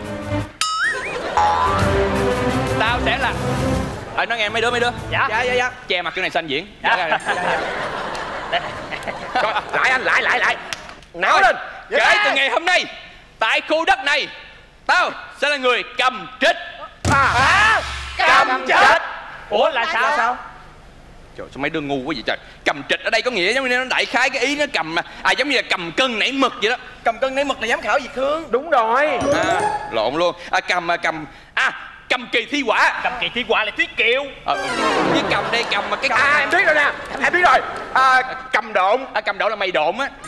tao sẽ là ờ nói nghe mấy đứa mấy đứa. Dạ dạ dạ, dạ. Che mặt chỗ này xanh diễn. Dạ, dạ, dạ, dạ. Rồi, lại anh lại lại lại. Náo Thôi, lên. kể từ ngày hôm nay tại khu đất này tao sẽ là người cầm trịch. À, cầm trịch. Ủa là sao sao? Trời sao mấy đứa ngu quá vậy trời. Cầm trịch ở đây có nghĩa giống như nó đại khái cái ý nó cầm mà à giống như là cầm cân nảy mực vậy đó. Cầm cân nảy mực là giám khảo Việt Hương. Đúng rồi. À, lộn luôn. À, cầm cầm à cầm kỳ thi quả. Cầm kỳ thi quả là Tuyết Kiều. Ờ, với cầm đây cầm mà cái À em biết rồi nè. Em biết rồi. À, cầm độn. À, cầm độn là mày độn á.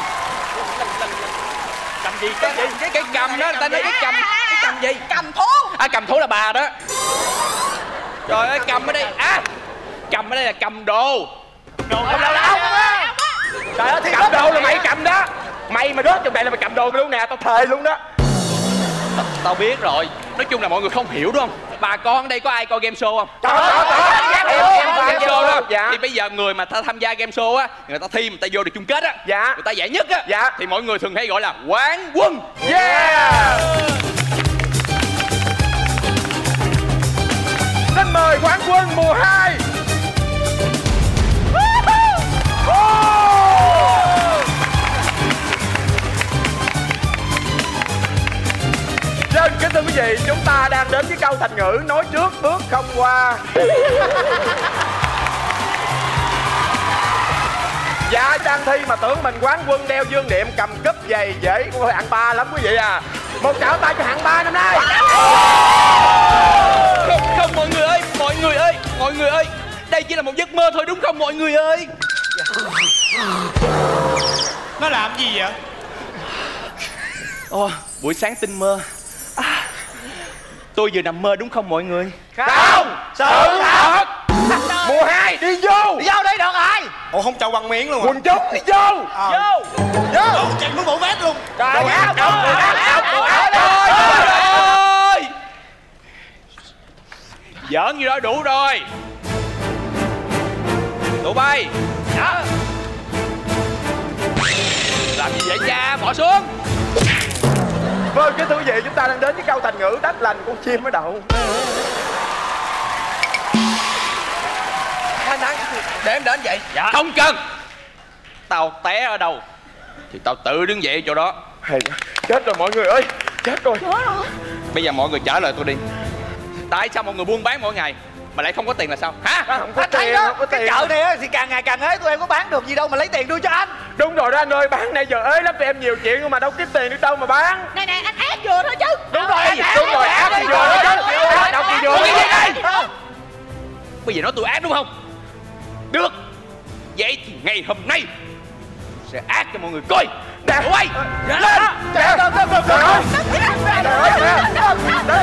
Cầm gì cái gì? Cái cái cầm đó người ta nói cái cầm cái cầm gì? Cầm thú. À cầm thú là bà đó. Trời ơi cầm ở đây. À cầm ở đây là cầm đồ. Đồ cầm đâu đâu. Trời ơi cầm đồ là mày cầm đó. Mày mà rớt trong đây là mày cầm đồ luôn nè. Tao thề luôn đó. Tao, tao biết rồi. Nói chung là mọi người không hiểu đúng không? Bà con ở đây có ai coi game show không? Có có có. Em em coi game show đó. Dạ. Thì bây giờ người mà ta tham gia game show á, người ta thi, người ta vô được chung kết á, dạ, người ta giải nhất á, dạ, thì mọi người thường hay gọi là quán quân. Yeah. Xin mời quán quân mùa hai. Dân kính thưa quý vị, chúng ta đang đến với câu thành ngữ nói trước bước không qua. Dạ đang thi mà tưởng mình quán quân đeo dương niệm cầm cúp giày dễ của hạng ba lắm quý vị à. Một trảo tay cho hạng ba năm nay. Không không mọi người ơi, mọi người ơi, mọi người ơi, đây chỉ là một giấc mơ thôi đúng không mọi người ơi? Nó làm gì vậy? Ồ, buổi sáng tinh mơ. À, tôi vừa nằm mơ đúng không mọi người? Không, sự thật. Mùa hai đi vô. Đi vô đây được rồi. Ủa không chào bằng miếng luôn à? Quần chúng đi vô. À. Vô. Vô. Vô chạy muốn bộ vét luôn. Trời ơi, áo đâu, áo đâu, áo ơi. Giỡn gì đó đủ rồi. Tụi bay. Dạ. Làm gì vậy cha, bỏ xuống. Vâng, kính thưa quý vị, chúng ta đang đến với câu thành ngữ đất lành con chim ở đậu. Để em đến vậy. Dạ. Không cần. Tao té ở đâu thì tao tự đứng dậy chỗ đó. Chết rồi mọi người ơi. Chết rồi. Bây giờ mọi người trả lời tôi đi. Tại sao mọi người buôn bán mỗi ngày mà lại không có tiền là sao? Hả? Không có tiền, không có tiền. Cái chợ này thì càng ngày càng ế, tụi em có bán được gì đâu mà lấy tiền đưa cho anh. Đúng rồi đó anh ơi, bán này giờ ế lắm, tụi em nhiều chuyện nhưng mà đâu kiếm tiền được đâu mà bán. Này này anh ác vừa thôi chứ. Đúng rồi, đúng rồi, ác thì vừa thôi chứ. Ác đâu thì vừa. Bây giờ nói tôi ác đúng không? Được. Vậy thì ngày hôm nay sẽ ác cho mọi người coi. Nè, quay lên. Trời ơi, trời ơi, trời ơi, trời ơi, trời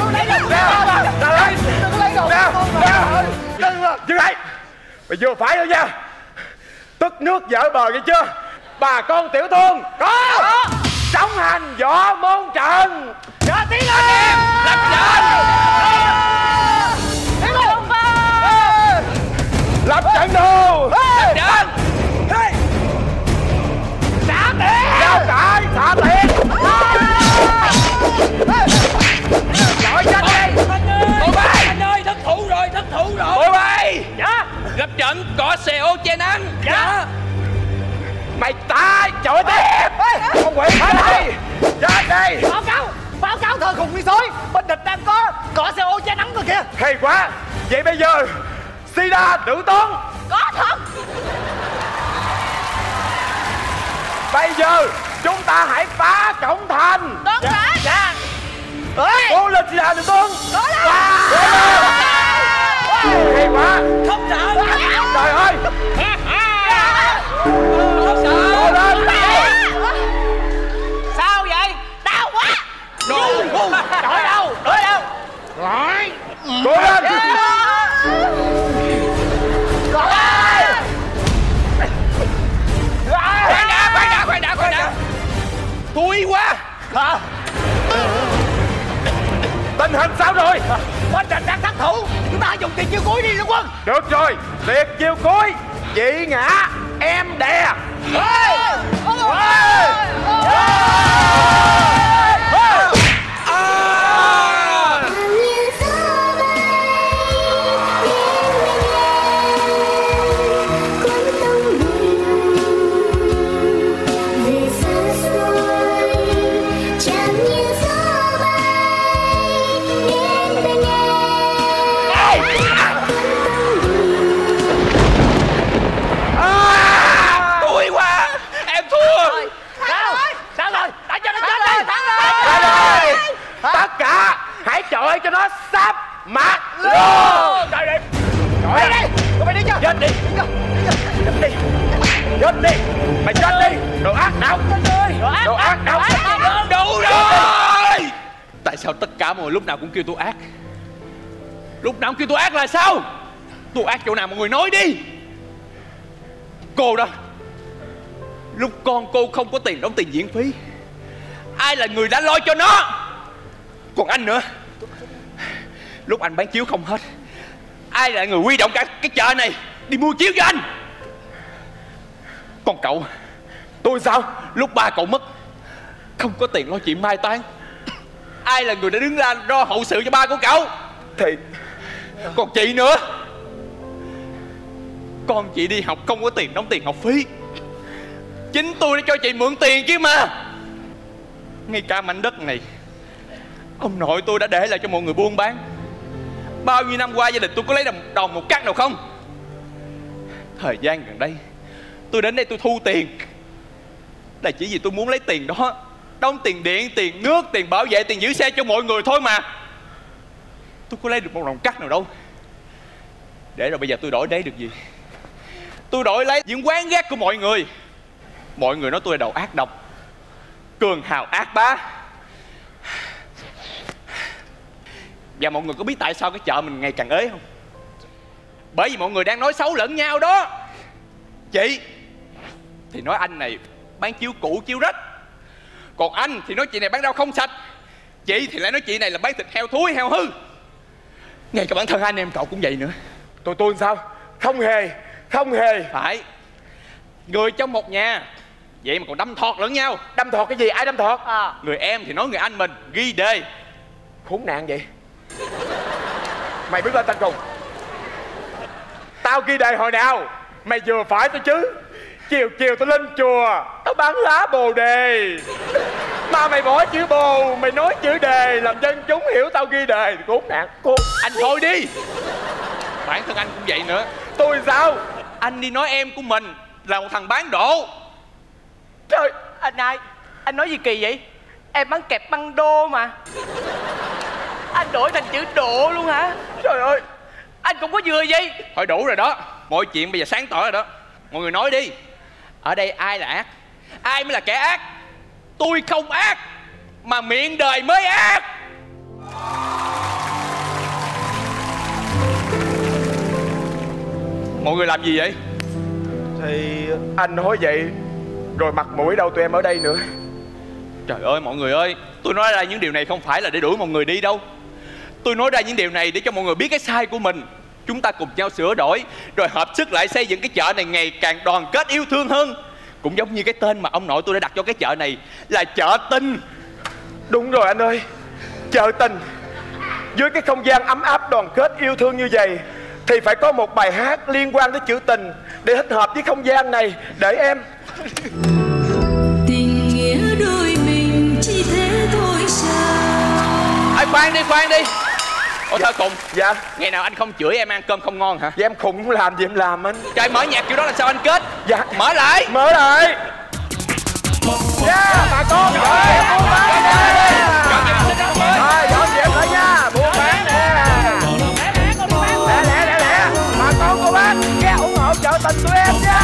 ơi, dừng lại. Mày vừa phải thôi nha. Tức nước vỡ bờ nghe chưa? Bà con tiểu thương có sóng hành võ môn trận. Dạ tiến lên. Lập trận. Lập trận đồ. Lập trận. Xả tiền. Giao cãi, xả tiền. Lội chết đi. Tụi bay. Anh ơi, thất thủ rồi, thất thủ rồi. Tụi bay. Dạ. Lập trận có xe ô che nắng. Dạ. Mày tai trời tiếp. Con quỷ chết đi. Chết đi. Báo cáo, báo cáo thơ khùng đi xối. Bên địch đang có cỏ xe ô che nắng rồi kìa. Hay quá. Vậy bây giờ Sida tử tướng. Có thật. Bây giờ chúng ta hãy phá cổng thành. Đúng rồi. Dạ. Cố lên Sida tử tướng. Cố lên. Hay quá. Không sợ. Trời ơi. Không sợ. Cố lên. Sao vậy? Đau quá. Đổi đâu? Đổi đâu? Lại. Cố lên. Khoan đã, khoan đã, khoan đã, khoan đã. Thúi quá. Hả? Tình hình sao rồi? Bên địch đang thất thủ. Chúng ta dùng tiền chiêu cuối đi Lương Quân. Được rồi, liệt chiêu cuối. Chị ngã, em đè. Thúi quá. Em thua. Sao? Sao rồi? Đã cho nó chết đi. Rồi rồi. Tất cả hãy chọi cho nó sắp mặt luôn. Trời đi. Trời đi. Tụi mày đi chưa? Chết đi. Chết đi. Chết đi. Mày chết đi. Đồ ác nào. Đồ ác nào. Đủ rồi. Tại sao tất cả mọi người lúc nào cũng kêu tôi ác? Lúc nào cũng kêu tôi ác là sao? Tôi ác chỗ nào mọi người nói đi. Cô đó, lúc con cô không có tiền đóng tiền diễn phí, ai là người đã lo cho nó? Còn anh nữa, lúc anh bán chiếu không hết, ai là người huy động cả cái chợ này đi mua chiếu cho anh? Còn cậu, tôi sao? Lúc ba cậu mất, không có tiền lo chuyện mai táng, ai là người đã đứng ra lo hậu sự cho ba của cậu? Thì còn chị nữa, con chị đi học không có tiền đóng tiền học phí, chính tôi đã cho chị mượn tiền chứ mà. Ngay cả mảnh đất này, ông nội tôi đã để lại cho mọi người buôn bán. Bao nhiêu năm qua gia đình tôi có lấy đồng, đồng một cắt nào không? Thời gian gần đây tôi đến đây tôi thu tiền là chỉ vì tôi muốn lấy tiền đó đóng tiền điện, tiền nước, tiền bảo vệ, tiền giữ xe cho mọi người thôi mà. Tôi có lấy được một đồng cắt nào đâu. Để rồi bây giờ tôi đổi lấy được gì? Tôi đổi lấy những quán ghét của mọi người. Mọi người nói tôi là đầu ác độc, cường hào ác bá. Và mọi người có biết tại sao cái chợ mình ngày càng ế không? Bởi vì mọi người đang nói xấu lẫn nhau đó. Chị thì nói anh này bán chiếu cũ chiếu rách, còn anh thì nói chị này bán rau không sạch, chị thì lại nói chị này là bán thịt heo thúi heo hư. Ngay cả bản thân anh em cậu cũng vậy nữa. Tôi tôi sao? Không hề, không hề. Phải. Người trong một nhà vậy mà còn đâm thọt lẫn nhau. Đâm thọt cái gì? Ai đâm thọt? À. Người em thì nói người anh mình ghi đề. Khốn nạn vậy. Mày biết lên tên cùng. Tao ghi đề hồi nào? Mày vừa phải tôi chứ. Chiều chiều tôi lên chùa, tao bán lá bồ đề, mà mày bỏ chữ bồ, mày nói chữ đề, làm dân chúng hiểu tao ghi đề. Khốn nạn. Cô anh thôi đi. Bản thân anh cũng vậy nữa. Tôi sao? Anh đi nói em của mình là một thằng bán độ. Trời, anh ai? Anh nói gì kỳ vậy? Em bán kẹp băng đô mà. Anh đổi thành chữ độ luôn hả? Trời ơi, anh cũng có vừa gì. Thôi đủ rồi đó. Mọi chuyện bây giờ sáng tỏ rồi đó. Mọi người nói đi. Ở đây ai là ác? Ai mới là kẻ ác? Tôi không ác, mà miệng đời mới ác. Mọi người làm gì vậy? Thì anh nói vậy, rồi mặt mũi đâu tụi em ở đây nữa. Trời ơi mọi người ơi, tôi nói ra những điều này không phải là để đuổi mọi người đi đâu. Tôi nói ra những điều này để cho mọi người biết cái sai của mình. Chúng ta cùng nhau sửa đổi, rồi hợp sức lại xây dựng cái chợ này ngày càng đoàn kết yêu thương hơn. Cũng giống như cái tên mà ông nội tôi đã đặt cho cái chợ này là chợ tình. Đúng rồi anh ơi, chợ tình. Dưới cái không gian ấm áp đoàn kết yêu thương như vậy thì phải có một bài hát liên quan tới chữ tình để thích hợp với không gian này. Để em. Tình nghĩa đôi mình chỉ thế thôi sao? Ê, khoan đi khoan đi. Ủa dạ. Thơ Cùng. Dạ. Ngày nào anh không chửi em ăn cơm không ngon hả? Dạ em khùng làm gì em làm anh. Trời, mở nhạc kiểu đó là sao anh kết? Dạ. Mở lại. Mở lại. Dạ bà con. Rồi buôn bán nè. Rồi dọn dẹp lại nha. Buôn bán nè. Lẹ lẹ lẹ lẹ. Bà con cô bác ghé ủng hộ chợ tình tụi em nha.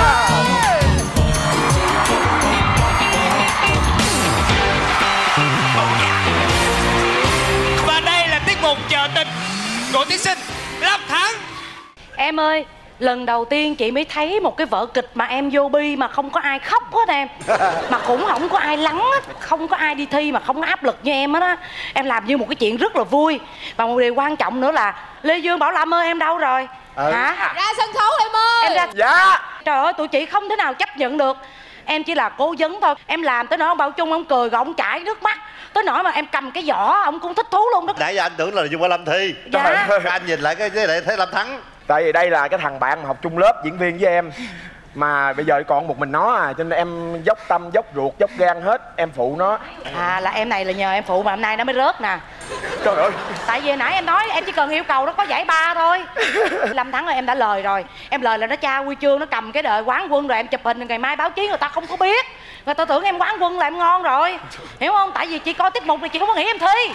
Một chợ tình của thí sinh Lâm Thắng. Em ơi, lần đầu tiên chị mới thấy một cái vở kịch mà em vô bi mà không có ai khóc hết em. Mà cũng không có ai lắng hết. Không có ai đi thi mà không có áp lực như em hết á. Em làm như một cái chuyện rất là vui. Và một điều quan trọng nữa là Lê Dương, Bảo Lâm ơi, em đâu rồi? Ừ. Hả? Ra sân khấu em ơi. Em ra... Dạ. Trời ơi, tụi chị không thể nào chấp nhận được. Em chỉ là cố vấn thôi. Em làm tới nỗi ông Bảo Trung ông cười rồi ông chảy nước mắt. Tới nỗi mà em cầm cái giỏ ông cũng thích thú luôn đó. Nãy giờ anh tưởng là Dương Bảo Lâm thi. Dạ. Anh nhìn lại cái cái để thấy Lâm thắng. Tại vì đây là cái thằng bạn mà học chung lớp diễn viên với em, mà bây giờ còn một mình nó à, cho nên em dốc tâm dốc ruột dốc gan hết em phụ nó. À là em này là nhờ em phụ mà hôm nay nó mới rớt nè. Trời ơi. Tại vì nãy em nói em chỉ cần yêu cầu nó có giải ba thôi. Lâm Thắng ơi, em đã lời rồi. Em lời là nó trao huy chương, nó cầm cái đời quán quân rồi em chụp hình, ngày mai báo chí người ta không có biết, người ta tưởng em quán quân là em ngon rồi, hiểu không? Tại vì chị coi tiết mục này chị không có nghĩ em thi.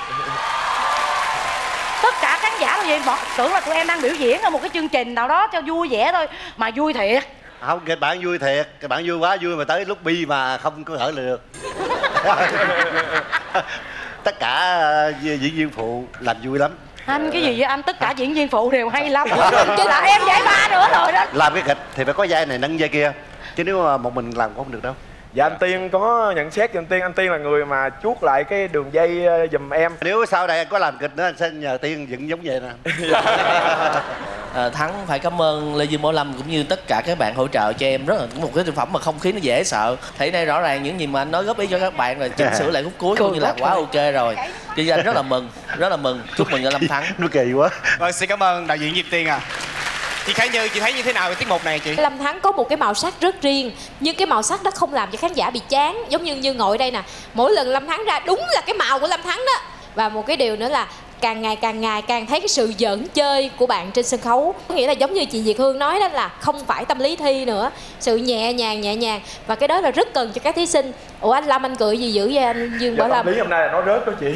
Tất cả khán giả là gì tưởng là tụi em đang biểu diễn ở một cái chương trình nào đó cho vui vẻ thôi, mà vui thiệt. Không, kịch bản vui thiệt, kịch bản vui quá vui mà tới lúc bi mà không có hở là được. tất cả uh, diễn viên phụ làm vui lắm. Anh cái gì vậy anh? Tất cả diễn viên phụ đều hay lắm. Chứ là em giải ba nữa rồi đó. Làm cái kịch thì phải có vai này nâng vai kia, chứ nếu mà một mình làm cũng không được đâu. Dạ anh Tiên có nhận xét cho anh Tiên. Anh Tiên là người mà chuốt lại cái đường dây giùm em. Nếu sau này anh có làm kịch nữa anh sẽ nhờ Tiên dựng giống vậy nè. À, Thắng phải cảm ơn Lê Dương Bảo Lâm cũng như tất cả các bạn hỗ trợ cho em rất là một cái sản phẩm mà không khí nó dễ sợ. Thấy đây rõ ràng những gì mà anh nói góp ý cho các bạn rồi chỉnh sửa lại khúc cuối cũng như là quá ok rồi. Cho nên anh rất là mừng, rất là mừng. Chúc mừng anh Lâm Thắng. Nó kỳ quá. Vâng, xin cảm ơn đạo diễn Diệp Tiên à. Chị Khải Như, chị thấy như thế nào về tiết mục này chị? Lâm Thắng có một cái màu sắc rất riêng, nhưng cái màu sắc đó không làm cho khán giả bị chán. Giống như như ngồi đây nè, mỗi lần Lâm Thắng ra đúng là cái màu của Lâm Thắng đó. Và một cái điều nữa là càng ngày càng ngày càng thấy cái sự giỡn chơi của bạn trên sân khấu. Có nghĩa là giống như chị Việt Hương nói đó, là không phải tâm lý thi nữa, sự nhẹ nhàng nhẹ nhàng, và cái đó là rất cần cho các thí sinh. Ủa anh Lâm anh cười gì dữ vậy anh Dương Bảo Lâm? Tâm lý hôm nay là nó rớt đó chị.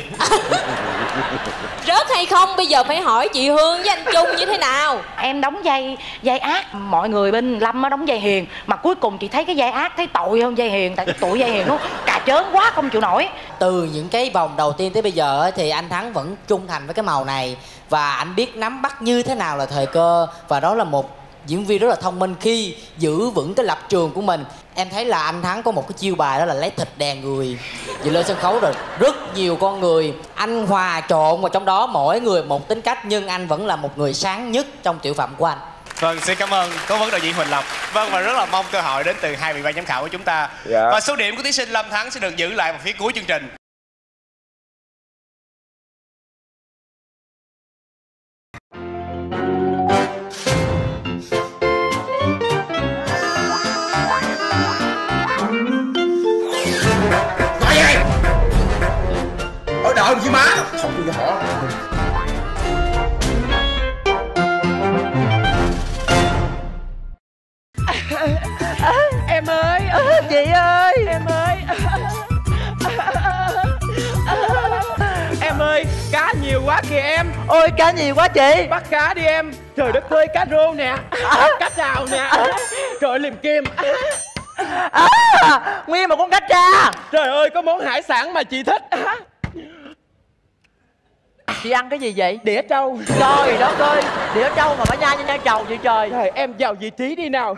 Rớt hay không bây giờ phải hỏi chị Hương với anh Trung như thế nào. Em đóng vai vai ác, mọi người bên Lâm nó đóng vai hiền, mà cuối cùng chị thấy cái vai ác thấy tội hơn vai hiền, tại tụi vai hiền nó cà chớn quá không chịu nổi. Từ những cái vòng đầu tiên tới bây giờ thì anh Thắng vẫn trung thành với cái màu này, và anh biết nắm bắt như thế nào là thời cơ, và đó là một diễn viên rất là thông minh khi giữ vững cái lập trường của mình. Em thấy là anh Thắng có một cái chiêu bài đó là lấy thịt đè người. Vì lên sân khấu rồi rất nhiều con người, anh hòa trộn vào trong đó, mỗi người một tính cách, nhưng anh vẫn là một người sáng nhất trong tiểu phẩm của anh. Vâng, xin cảm ơn cố vấn đạo diễn Huỳnh Lộc. Vâng, và rất là mong cơ hội đến từ hai vị ban giám khảo của chúng ta. Dạ. Và số điểm của thí sinh Lâm Thắng sẽ được giữ lại vào phía cuối chương trình. Đợi gì má không có họ. Em ơi, chị ơi, em ơi. Em ơi, cá nhiều quá kìa em. Ôi cá nhiều quá chị. Bắt cá đi em. Trời đất ơi, cá rô nè, cá trào nè. Trời liềm kim. À, nguyên một con cá tra. Trời ơi, có món hải sản mà chị thích. Chị ăn cái gì vậy? Đĩa trâu. Trời đất ơi, đĩa trâu mà phải nhai nhai trầu vậy trời. Trời, em vào vị trí đi nào.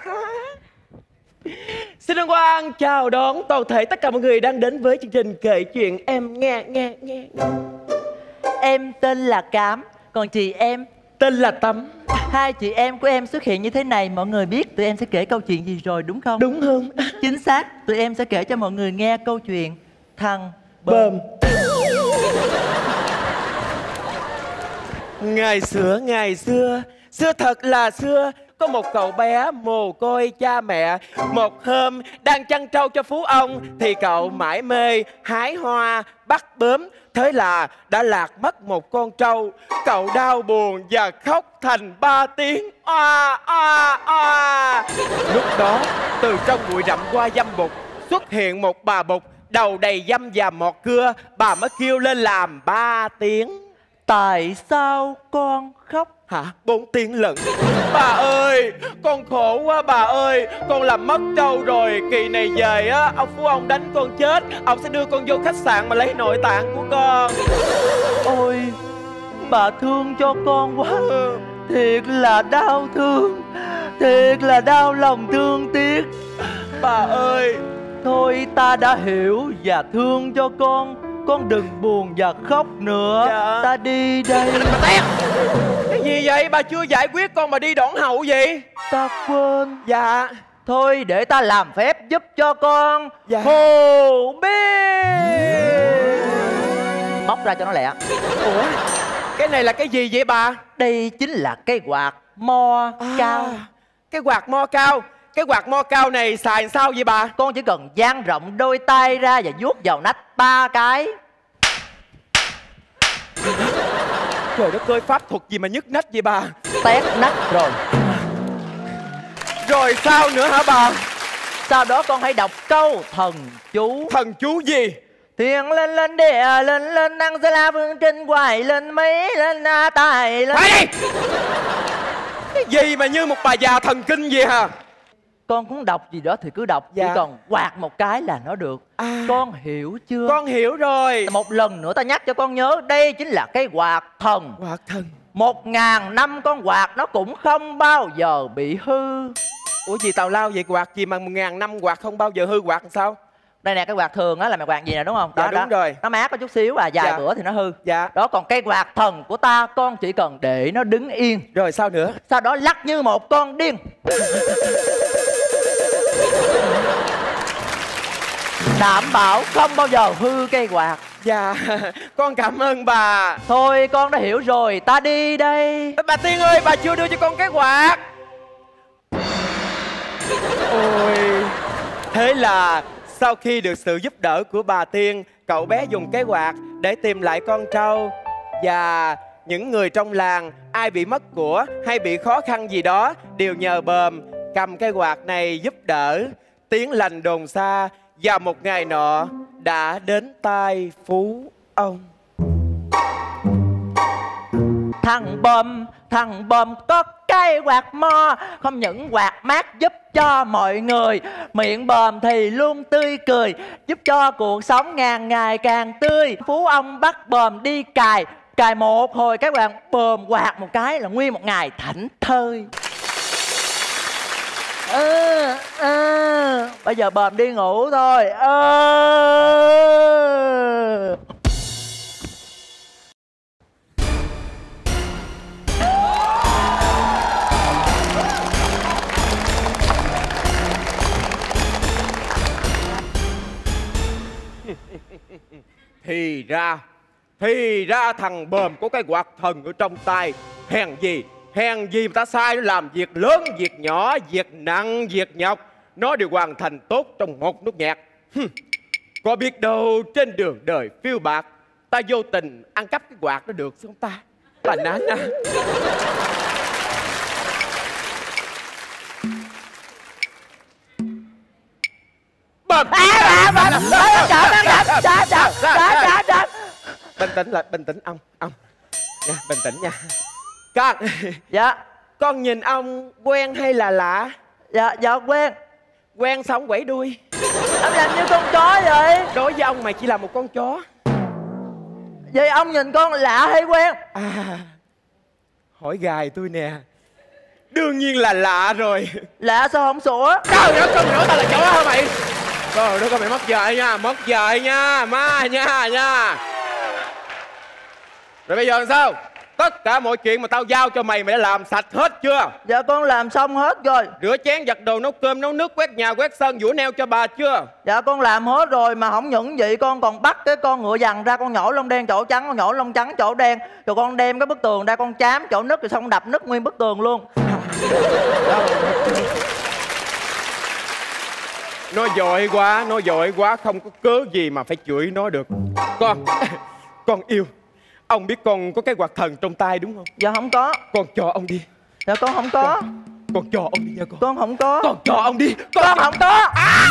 Xin hân hoan chào đón toàn thể tất cả mọi người đang đến với chương trình Kể Chuyện Em Nghe Nghe Nghe. Em tên là Cám, còn chị em tên là Tấm. Hai chị em của em xuất hiện như thế này, mọi người biết tụi em sẽ kể câu chuyện gì rồi đúng không? Đúng không? Chính xác, tụi em sẽ kể cho mọi người nghe câu chuyện Thằng Bơm. Ngày xưa, ngày xưa, xưa thật là xưa, có một cậu bé mồ côi cha mẹ. Một hôm đang chăn trâu cho phú ông thì cậu mải mê hái hoa bắt bướm, thế là đã lạc mất một con trâu. Cậu đau buồn và khóc thành ba tiếng oa oa oa. Lúc đó từ trong bụi rậm hoa dâm bụt xuất hiện một bà bụt đầu đầy dâm và mọt cưa. Bà mới kêu lên làm ba tiếng. Tại sao con khóc? Hả? Bốn tiếng lận. Bà ơi, con khổ quá bà ơi. Con làm mất trâu rồi. Kỳ này về á, ông phú ông đánh con chết. Ông sẽ đưa con vô khách sạn mà lấy nội tạng của con. Ôi, bà thương cho con quá. Thiệt là đau thương, thiệt là đau lòng thương tiếc. Bà ơi, thôi ta đã hiểu và thương cho con. Con đừng buồn và khóc nữa. Dạ. Ta đi đây. Cái gì vậy? Bà chưa giải quyết con mà đi đón hậu gì? Ta quên. Dạ. Thôi để ta làm phép giúp cho con. Dạ. Hồ biết. Móc ra cho nó lẹ. Ủa? Cái này là cái gì vậy bà? Đây chính là cái quạt mo à, cao. Cái quạt mo cao. Cái quạt mo cao này xài sao vậy bà? Con chỉ cần dang rộng đôi tay ra và vuốt vào nách ba cái. Trời đất ơi, pháp thuật gì mà nhức nách vậy bà? Tét nách rồi. Rồi sao nữa hả bà? Sau đó con hãy đọc câu thần chú. Thần chú gì? Thiên lên lên địa lên lên năng sẽ la vương trên hoài lên mấy lên na tài lên. Phải đi! Cái gì mà như một bà già thần kinh vậy hả? con muốn đọc gì đó thì cứ đọc. Dạ. Chỉ cần quạt một cái là nó được. À, con hiểu chưa? Con hiểu rồi. Một lần nữa ta nhắc cho con nhớ, đây chính là cái quạt thần. Quạt thần. Một ngàn năm con quạt nó cũng không bao giờ bị hư. Ủa gì tào lao vậy? Quạt gì mà một ngàn năm quạt không bao giờ hư, quạt làm sao? Đây nè, cái quạt thường á là mày quạt gì nè, đúng không? Dạ, Đó, đúng đó. rồi. Nó mát có chút xíu à, vài Dạ. bữa thì nó hư. Dạ. Đó, còn cây quạt thần của ta, con chỉ cần để nó đứng yên. Rồi sao nữa? Sau đó lắc như một con điên. Đảm bảo không bao giờ hư cây quạt. Dạ, con cảm ơn bà. Thôi con đã hiểu rồi, ta đi đây. Bà Tiên ơi, bà chưa đưa cho con cái quạt. Ôi, thế là sau khi được sự giúp đỡ của bà Tiên, cậu bé dùng cái quạt để tìm lại con trâu. Và những người trong làng, ai bị mất của hay bị khó khăn gì đó, đều nhờ Bờm cầm cái quạt này giúp đỡ. Tiếng lành đồn xa, và một ngày nọ đã đến tai Phú ông. Thằng Bờm, thằng Bờm có cái quạt mo, không những quạt mát giúp cho mọi người, miệng Bờm thì luôn tươi cười, giúp cho cuộc sống ngàn ngày càng tươi. Phú ông bắt Bờm đi cài, cài một hồi cái quạt Bờm quạt một cái là nguyên một ngày thảnh thơi. Ừ, ừ. Bây giờ Bờm đi ngủ thôi. Ừ. Thì ra, thì ra thằng Bờm có cái quạt thần ở trong tay. Hèn gì, hèn gì mà ta sai nó làm việc lớn, việc nhỏ, việc nặng, việc nhọc, nó đều hoàn thành tốt trong một nốt nhạc. Hừm. Có biết đâu trên đường đời phiêu bạc, ta vô tình ăn cắp cái quạt nó được không ta? Bà nán à. Bờm. Bình tĩnh lại, bình tĩnh ông, ông nha, bình tĩnh nha. Con. Dạ. Con nhìn ông quen hay là lạ? Dạ, dạ quen. Quen xong quẩy đuôi. Ông làm như con chó vậy. Đối với ông mày chỉ là một con chó. Vậy ông nhìn con lạ hay quen? À, hỏi gài tôi nè. Đương nhiên là lạ rồi. Lạ sao không sủa? Trời đất, con nữa tao là chó hả mày? Trời đất, con mày mất dạy nha, mất dạy nha, ma nha nha. Rồi bây giờ làm sao? Tất cả mọi chuyện mà tao giao cho mày, mày đã làm sạch hết chưa? Dạ con làm xong hết rồi. Rửa chén, giặt đồ, nấu cơm, nấu nước, quét nhà, quét sân, giũa neo cho bà chưa? Dạ con làm hết rồi, mà không những vậy con còn bắt cái con ngựa dằn ra, con nhổ lông đen chỗ trắng, con nhổ lông trắng chỗ đen, rồi con đem cái bức tường ra con chám chỗ nứt, rồi xong đập nứt nguyên bức tường luôn. Nó giỏi quá, nó giỏi quá, không có cớ gì mà phải chửi nó được. Con, con yêu. Ông biết con có cái quạt thần trong tay đúng không? Dạ không có. Con cho ông đi. Dạ con không có. Con, con cho ông đi nha con. Con không có. Con cho ông đi. Con, con không có. À!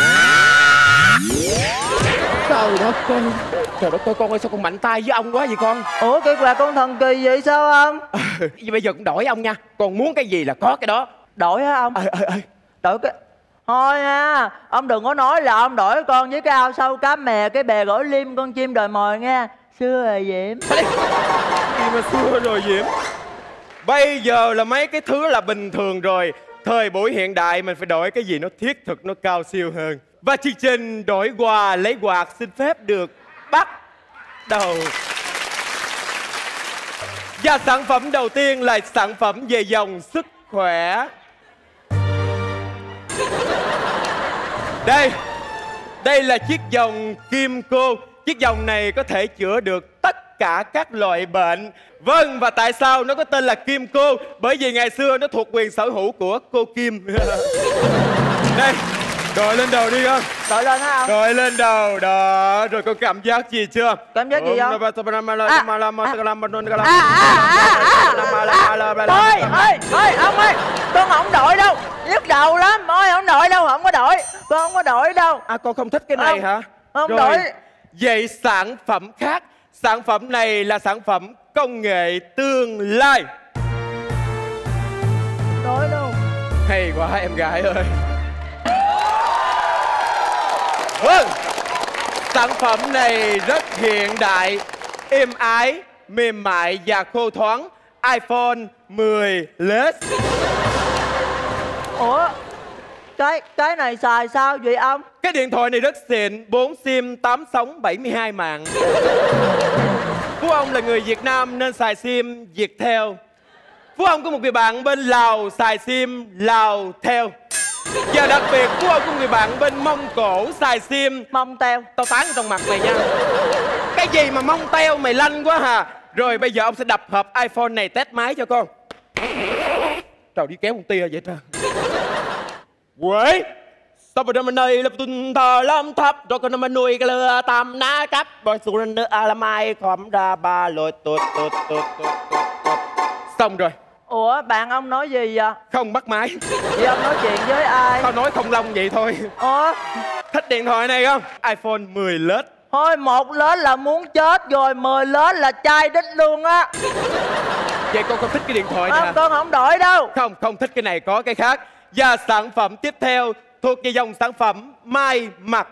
Trời đất ơi. Trời đất ơi, con ơi, sao con mạnh tay với ông quá vậy con? Ủa cái quạt con thần kỳ vậy sao ông? À, bây giờ cũng đổi ông nha. Con muốn cái gì là có cái đó. Đổi hả ông? Ờ ờ ờ. Đổi cái... Thôi nha, ông đừng có nói là ông đổi con với cái ao sâu cá mè, cái bè gỏi lim, con chim đời mồi nha. Xưa rồi Diễm. Gì mà xưa rồi Diễm? Bây giờ là mấy cái thứ là bình thường rồi. Thời buổi hiện đại mình phải đổi cái gì nó thiết thực, nó cao siêu hơn. Và chương trình đổi quà lấy quạt xin phép được bắt đầu. Và sản phẩm đầu tiên là sản phẩm về dòng sức khỏe. Đây, đây là chiếc vòng Kim Cô. Chiếc vòng này có thể chữa được tất cả các loại bệnh. Vâng, và tại sao nó có tên là Kim Cô? Bởi vì ngày xưa nó thuộc quyền sở hữu của cô Kim. Đây, đội lên đầu đi con. Đội lên hả không? Đội lên đầu, đó. Rồi con cảm giác gì chưa? Cảm giác gì không? Thôi, ơi, ơi, ông ơi, con không đội đâu. Nhức đầu lắm, ôi không đội đâu, không có đội. Con không có đội đâu. À, con không thích cái này hả? Không rồi, đổi. Vậy sản phẩm khác. Sản phẩm này là sản phẩm công nghệ tương lai. Đổi đâu? Hay quá em gái ơi. Vâng, sản phẩm này rất hiện đại, êm ái, mềm mại và khô thoáng. iPhone mười Plus. Ủa, cái cái này xài sao vậy ông? Cái điện thoại này rất xịn, bốn sim, tám sóng, bảy mươi hai mạng. Phú ông là người Việt Nam nên xài sim Viettel. Phú ông có một người bạn bên Lào xài sim Lào theo. Và đặc biệt Phú ông có một người bạn bên Mông Cổ xài sim Mông Teo. Tao tán trong mặt mày nha. Cái gì mà Mông Teo mày lanh quá hà. Rồi bây giờ ông sẽ đập hộp iPhone này test máy cho con. Trời đi kéo con tia vậy trời. Quế sao mà năm nay là tuần thờ lâm thấp rồi còn năm nuôi cái lừa tam ná cắp rồi xuống nữa à làm ai khóm ra ba lội tụt tụt tụt tụt tụt. Xong rồi. Ủa bạn ông nói gì vậy? Không bắt máy. Vậy ông nói chuyện với ai? Tao nói không lông vậy thôi. Ủa thích điện thoại này không? iPhone mười Plus. Thôi một lớn là muốn chết rồi, mười lớn là chai đít luôn á. Vậy con không thích cái điện thoại này không, hả? Con không đổi đâu. Không, không thích cái này, có cái khác. Và sản phẩm tiếp theo thuộc về dòng sản phẩm may mặc.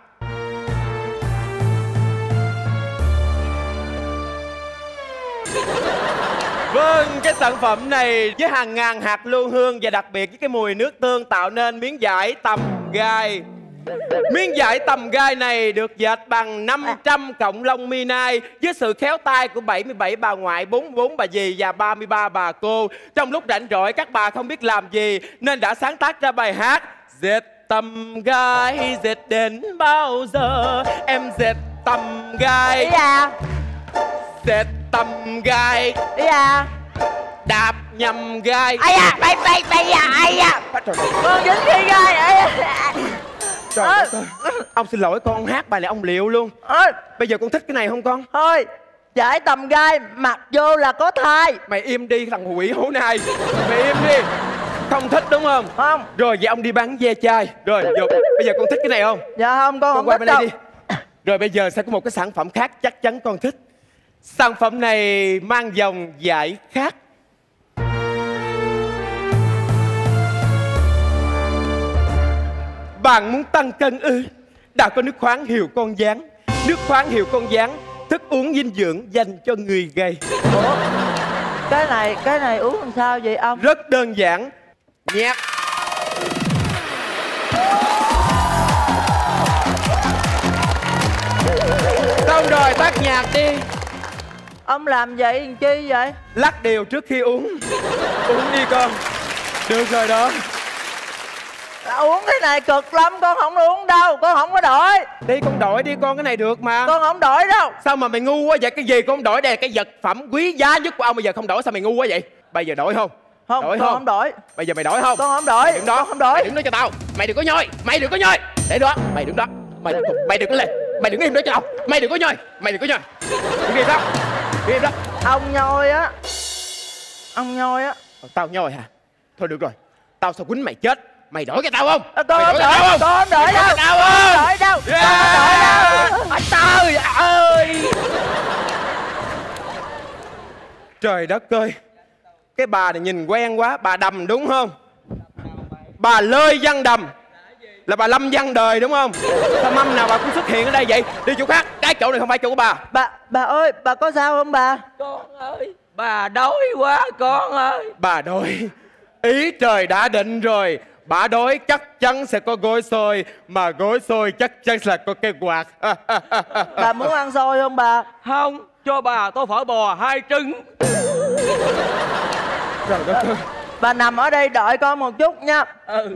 Vâng, cái sản phẩm này với hàng ngàn hạt lưu hương và đặc biệt với cái mùi nước tương tạo nên miếng vải tầm gai. Miếng vải tầm gai này được dệt bằng năm trăm cọng lông mi nai với sự khéo tay của bảy mươi bảy bà ngoại, bốn mươi bốn bà dì và ba mươi ba bà cô. Trong lúc rảnh rỗi các bà không biết làm gì nên đã sáng tác ra bài hát Dệt tầm gai, dệt đến bao giờ em dệt tầm gai. Ý à? Dệt tầm gai. Ý à? Đạp nhầm gai. Ai à, bay bay bay à, ai à? Con dính cái gai. Ai à? Trời ơi. Ông xin lỗi con, ông hát bài này ông liệu luôn. Ơi, bây giờ con thích cái này không con? Thôi, giải tầm gai mặc vô là có thai. Mày im đi thằng quỷ hổ này. Mày im đi. Không thích đúng không? Không. Rồi vậy ông đi bán ve chai. Rồi vô. Bây giờ con thích cái này không? Dạ không, con, con không qua thích bên đây đâu. Đi. Rồi bây giờ sẽ có một cái sản phẩm khác chắc chắn con thích. Sản phẩm này mang dòng vải khác. Bạn muốn tăng cân ư? Đã có nước khoáng hiệu con gián. Nước khoáng hiệu con gián, thức uống dinh dưỡng dành cho người gầy. Ủa? Cái này, cái này uống làm sao vậy ông? Rất đơn giản. Nhạc. Xong rồi tắt nhạc đi. Ông làm vậy làm chi vậy? Lắc đều trước khi uống. Uống đi con. Được rồi đó. À, uống cái này cực lắm, con không uống đâu, con không có đổi. Đi con đổi đi con, cái này được mà. Con không đổi đâu. Sao mà mày ngu quá vậy? Cái gì con không đổi? Đây là cái vật phẩm quý giá nhất của ông, bây giờ không đổi sao mày ngu quá vậy? Bây giờ đổi không? Không, đổi con không? không đổi. Bây giờ mày đổi không? Con không đổi. Mày đứng đó. Con không đổi. Mày đứng đó cho tao. Mày đừng có nhoi. Mày đừng có nhoi. Để đó. Mày đứng đó. Mày mày đừng có lên. Mày đừng im đó cho tao. Mày đừng có nhoi. Mày đừng có nhoi. Đứng im đó. Đứng im đó. Ông nhoi á. Ông nhoi á. Tao nhoi hả? Thôi được rồi. Tao sao quýnh mày chết. Mày đổi cái tao không? À, con không đổi, con không đổi đâu. Tao Con không? không đổi đâu. Con không đổi đâu. Trời ơi. Trời đất ơi. Cái bà này nhìn quen quá. Bà Đầm đúng không? Bà Lơi Văn Đầm. Là bà Lâm Văn Đời đúng không? Sao mâm nào bà cũng xuất hiện ở đây vậy? Đi chỗ khác. Cái chỗ này không phải chỗ của bà. Bà, bà ơi, bà có sao không bà? Con ơi, bà đói quá con ơi. Bà đói. Ý trời đã định rồi. Bà đói chắc chắn sẽ có gói xôi. Mà gói xôi chắc chắn là có cái quạt. Bà muốn ăn xôi không bà? Không, cho bà tô phở bò hai trứng. Trời đất ơi. Bà nằm ở đây đợi con một chút nha. Ừ.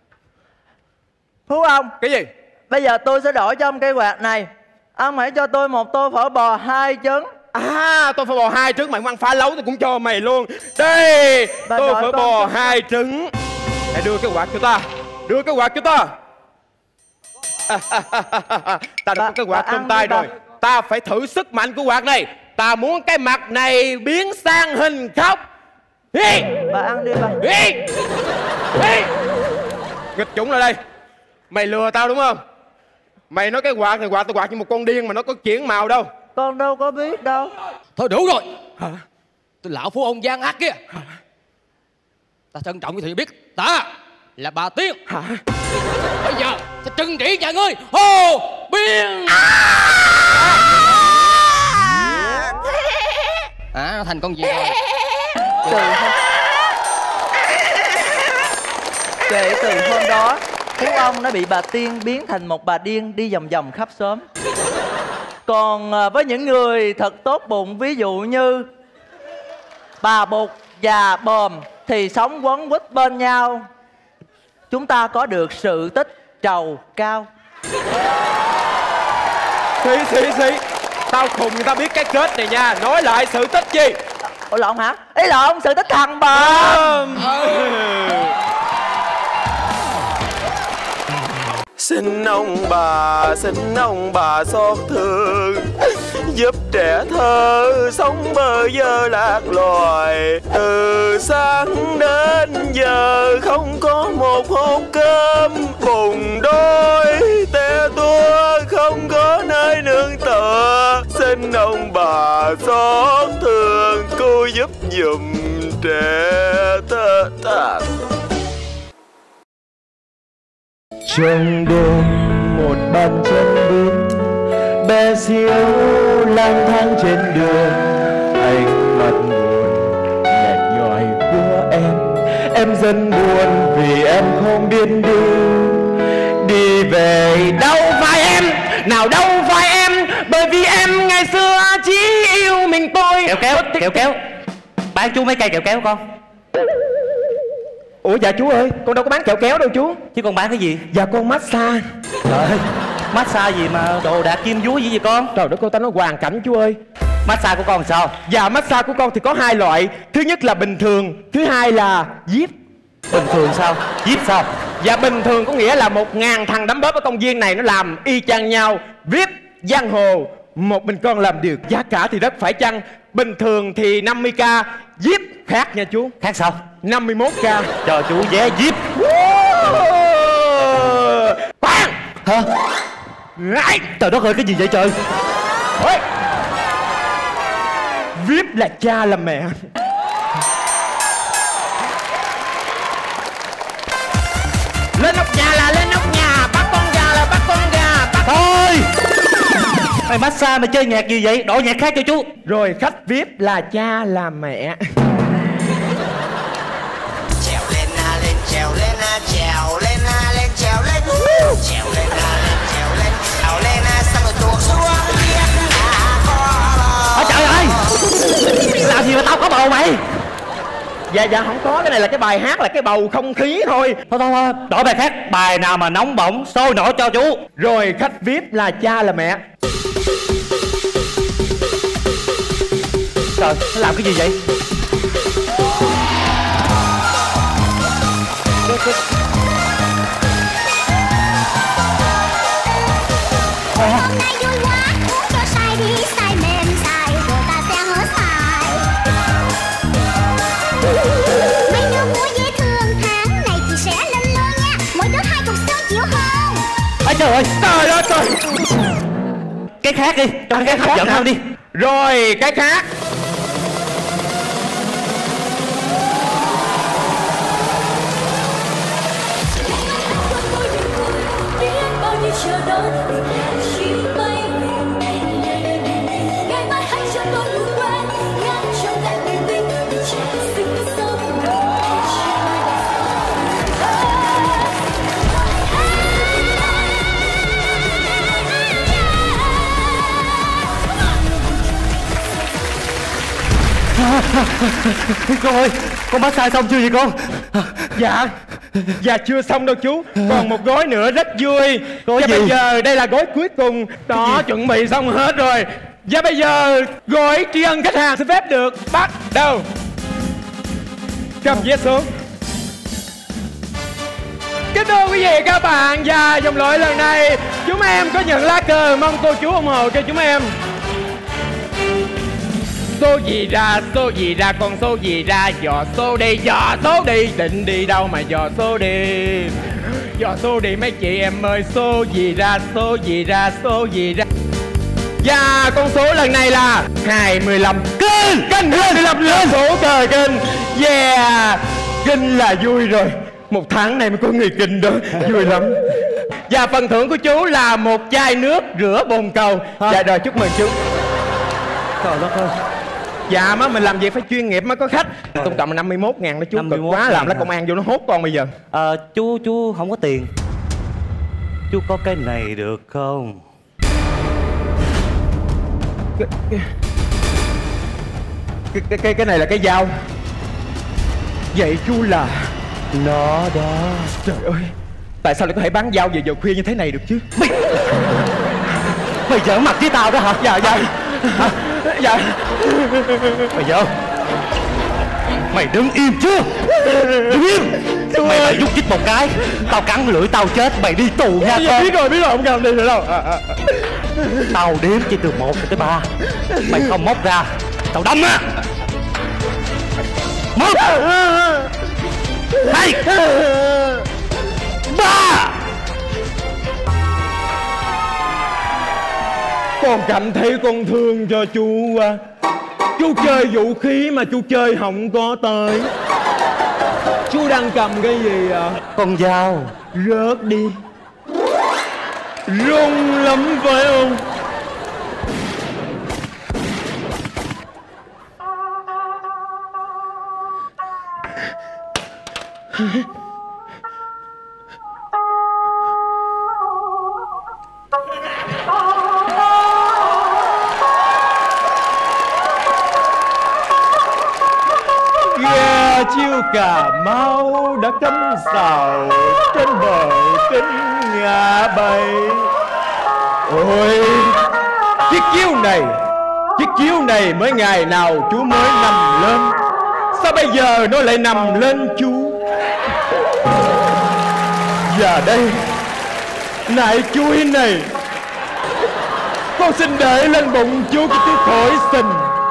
Phú ông. Cái gì? Bây giờ tôi sẽ đổi cho ông cây quạt này. Ông hãy cho tôi một tô phở bò hai trứng. À, tô phở bò hai trứng. Mày không ăn phá lấu tôi cũng cho mày luôn. Đây, bà tô phở bò trứng. hai trứng. Hãy đưa cái quạt cho ta. Đưa cái quạt cho ta. À, à, à, à, à. Ta đã có cái quạt trong tay rồi. Ta phải thử sức mạnh của quạt này. Ta muốn cái mặt này biến sang hình khóc. Đi. Bà ăn đi bà. Đi. Đi. Nghịch chủng lại đây. Mày lừa tao đúng không? Mày nói cái quạt này quạt tao quạt như một con điên mà nó có chuyển màu đâu. Con đâu có biết đâu. Thôi đủ rồi. Hả? Tôi lão Phú ông gian ác kia. Ta trân trọng cái thì biết. Ta là bà Tiên. Hả? Bây giờ sẽ trừng trị cho ngươi Hồ Biên. À, nó thành con gì rồi? Từ hôm... Kể từ hôm đó, Phú Ông đã bị bà Tiên biến thành một bà điên đi vòng vòng khắp xóm. Còn với những người thật tốt bụng, ví dụ như bà Bụt và Bòm thì sống quấn quýt bên nhau. Chúng ta có được sự tích trầu cao. Xí xí xí, tao khùng người ta biết cái kết này nha. Nói lại sự tích gì? Ủa lộn hả? Ý lộn, sự tích thằng Bòm. Xin ông bà, xin ông bà xót thương, giúp trẻ thơ sống bơ vơ lạc loài. Từ sáng đến giờ không có một hộp cơm, bùn đôi te tua không có nơi nương tựa. Xin ông bà xót thương, cô giúp giùm trẻ thơ thà. Trong đêm một bàn chân bước bé xíu lang thang trên đường, ánh mắt buồn nhạt nhòa của em. Em dần buồn vì em không biết đường đi về. Đâu phải em, nào đâu phải em, bởi vì em ngày xưa chỉ yêu mình tôi. Kéo kéo, kéo kéo. Bán chú mấy cây kẹo kéo con. Ủa dạ chú ơi, con đâu có bán kẹo kéo đâu chú. Chứ con bán cái gì? Dạ con massage. Trời ơi, massage gì mà đồ đạc kim vúa gì vậy con? Trời đất, cô ta nói hoàn cảnh chú ơi. Massage của con sao? Dạ massage của con thì có hai loại. Thứ nhất là bình thường, thứ hai là víp. Bình thường sao? víp sao? Dạ bình thường có nghĩa là một ngàn thằng đấm bóp ở công viên này nó làm y chang nhau. víp, giang hồ, một mình con làm được. Giá cả thì rất phải chăng. Bình thường thì năm mươi k, víp khác nha chú. Khác sao? năm mươi mốt k. Chờ chú vé víp. Khoan. Hả? Ngay. Trời đất ơi, cái gì vậy trời? Ôi. víp là cha là mẹ. Lên nóc nhà là lên nóc nhà, bắt con gà là bắt con gà, bắt... Thôi. Mày massage mày chơi nhạc gì vậy? Đổi nhạc khác cho chú. Rồi khách víp là cha là mẹ. Trèo lên a lên trèo lên a trèo lên a lên trèo lên trèo lên a lên trèo lên trèo lên a xong rồi tuột xuống biết là có. Ôi trời ơi, làm gì mà tao có bầu mày? Dạ dạ không có, cái này là cái bài hát, là cái bầu không khí thôi. Thôi thôi thôi, đổi bài khác, bài nào mà nóng bỏng sôi nổi cho chú. Rồi khách víp là cha là mẹ. Trời, nó làm cái gì vậy? Hôm nay vui quá, uống cho say đi, say mềm say rồi ta sẽ hớt say. Mấy đứa múa dễ thương, tháng này chị sẽ lên luôn nha. Mỗi đứa hai cục xương chịu không? Ôi trời ơi, trời ơi trời. Cái khác đi, cho cái hấp dẫn hơn đi. Rồi cái khác. Chờ đón tình hẹn chuyến bay về. Ngày mai hãy cho tôi ngủ quên ngăn trong em bình minh để trẻ sinh sớm Con ơi, con massage xong chưa vậy con? Dạ Dạ chưa xong đâu chú. Còn một gói nữa rất vui. Gói Và gì? bây giờ đây là gói cuối cùng. Đó, chuẩn bị xong hết rồi. Và bây giờ gói tri ân khách hàng xin phép được bắt đầu. Cầm vé xuống. Kính thưa quý vị các bạn, và vòng loại lần này chúng em có nhận lá cờ, mong cô chú ủng hộ cho chúng em. Số gì ra, số gì ra, con số gì ra, dò số đi, dò số đi. Định đi đâu mà dò số đi. Dò số đi mấy chị em ơi, số gì ra, số gì ra, số gì ra. Và con số lần này là hai mươi lăm. Kinh, kinh, hai mươi lăm lên số trời kinh. Yeah, kinh là vui rồi. Một tháng này mới có người kinh đó. Vui lắm. Và phần thưởng của chú là một chai nước rửa bồn cầu. Dạ rồi, chúc mừng chú. Trời đất ơi. Dạ má, mình làm việc phải chuyên nghiệp mới có khách. Tổng cộng là năm mươi mốt ngàn đó chú. Cực quá, làm lấy công an vô nó hốt con bây giờ. Ờ, chú chú không có tiền. Chú có cái này được không? Cái, cái, cái, cái, cái này là cái dao. Vậy chú là nó đó. Trời ơi, tại sao lại có thể bán dao về giờ khuya như thế này được chứ? Mày Mày giỡn mặt với tao đó hả? Dạ dạ à, dạ. Mày giỡn. Mày đứng im chưa? Đứng im. Mày mà nhúc nhích một cái tao cắn lưỡi tao chết. Mày đi tù nha dạ, biết rồi biết rồi, không cần đi nữa đâu. à, à. Tao đếm chỉ từ một tới ba. Mày không móc ra tao đâm á. Một, hai, ba. Con cảm thấy con thương cho chú à. Chú chơi vũ khí mà chú chơi không có tới. Chú đang cầm cái gì à? Con dao. Rớt đi. Rung lắm phải không? Ghe chiêu Cà Mau đã cắm sào trên bờ kinh ngã bay. Ôi, chiếc chiếu này, chiếc chiếu này mới ngày nào chú mới nằm lên, sao bây giờ nó lại nằm lên chú? Và đây, nại chuối này, con xin để lên bụng chú cái chiếc khỏi sình.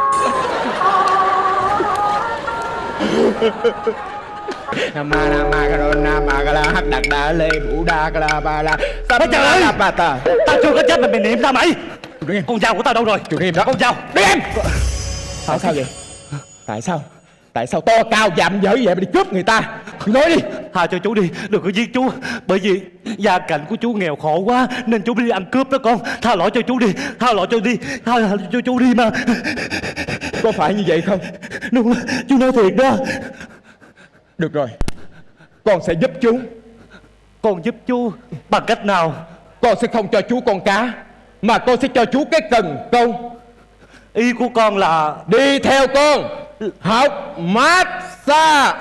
Nam ma nam ma ca nam ma ca la hắc đặc đa lê vũ đa ca la ba la. Trời ơi, tao chưa có chết mà mày niệm ra mày. Con dao của tao đâu rồi? Chủ niệm đó. Con dao. Đi em. Tại sao vậy? Tại sao? Tại sao to cao dạm dở vậy mà đi cướp người ta? Nói đi. Tha cho chú đi, đừng có giết chú. Bởi vì gia cảnh của chú nghèo khổ quá nên chú đi ăn cướp đó con. Tha lỗi cho chú đi, tha lỗi cho đi, tha lỗi cho chú đi mà. Có phải như vậy không? Đúng, chú nói thiệt đó. Được rồi, con sẽ giúp chú. Con giúp chú bằng cách nào? Con sẽ không cho chú con cá, mà con sẽ cho chú cái cần câu. Ý của con là đi theo con học massage.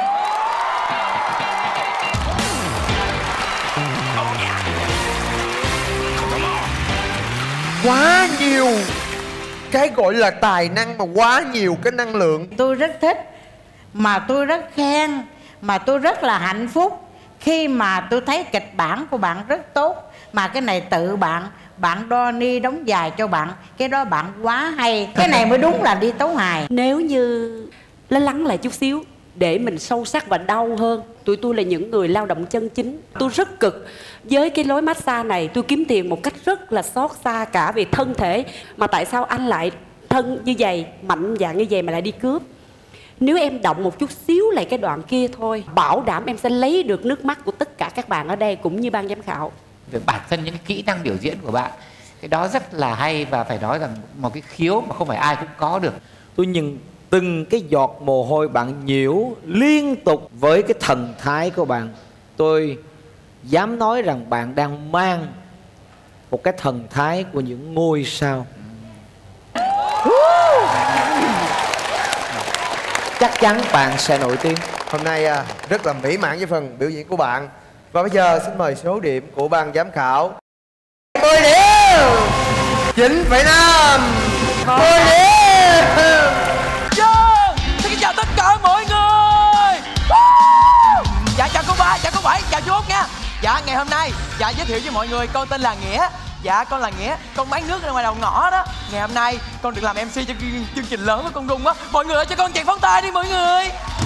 Quá nhiều cái gọi là tài năng, mà quá nhiều cái năng lượng. Tôi rất thích, mà tôi rất khen, mà tôi rất là hạnh phúc khi mà tôi thấy kịch bản của bạn rất tốt. Mà cái này tự bạn, bạn Donny đóng dài cho bạn, cái đó bạn quá hay. Cái này mới đúng là đi tấu hài. Nếu như nó lắng lại chút xíu để mình sâu sắc và đau hơn. Tụi tôi là những người lao động chân chính. Tôi rất cực với cái lối massage này. Tôi kiếm tiền một cách rất là xót xa cả về thân thể. Mà tại sao anh lại thân như vậy, mạnh dạn như vậy mà lại đi cướp? Nếu em động một chút xíu lại cái đoạn kia thôi, bảo đảm em sẽ lấy được nước mắt của tất cả các bạn ở đây cũng như ban giám khảo. Về bản thân những cái kỹ năng biểu diễn của bạn, cái đó rất là hay, và phải nói rằng một cái khiếu mà không phải ai cũng có được. Tôi nhìn từng cái giọt mồ hôi bạn nhiễu liên tục với cái thần thái của bạn. Tôi dám nói rằng bạn đang mang một cái thần thái của những ngôi sao. Chắc chắn bạn sẽ nổi tiếng. Hôm nay à, rất là mỹ mãn với phần biểu diễn của bạn. Và bây giờ xin mời số điểm của ban giám khảo. mười điểm. chín phẩy năm. mười điểm. Yeah. Xin chào tất cả mọi người. Dạ chào cô ba, chào cô bảy, chào chú Út nha. Dạ ngày hôm nay dạ giới thiệu với mọi người, con tên là Nghĩa. Dạ con là Nghĩa, con bán nước ra ngoài đầu ngõ đó. Ngày hôm nay con được làm em xê cho chương trình lớn với con Rung á. Mọi người ơi, cho con chàng pháo tay đi mọi người.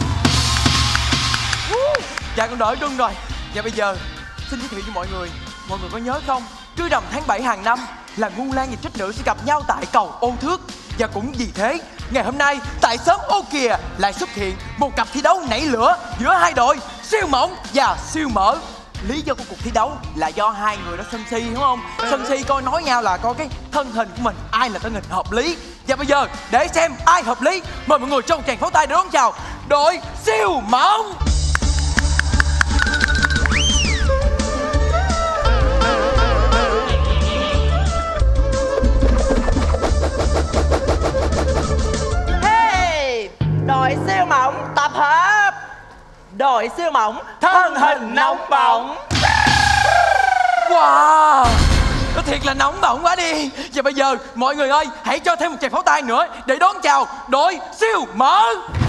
Dạ con đợi Rung rồi. Dạ bây giờ xin giới thiệu với mọi người, mọi người có nhớ không, cứ rằm tháng bảy hàng năm là Ngu Lan và Trích Nữ sẽ gặp nhau tại cầu Ô Thước. Và cũng vì thế, ngày hôm nay tại xóm Ô Kìa lại xuất hiện một cặp thi đấu nảy lửa giữa hai đội siêu mỏng và siêu mỡ. Lý do của cuộc thi đấu là do hai người đó sân si, đúng không? Sân si coi nói nhau là coi cái thân hình của mình ai là thân hình hợp lý. Và bây giờ để xem ai hợp lý, mời mọi người trong tràng pháo tay để đón chào đội siêu mỏng. Hey, đội siêu mỏng tập hợp. Đội siêu mỏng thân hình nóng bỏng. Wow, nó thiệt là nóng bỏng quá đi. Và bây giờ mọi người ơi, hãy cho thêm một tràng pháo tay nữa để đón chào đội siêu mỡ.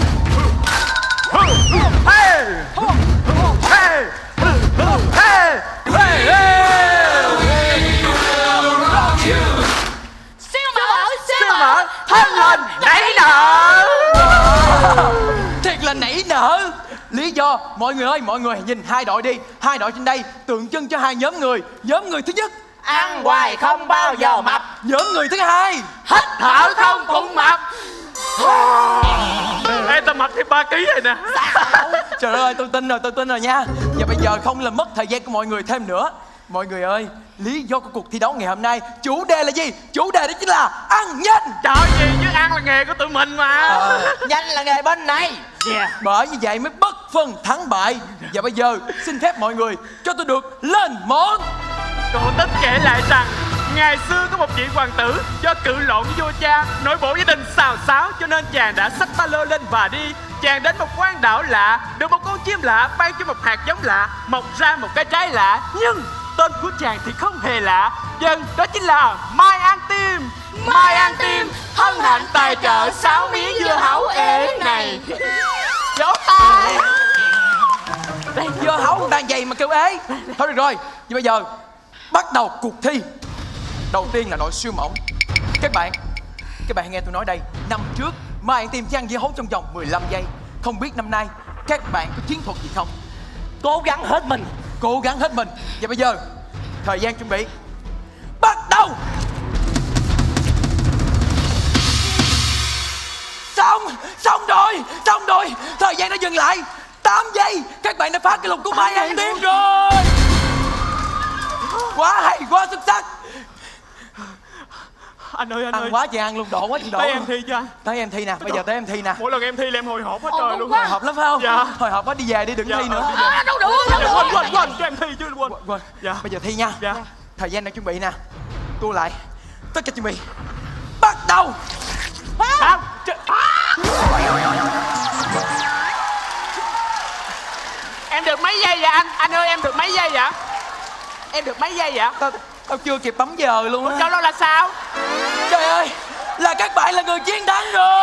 Hey! Hey! Hey! Siêu mỡ, siêu mỡ, thân hình nảy nở. Thiệt là nảy nở. Lý do, mọi người ơi, mọi người nhìn hai đội đi. Hai đội trên đây tượng trưng cho hai nhóm người. Nhóm người thứ nhất ăn hoài không bao giờ mập. Nhóm người thứ hai hít thở không cũng mập. Ê, tao mập thêm ba ký rồi nè. Trời ơi, tôi tin rồi, tôi tin rồi nha. Và bây giờ không làm mất thời gian của mọi người thêm nữa. Mọi người ơi, lý do của cuộc thi đấu ngày hôm nay, chủ đề là gì? Chủ đề đó chính là ăn nhanh. Trời gì chứ, ăn là nghề của tụi mình mà. à, Nhanh là nghề bên này. Yeah. Bởi vì vậy mới bất phân thắng bại. Và bây giờ xin phép mọi người cho tôi được lên món. Cổ tích kể lại rằng ngày xưa có một vị hoàng tử do cự lộn với vua cha, nội bộ gia đình xào xáo, cho nên chàng đã xách ba lô lên và đi. Chàng đến một quán đảo lạ, được một con chim lạ ban cho một hạt giống lạ, mọc ra một cái trái lạ. Nhưng tên của chàng thì không hề lạ. Dân đó chính là Mai An Tim. Mai An Tim hân hạnh tài trợ sáu miếng dưa hấu ế này. Vỗ tay. Đây, dưa hấu đang dày mà kêu ế. Thôi được rồi, và bây giờ bắt đầu cuộc thi. Đầu tiên là đội siêu mỏng. Các bạn, các bạn hãy nghe tôi nói đây. Năm trước Mai An Tim chỉ ăn dưa hấu trong vòng mười lăm giây. Không biết năm nay các bạn có chiến thuật gì không? Cố gắng hết mình. Cố gắng hết mình. Và bây giờ thời gian chuẩn bị bắt đầu. Xong, xong rồi, xong rồi. Thời gian đã dừng lại tám giây. Các bạn đã phá kỷ lục của Mai An Tim rồi. Quá hay, quá xuất sắc. Anh ơi, anh ăn ơi, quá chị ăn luôn, độ quá chị độ. tới em thi cho anh. Tới em thi nè, bây giờ tới em thi nè. Mỗi lần em thi là em hồi hộp hết trời luôn. Hồi hộp lắm phải không? Dạ. Hồi hộp quá, đi về đi, đừng Dạ, thi nữa. ờ, À, đâu được, đâu được. Quên, quên, quên, cho em thi chứ quên. Quên. Dạ. Bây giờ thi nha. Dạ. Thời gian đang chuẩn bị nè. Tua lại. Tất cả chuẩn bị. Bắt đầu. Không. Em được mấy giây vậy anh? Anh ơi, em được mấy giây vậy? Em được mấy giây vậy? Tao, tao chưa kịp bấm giờ luôn á. Cho đó là sao? Trời ơi, là các bạn là người chiến thắng rồi.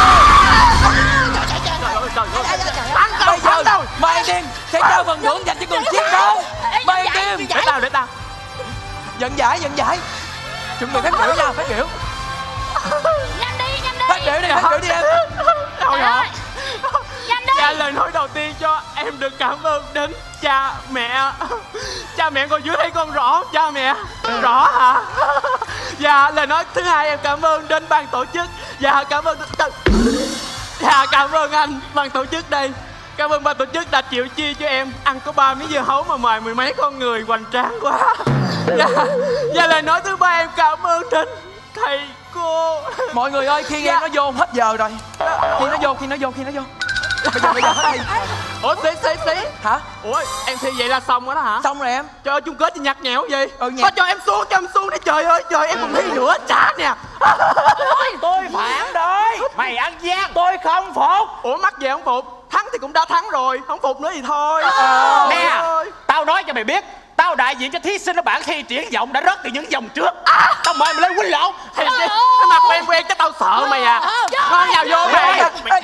Bây giờ Mai An Tim sẽ trao phần thưởng dành cho người chiến thắng. Mai An Tim, để tao để tao dẫn giải, dẫn giải. Chuẩn bị phát biểu nha, phát biểu. Nhanh đi, nhanh đi. Phát biểu đi, phát biểu đi em. Hồi hộp. Nhanh đi. Dạ, lời nói đầu tiên cho em được cảm ơn đến cha mẹ. Cha mẹ ngồi dưới thấy con rõ không cha mẹ? Rõ hả? Dạ, lời nói thứ hai em cảm ơn đến ban tổ chức. Dạ, cảm ơn. Dạ, cảm ơn anh ban tổ chức đây. Cảm ơn ban tổ chức đã chịu chia cho em ăn có ba miếng dưa hấu mà mời mười mấy con người hoành tráng quá. Dạ, và lời nói thứ ba em cảm ơn đến thầy cô. Mọi người ơi, khi em nó vô hết giờ rồi. Khi nó vô, khi nó vô, khi nó vô. Bây giờ, bây giờ hết đi. Ủa, xí, xí, xí. Hả? Ủa, em thi vậy là xong rồi đó hả? Xong rồi em. Trời ơi, chung kết gì nhạt nhẽo gì? Ừ, nhạt. Thôi cho em xuống, cho em xuống đi, trời ơi, trời, em còn thi nữa, trả nè. Tôi phản đối. Mày ăn gian. Tôi không phục. Ủa, mắc gì không phục? Thắng thì cũng đã thắng rồi, không phục nữa thì thôi. Ờ. Nè, Tao nói cho mày biết, tao đại diện cho thí sinh ở bảng thi triển vọng đã rớt từ những vòng trước. À, tao mời mày lên quýnh lộn. Cái mặt quen quen chắc tao sợ mày à. Con nào vô mày.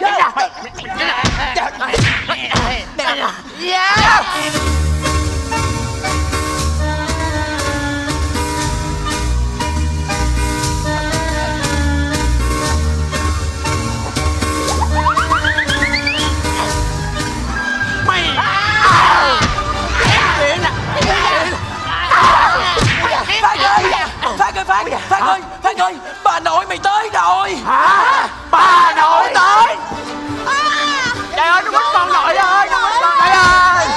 Yeah. Mày. Phát ơi, Phát ơi, Phát, Phát ơi, Phát ơi, bà nội mày tới rồi. Hả? Bà nội tới. Trời ơi, nó mất con nội ơi, nó mất con nội ơi.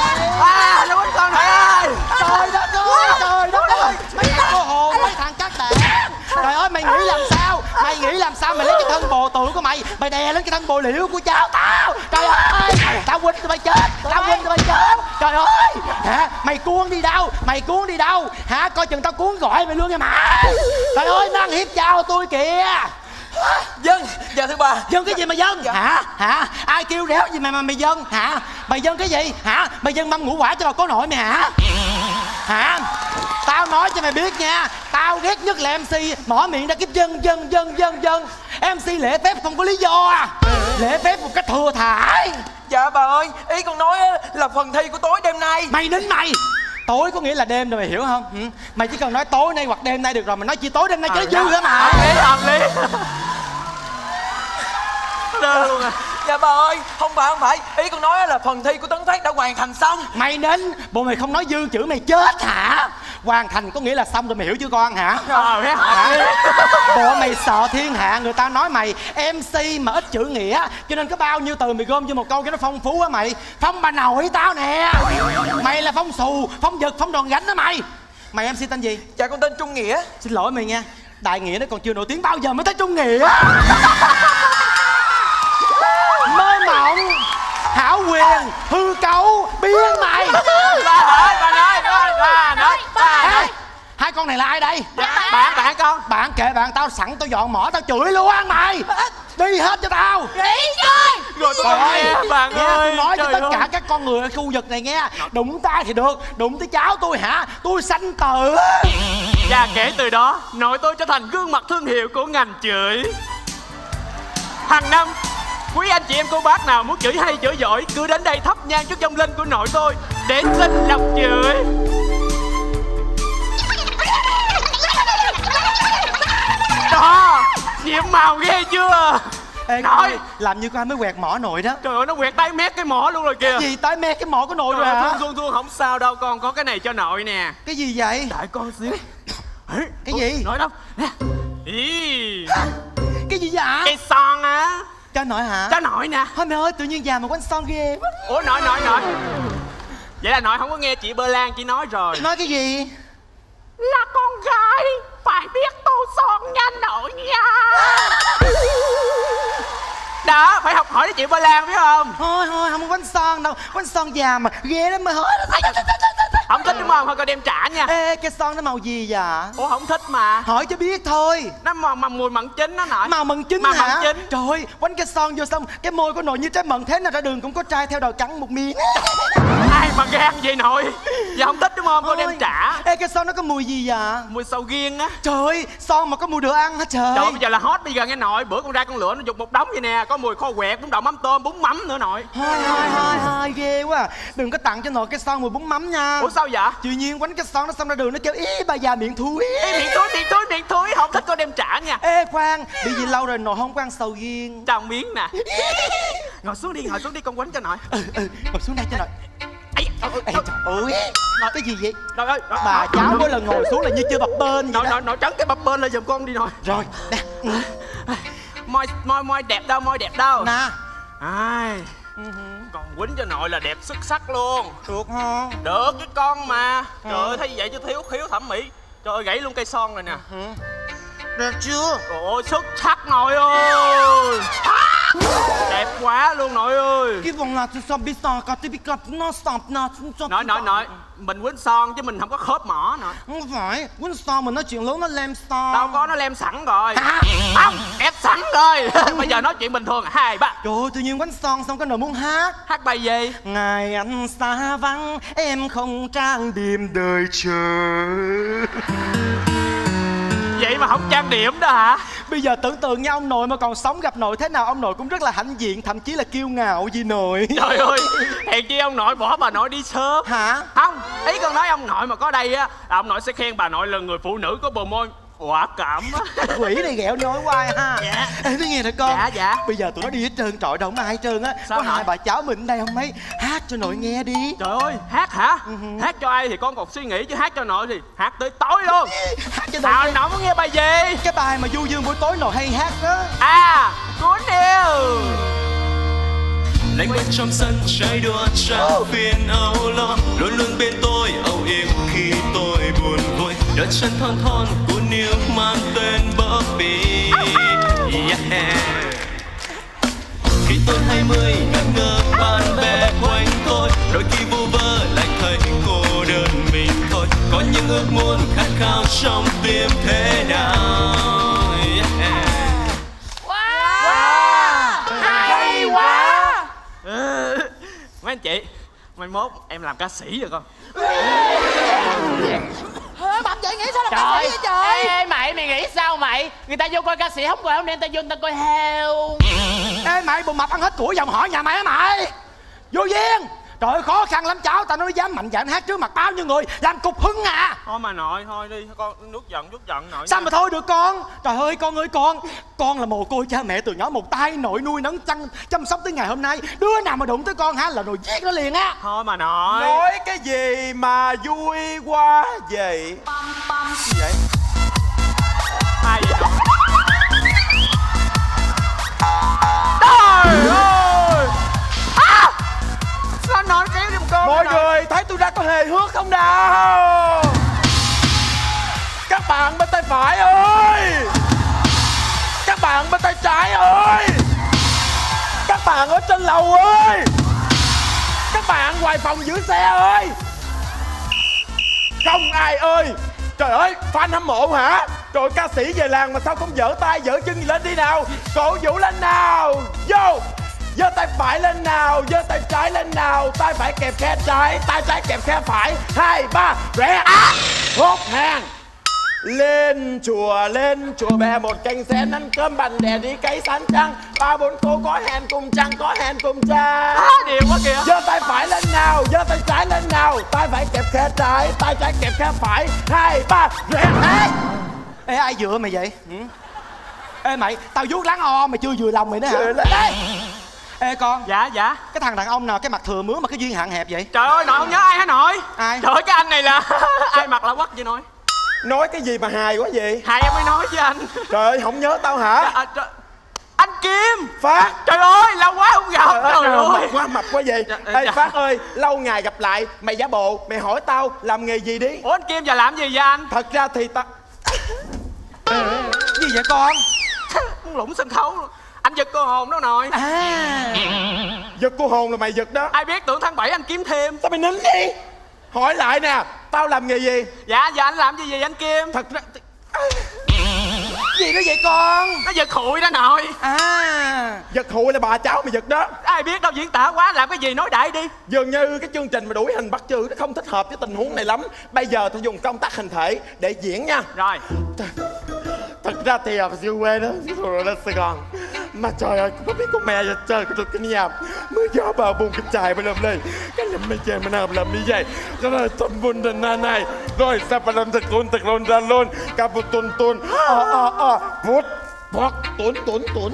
Mày đè lên cái thân bồ liễu của cháu tao. Trời ơi, tao quýnh tụi mày chết. Tao quýnh tụi mày chết. Trời ơi, hả? Mày cuốn đi đâu? Mày cuốn đi đâu? Hả? Coi chừng tao cuốn gọi mày luôn nha mà. Trời ơi, nó ăn hiếp cháu tôi kìa. Dân, dạ thưa bà. Dân cái gì mà dân? Dạ. Hả? Hả? Ai kêu réo gì mà mà mày dân? Hả? Mày dân cái gì? Hả? Mày dân mâm ngũ quả cho bà cố nội mày hả? Hả? Tao nói cho mày biết nha, tao ghét nhất là em xê mở miệng ra cái dân dân dân dân dân. em xê lễ phép không có lý do à. Lễ phép một cách thừa thải. Dạ bà ơi, ý con nói là phần thi của tối đêm nay. Mày nín mày. Tối có nghĩa là đêm rồi mày hiểu không? Ừ. Mày chỉ cần nói tối nay hoặc đêm nay được rồi. Mày nói chi tối đêm nay cho nó dư hả mà. Hợp lý, hợp lý. Đơ luôn à. Dạ bà ơi, không phải không phải, ý con nói là phần thi của Tấn Phát đã hoàn thành xong. Mày nín, bộ mày không nói dư chữ mày chết hả? Hoàn thành có nghĩa là xong rồi mày hiểu chưa con hả? Ờ, hả? Bộ mày sợ thiên hạ người ta nói mày em xê mà ít chữ nghĩa, cho nên có bao nhiêu từ mày gom vô một câu cho nó phong phú á mày. Phong bà nội tao nè. Mày là phong xù, phong giật, phong đòn gánh đó mày. Mày em xê tên gì? Dạ con tên Trung Nghĩa. Xin lỗi mày nha, Đại Nghĩa nó còn chưa nổi tiếng bao giờ mới tới Trung Nghĩa. Mơ mộng, hảo quyền, hư cấu, biến mày. Bà ơi, bà nói, bà nói, bà nói. Hai con này là ai đây? Dạ. Bạn, bạn con. Bạn kệ bạn, tao sẵn tao dọn mỏ tao chửi luôn mày. Đi hết cho tao. Đi chơi. Rồi tôi nghe, bạn nghe, ơi. tôi nói cho tất ơi. cả các con người ở khu vực này nghe. Đụng tay thì được, đụng tới cháu tôi hả? Tôi sanh tử. Và kể từ đó, nội tôi trở thành gương mặt thương hiệu của ngành chửi. Hàng năm, quý anh chị em cô bác nào muốn chửi hay chửi giỏi cứ đến đây thắp nhang trước vong linh của nội tôi để xin lọc chửi. Đó, nhiệm màu ghê chưa? Ê, nói làm như có ai mới quẹt mỏ nội đó. Trời ơi, nó quẹt tay mét cái mỏ luôn rồi kìa. Cái gì tay mét cái mỏ của nội rồi hả? hả? Thương thương thương, không sao đâu con, có cái này cho nội nè. Cái gì vậy? Đợi con xíu. Cái gì? Nội đâu? Nè. Ý. Cái gì vậy? Cái son á. Cho nội hả? Cho nội nè. Thôi mẹ ơi, tự nhiên già mà quánh son ghê. Ủa nội nội nội. Vậy là nội không có nghe chị Bơ Lan chỉ nói rồi. Nói cái gì? Là con gái phải biết tô son nha nội nha. Đó, phải học hỏi với chị Bơ Lan biết không? Thôi thôi, không có quánh son đâu. Quánh son già mà ghê lắm mới hỏi. Không thích đúng không? Thôi coi đem trả nha. Ê, cái son nó màu gì vậy? Ủa không thích mà. Hỏi cho biết thôi. Nó màu, màu mùi mận chín đó nội. Màu mận chín màu hả? Mận chín. Trời ơi, quánh cái son vô xong cái môi của nội như trái mận, thế nào ra đường cũng có trai theo đòi cắn một miếng. Ai mà gan vậy nội? Dạ không thích đúng không? Coi đem trả. Ê, cái son nó có mùi gì vậy? Mùi sầu riêng á. Trời ơi, son mà có mùi đồ ăn hả trời? Trời ơi, bây giờ là hot bây giờ nghe nội. Bữa con ra con lửa nó dục một đống vậy nè. Có mùi kho quẹt, bún đậu mắm tôm, bún mắm nữa nội. Thôi thôi thôi thôi, ghê quá à. Đừng có tặng cho nội cái son mùi bún mắm nha. Ủa sao vậy? Tự nhiên quánh cái son nó xong ra đường nó kêu ý bà già miệng thúi. Ê, miệng thúi, miệng thúi, miệng thúi. Không thích con đem trả nha. Ê khoan, bị gì lâu rồi nội không có ăn sầu riêng. Cho một miếng nè. Ngồi xuống đi, ngồi xuống đi con quánh cho nội. Ừ, ừ, ngồi xuống đây cho nội. Ê, ê, trời ơi, nói cái gì vậy? Nội ơi, bà cháu mỗi lần ngồi xuống là như chơi bập bênh. Nội nội nội trấn cái bập bênh lên giùm con đi nội. Rồi, nè. Môi môi môi đẹp đâu, môi đẹp đâu. Nè. Ai. Còn quýnh cho nội là đẹp xuất sắc luôn. Được không? Được cái con mà. Trời ơi, thấy vậy chứ thiếu khiếu thẩm mỹ. Trời ơi, gãy luôn cây son rồi nè. Đẹp chưa? Trời ơi, xuất sắc nội ơi. Đẹp quá luôn nội ơi. Cái vòng là son biết son, có biết gặp nó son nó. Nội nội nội, mình quýnh son chứ mình không có khớp mỏ nội. Không phải, quýnh son mình nói chuyện lớn nó lem son. Đâu có, nó lem sẵn rồi. À. Không, đẹp sẵn rồi. Bây giờ nói chuyện bình thường, hai ba. Trời ơi, tự nhiên quánh son xong cái nội muốn hát. Hát bài gì? Ngày anh xa vắng, em không trang điểm đời chờ. Vậy mà không trang điểm đó hả? Bây giờ tưởng tượng nha, ông nội mà còn sống gặp nội thế nào ông nội cũng rất là hãnh diện, thậm chí là kiêu ngạo gì nội. Trời ơi, hèn chi ông nội bỏ bà nội đi sớm. Hả? Không, ý con nói ông nội mà có đây á, ông nội sẽ khen bà nội là người phụ nữ có bờ môi quả cảm á. Quỷ này ghẹo nói hoài ha. Dạ. Ê, nói nghe nè con. Dạ dạ. Bây giờ tụi nó đi hết trơn trọi đâu không ai hết trơn á. Sao có nội? hai bà cháu mình ở đây không mấy. Hát cho nội nghe đi. Trời ơi, hát hả? Uh-huh. Hát cho ai thì con còn suy nghĩ, chứ hát cho nội thì hát tới tối luôn. Hát cho nội. Nào nội muốn nghe bài gì? Cái bài mà du dương buổi tối nội hay hát đó. À, cuốn yêu. Lạnh bên trong sân trái đua chẳng phiền âu lo, luôn luôn bên tôi âu yếm khi tôi buồn vui. Đôi chân thon thon cuốn yêu mang tên Bobby. Yeah. khi tôi hai mươi ngẩn ngơ bạn bè quanh tôi, đôi khi vu vơ lại thấy cô đơn mình thôi. Có những ước muốn khát khao trong tim thế nào. Yeah. Wow, hay quá. Ừ, mấy anh chị, mai mốt em làm ca sĩ được không? Bẩm vậy nghĩ sao là ca sĩ vậy trời? Ê, ê mày, mày nghĩ sao mày? Người ta vô coi ca sĩ không coi không nên người ta vô người ta coi heo. Ê mày, bùn mập ăn hết của dòng họ nhà mày á mày. Vô duyên. Trời ơi khó khăn lắm cháu, tao nói dám mạnh dạn hát trước mặt bao nhiêu người, làm cục hứng à. Thôi mà nội, thôi đi, con nuốt giận, nuốt giận nội. Sao mà thôi được con. Trời ơi con ơi con, con là mồ côi cha mẹ từ nhỏ, một tay nội nuôi nấng chăm chăm sóc tới ngày hôm nay. Đứa nào mà đụng tới con hả là nội giết nó liền á. Thôi mà nội. Nói cái gì mà vui quá vậy? Gì vậy? Ai vậy nội? Trời ơi! À! Sao nói kéo đi một con? Mọi người thấy tôi đang có hề hước không nào? Các bạn bên tay phải ơi! Các bạn bên tay trái ơi! Các bạn ở trên lầu ơi! Các bạn ngoài phòng giữ xe ơi! Không ai ơi! Trời ơi, fan hâm mộ hả? Trời, ca sĩ về làng mà sao không giở tay giở chân gì lên đi nào? Cổ vũ lên nào! Vô! Giơ tay phải lên nào, giơ tay trái lên nào. Tay phải kẹp khe trái, tay trái kẹp khe phải. Hai, ba, rẽ á! Hốt hàng! Lên chùa, lên chùa bè một canh sen ăn cơm bánh đè đi cấy sán trăng. Ba bốn cô có hẹn cùng trăng, có hẹn cùng trăng. À, điều quá kìa. Giơ tay phải lên nào, giơ tay trái lên nào. Tay phải kẹp khe trái, tay trái kẹp khe phải. Hai, ba, rẽ á! Ê ai dựa mày vậy? Ừ? Ê mày, tao vuốt láng o mày chưa vừa lòng mày nữa hả? Đây! Ê con. Dạ dạ. Cái thằng đàn ông nào cái mặt thừa mứa mà cái duyên hạn hẹp vậy? Trời ơi nội không nhớ ai hả nội? Ai? Trời ơi cái anh này là ai mặc lạ quắc vậy nội? Nói cái gì mà hài quá vậy? Hài em mới nói với anh. Trời ơi không nhớ tao hả? À, trời... Anh Kim. Phát. Trời ơi lâu quá không gặp. Trời, Trời ơi ơi mập quá mập quá vậy. dạ, Ê dạ. Phát ơi, lâu ngày gặp lại. Mày giả bộ, mày hỏi tao làm nghề gì đi. Ủa anh Kim giờ làm gì vậy anh? Thật ra thì tao... Gì vậy con? Lũng sân khấu luôn. Anh giật cô hồn đó nội. À. Giật cô hồn là mày giật đó. Ai biết tưởng tháng bảy anh kiếm thêm. Sao mày nín đi? Hỏi lại nè, tao làm nghề gì? Dạ giờ anh làm gì vậy anh Kim? Thật ra... Gì đó vậy con? Nó giật hụi đó nội. À. Giật hụi là bà cháu mày giật đó. Ai biết đâu diễn tả quá, làm cái gì nói đại đi. Dường như cái chương trình mà đuổi hình bắt chữ nó không thích hợp với tình huống này lắm. Bây giờ tao dùng công tác hình thể để diễn nha. Rồi. Thật ra thì ở dưới quê đó, rồi lên Sài Gòn. Mà trời ơi, cũng biết con mẹ giờ trời có được cái nhà. Mới gió bào bùng cái chài mà làm đây. Cái làm mấy chài mà nào làm như vậy. Cho nên tôm bún đần na này. Rồi sao mà làm thật luôn, thật luôn ra luôn. Cà bù tùn tùn. Ờ ờ ờ. Vút. Vút. Tùn tùn tùn.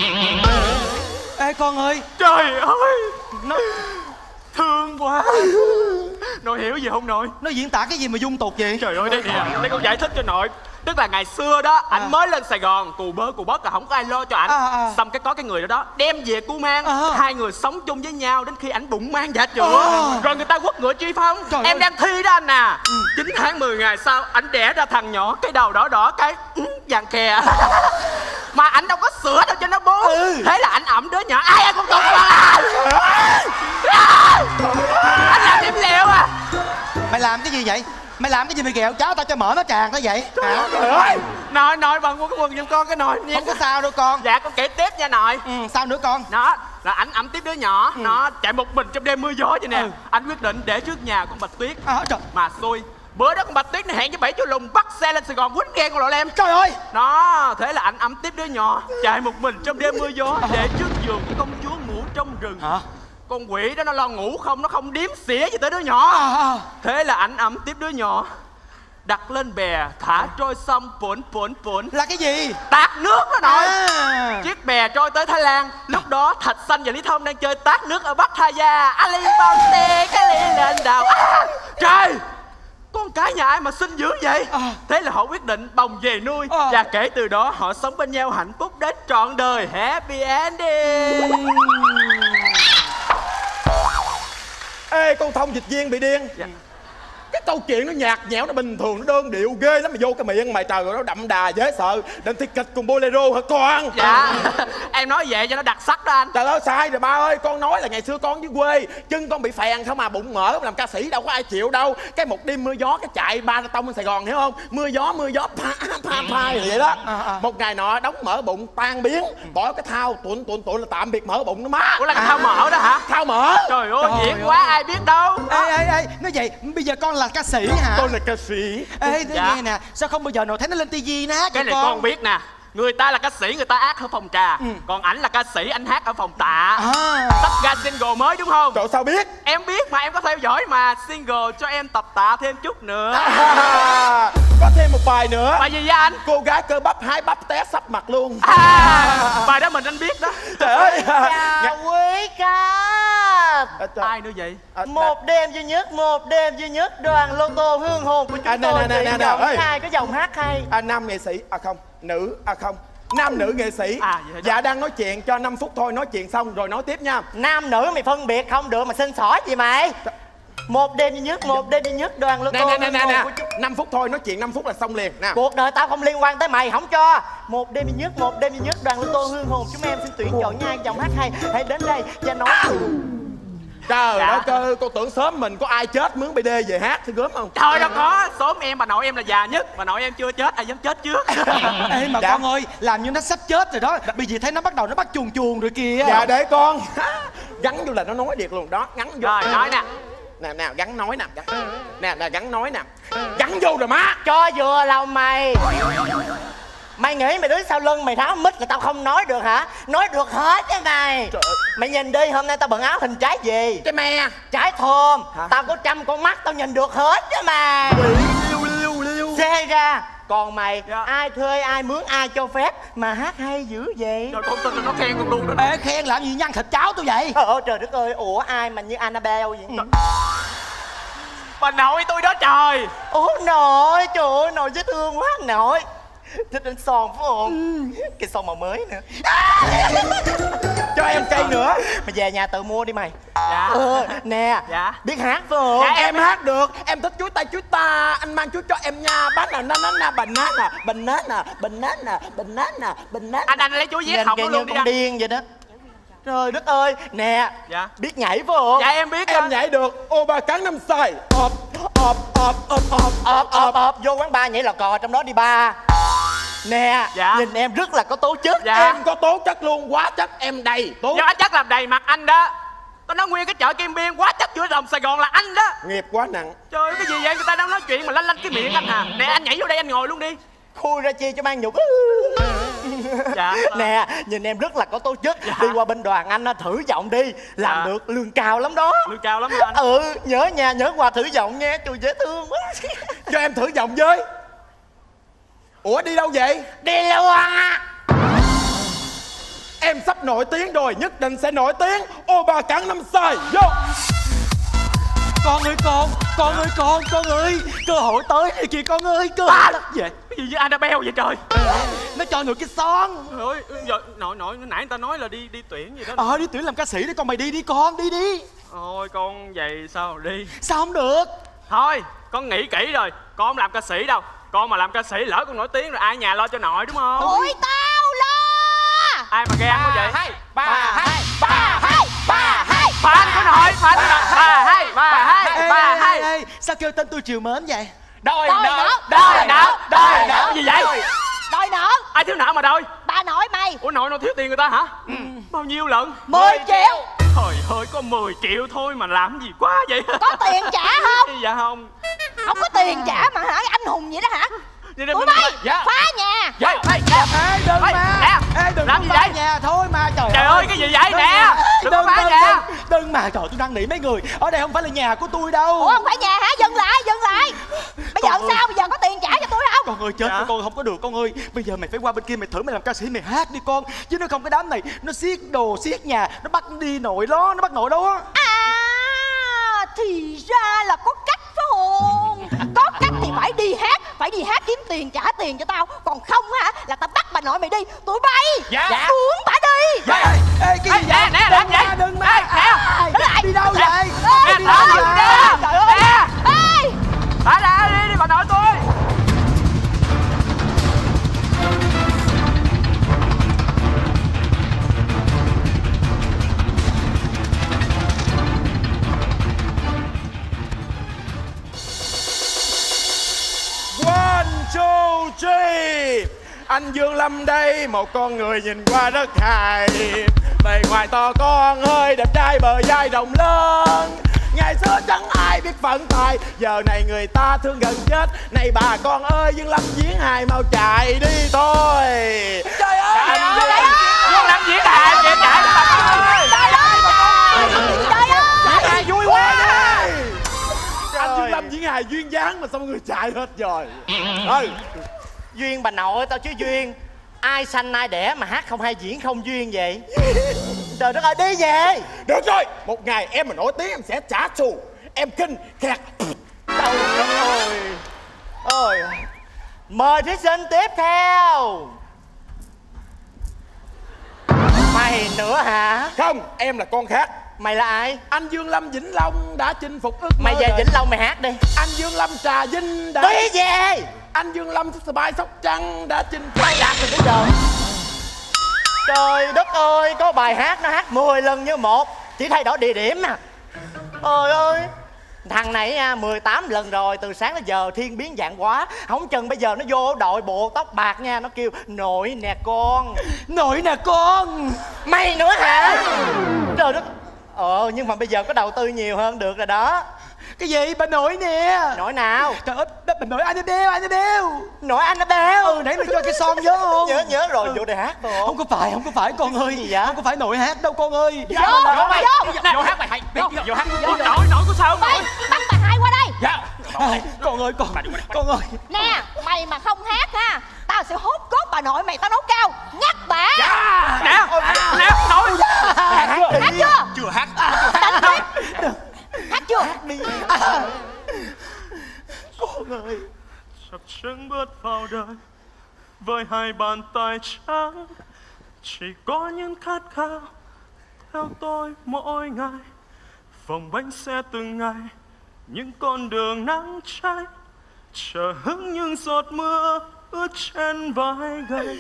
Ê con ơi. Trời ơi. Nó... thương quá. Nội hiểu gì không nội? Nó diễn tả cái gì mà dung tục vậy? Trời ơi đây nè, đây con giải thích cho nội. Tức là ngày xưa đó, anh à. mới lên Sài Gòn, cù bơ cù bớt là không có ai lo cho ảnh. À, à. Xong cái có cái người đó đó, đem về Cú Mang. À. Hai người sống chung với nhau đến khi ảnh bụng mang dạ chữa. À. Rồi người ta quất ngựa truy phong. Trời em ơi. Đang thi đó anh à. Ừ. chín tháng mười ngày sau, ảnh đẻ ra thằng nhỏ, cái đầu đỏ đỏ, cái vàng khè. Mà ảnh đâu có sữa đâu cho nó bú. Ừ. Thế là ảnh ẩm đứa nhỏ, ai cũng tốt mà. Anh làm điểm liệu à. Mày làm cái gì vậy? Mày làm cái gì mày ghẹo cháu tao cho mở nó tràn đó vậy hả? Trời ơi. Nội nội bằng mua cái quần giùm con cái nội. Không có sao đâu con. Dạ con kể tiếp nha nội. Ừ sao nữa con? Đó là ảnh ẩm tiếp đứa nhỏ. Ừ. Nó chạy một mình trong đêm mưa gió vậy nè. Ừ. Anh quyết định để trước nhà con Bạch Tuyết. À, trời. Mà xui bữa đó con Bạch Tuyết này hẹn với bảy chú lùn bắt xe lên Sài Gòn quýnh ghen con Lộ Lem. Trời ơi. Đó thế là ảnh ẩm tiếp đứa nhỏ, chạy một mình trong đêm mưa gió để trước giường của công chúa ngủ trong rừng. Hả? Con quỷ đó nó lo ngủ không, nó không điếm xỉa gì tới đứa nhỏ. À. Thế là ảnh ẩm tiếp đứa nhỏ, đặt lên bè thả trôi sông puộn puộn puộn. Là cái gì? Tát nước đó nội. À. Chiếc bè trôi tới Thái Lan. Lúc đó Thạch Xanh và Lý Thông đang chơi tát nước ở Bắc Tha Gia. Ali bao tê cái ly lên đầu. À, trời, con cái nhà ai mà xinh dữ vậy? À. Thế là họ quyết định bồng về nuôi. À. Và kể từ đó họ sống bên nhau hạnh phúc đến trọn đời. Happy ending. Ê con Thông dịch viên bị điên. Dạ. Cái câu chuyện nó nhạt nhẽo, nó bình thường, nó đơn điệu ghê lắm. Mà vô cái miệng mày trời ơi, nó đậm đà dễ sợ. Định thi kịch cùng bolero hả con? Dạ. Em nói vậy cho nó đặc sắc đó anh. Trời ơi sai rồi ba ơi. Con nói là ngày xưa con dưới quê, chân con bị phèn không mà bụng mỡ, làm ca sĩ đâu có ai chịu đâu. Cái một đêm mưa gió cái chạy ba tông lên Sài Gòn, hiểu không? Mưa gió mưa gió pha pha pha vậy đó. À, à. Một ngày nọ đóng mỡ bụng tan biến, bỏ cái thao tuộn tuộn tuộn là tạm biệt mỡ bụng nó má. Ủa là cái thao mỡ đó hả? Thao mỡ. Trời ơi diễn quá ai biết đâu. Ê ê ê, nói vậy bây giờ con là ca sĩ hả? Con là ca sĩ. Ê Dạ. nghe nè, sao không bao giờ nội thấy nó lên tivi nó hát cho Cái này con? con biết nè. Người ta là ca sĩ, người ta hát ở phòng trà. Ừ. Còn ảnh là ca sĩ, anh hát ở phòng tạ. À. Sắp ra single mới đúng không? Cậu sao biết? Em biết mà, em có theo dõi mà. Single cho em tập tạ thêm chút nữa. À, có thêm một bài nữa. Bài gì vậy anh? Cô gái cơ bắp hái bắp té sắp mặt luôn. À, bài đó mình anh biết đó. Trời ơi. Chào quý khách. Ai nữa vậy? Một đêm duy nhất, một đêm duy nhất, đoàn lô tô hương hồn của chúng À, nè, tôi. nè, nè, nè, nè, giọng ơi. hai có giọng hát hay. À, nam nghệ sĩ, à không, nữ, à không, nam nữ nghệ sĩ. À, vậy đó. Dạ đang nói chuyện cho năm phút thôi, nói chuyện xong rồi nói tiếp nha. Nam nữ mày phân biệt không được mà xin xỏ gì mày. Một đêm duy nhất, một đêm duy nhất, đoàn lô Nè tô nè nè hương nè hồn nè, của chúng. năm phút thôi, nói chuyện năm phút là xong liền nè. Cuộc đời tao không liên quan tới mày, không cho. Một đêm duy nhất, một đêm duy nhất, đoàn lô tô hương hồn chúng em xin tuyển chọn nha giọng hát hay. Hãy đến đây và nói. Trời Dạ. đất ơi, cô tưởng sớm mình có ai chết mướn bê đê về hát thì gớm không? Trời đâu có, sớm em bà nội em là già nhất. Bà nội em chưa chết, ai dám chết trước. Ê mà Dạ. con ơi, làm như nó sắp chết rồi đó. Bây giờ thấy nó bắt đầu nó bắt chuồn chuồn rồi kìa. Dạ để con gắn vô là nó nói điệt luôn đó, gắn vô. Rồi nói nè. Nè nè gắn nói nè, gắn. Nè nè gắn nói nè, gắn vô rồi má. Cho vừa lòng mày. Mày nghĩ mày đứng sau lưng mày tháo mít là tao không nói được hả? Nói được hết cái này. Mày nhìn đi, hôm nay tao bận áo hình trái gì? Trái me. Trái thơm. Tao có trăm con mắt tao nhìn được hết chứ mà. Liêu liêu liêu. Xê ra. Còn mày, ai thuê ai mướn ai cho phép mà hát hay dữ vậy? Trời con tin là nó khen con luôn đó. Ê khen làm gì nhăn thịt cháo tôi vậy? Ờ trời đất ơi, ủa ai mà như Annabelle vậy? Bà nội tôi đó trời. Ủa nội, trời ơi nội dễ thương quá nội. Thích anh son phải không? Ừ. Cái son màu mới nữa. Cho em cây nữa. Mày về nhà tự mua đi mày. Dạ. Ờ, nè. Dạ. Biết hát phải không? Dạ em hát được. Em thích chuối tay chuối ta. Anh mang chuối cho em nha. Bán là banana banana banana banana banana banana. Anh anh lấy chuối viết Nhìn học kìa nó như luôn đi con anh. điên vậy đó. Trời đất ơi. Nè. Dạ. Biết nhảy phải không? Dạ em biết. Em anh. nhảy được. Ô ba cắn năm sai. Ọp ọp ọp ọp ọp ọp ọp ọp. Vô quán bar nhảy lò cò trong đó đi ba. Nè. Dạ. Nhìn em rất là có tố chất. Dạ. Em có tố chất luôn. Quá chất em đầy tố. Do chắc làm đầy mặt anh đó. Tao nói nguyên cái chợ Kim Biên quá chất giữa lòng Sài Gòn là anh đó. Nghiệp quá nặng. Trời ơi cái gì vậy, người ta đang nói chuyện mà lanh lanh cái miệng anh à. Nè anh nhảy vô đây anh ngồi luôn đi. Khui ra chi cho mang nhục. Dạ. Nè nhìn em rất là có tố chất. Dạ. Đi qua bên đoàn anh thử giọng đi. Làm Dạ. được lương cao lắm đó. Lương cao lắm hả anh? Ừ nhớ nhà nhớ qua thử giọng nha. Trời dễ thương quá. Cho em thử giọng với. Ủa đi đâu vậy? Đi luôn á. Em sắp nổi tiếng rồi, nhất định sẽ nổi tiếng. Ô ba cắn năm sai. Vô. Con ơi con, con ơi con, con ơi. Cơ hội tới rồi kìa con ơi, cơ À, hội tới. gì? Cái gì với Annabelle vậy trời? Nó cho nội cái son. Trời ơi, giờ nội nội nãy người ta nói là đi đi tuyển gì đó. Ờ đi tuyển làm ca sĩ đi con, mày đi đi con, đi đi. Thôi con vậy sao đi? Sao không được? Thôi, con nghĩ kỹ rồi, con không làm ca sĩ đâu. Con mà làm ca sĩ lỡ con nổi tiếng rồi ai nhà lo cho nội đúng không? Tụi tao lo. Ai mà ghen quá vậy? Hai, ba hai, ba hai, ba hai. Fan của nội, fan của nội. Ba hai, ba hai, ba Ê, hai. ê, sao kêu tên tôi chiều mến vậy? Đòi Đòi nợ, nợ, đòi nợ, đòi nợ gì vậy? Đòi nợ. Ai thiếu nợ mà đòi? Ba nội mày. Ủa nội nó thiếu tiền người ta hả? Ừ. Bao nhiêu lận? Mười triệu. Trời ơi có mười triệu thôi mà làm gì quá vậy? Có tiền trả không? Dạ không. Không có tiền trả mà hả? Anh hùng vậy đó hả? Đi đi, Tụi đi, bay đi. Dạ. phá nhà. Dạ. Ê, Ê đừng Ê, mà. nè. Ê đừng Làm có gì phá vậy? nhà thôi mà trời, Trời ơi cái gì vậy đừng nè? mà. Đừng có Đừng, phá đừng, nhà. đừng, đừng mà trời, tôi năn nỉ mấy người. Ở đây không phải là nhà của tôi đâu. Ủa không phải nhà hả? Dừng lại, dừng lại. Bây giờ Con ơi. sao? Bây giờ có tiền trả cho tôi không? Con ơi chết Dạ. rồi, con không có được con ơi. Bây giờ mày phải qua bên kia mày thử mày làm ca sĩ mày hát đi con. Chứ nếu không cái đám này nó xiết đồ xiết nhà, nó bắt đi nội đó, nó bắt nội đó. À thì ra là có cách phải không? Có cách thì phải đi hát. Phải đi hát kiếm tiền trả tiền cho tao. Còn không hả là tao bắt bà nội mày đi. Tụi bay Dạ. uống bà đi. Dạ. Ê cái gì Ê, vậy? nè, nè, làm Đừng gì? mà, đừng mà. Ê, nè. Đi đâu vậy? Nè, Đi đâu thở vậy? ra. Trời ơi. Nè. Ê. Anh Dương Lâm đây, một con người nhìn qua rất hài. Bề ngoài to con, hơi đẹp trai bờ vai rộng lớn. Ngày xưa chẳng ai biết phận tài, giờ này người ta thương gần chết. Này bà con ơi, Dương Lâm diễn hài mau chạy đi thôi. Trời ơi, anh trời ơi, Dương Lâm diễn hài chạy chạy đi bà ơi. Trời ơi, trời ơi, diễn hài vui quá đi. Anh Dương Lâm diễn hài duyên dáng mà xong người chạy hết rồi. Ơi, Duyên bà nội tao chứ Duyên. Ai sanh ai đẻ mà hát không hay diễn không duyên vậy? Trời đất ơi, đi về. Được rồi, một ngày em mà nổi tiếng em sẽ trả thù. Em kinh khẹt. Trời ơi. Ôi. Mời thí sinh tiếp theo. Mày nữa hả? Không, em là con khác. Mày là ai? Anh Dương Lâm Vĩnh Long đã chinh phục ước mơ. Mày về Vĩnh Long mày hát đi. Anh Dương Lâm Trà Vinh đã đi về. Anh Dương Lâm Spy Sóc Trăng đã chinh phục. Mày đạt được cái giờ. Trời đất ơi, có bài hát nó hát mười lần như một, chỉ thay đổi địa điểm nè. Ôi ơi, thằng này nha, mười tám lần rồi, từ sáng đến giờ thiên biến dạng quá. Không chừng bây giờ nó vô đội bộ tóc bạc nha, nó kêu nội nè con. Nội nè con. Mày nữa hả? Trời đất. Ờ, nhưng mà bây giờ có đầu tư nhiều hơn được rồi đó. Cái gì? Bà nội nè. Nội nào? Trời ơi, bà nội Annabelle, Annabelle. Nội Annabelle. Ừ, nãy mày cho cái son nhớ không? Nhớ, nhớ rồi, vô đây hát thôi. Không có phải, không có phải con ơi. Gì vậy? Không có phải nội hát đâu con ơi. Vô, vô mày. Vô hát mày hay. Vô hát. Nội, nội có sao không? Mày, bắt bà hai qua đây. Dạ. Con ơi, con. Con ơi. Nè, mày mà không hát ha, tao sẽ hốt cốt bà nội mày, tao nấu cao. Nhắc bà. Dạ. Nè, nè, nội. Hát chưa? Chưa hát. Đánh hát. Hát chưa? Hát đi. Con ơi. Chập chững bước vào đời với hai bàn tay trắng, chỉ có những khát khao theo tôi mỗi ngày, vòng bánh xe từng ngày, những con đường nắng cháy, chờ hứng những giọt mưa ướt trên vai gầy.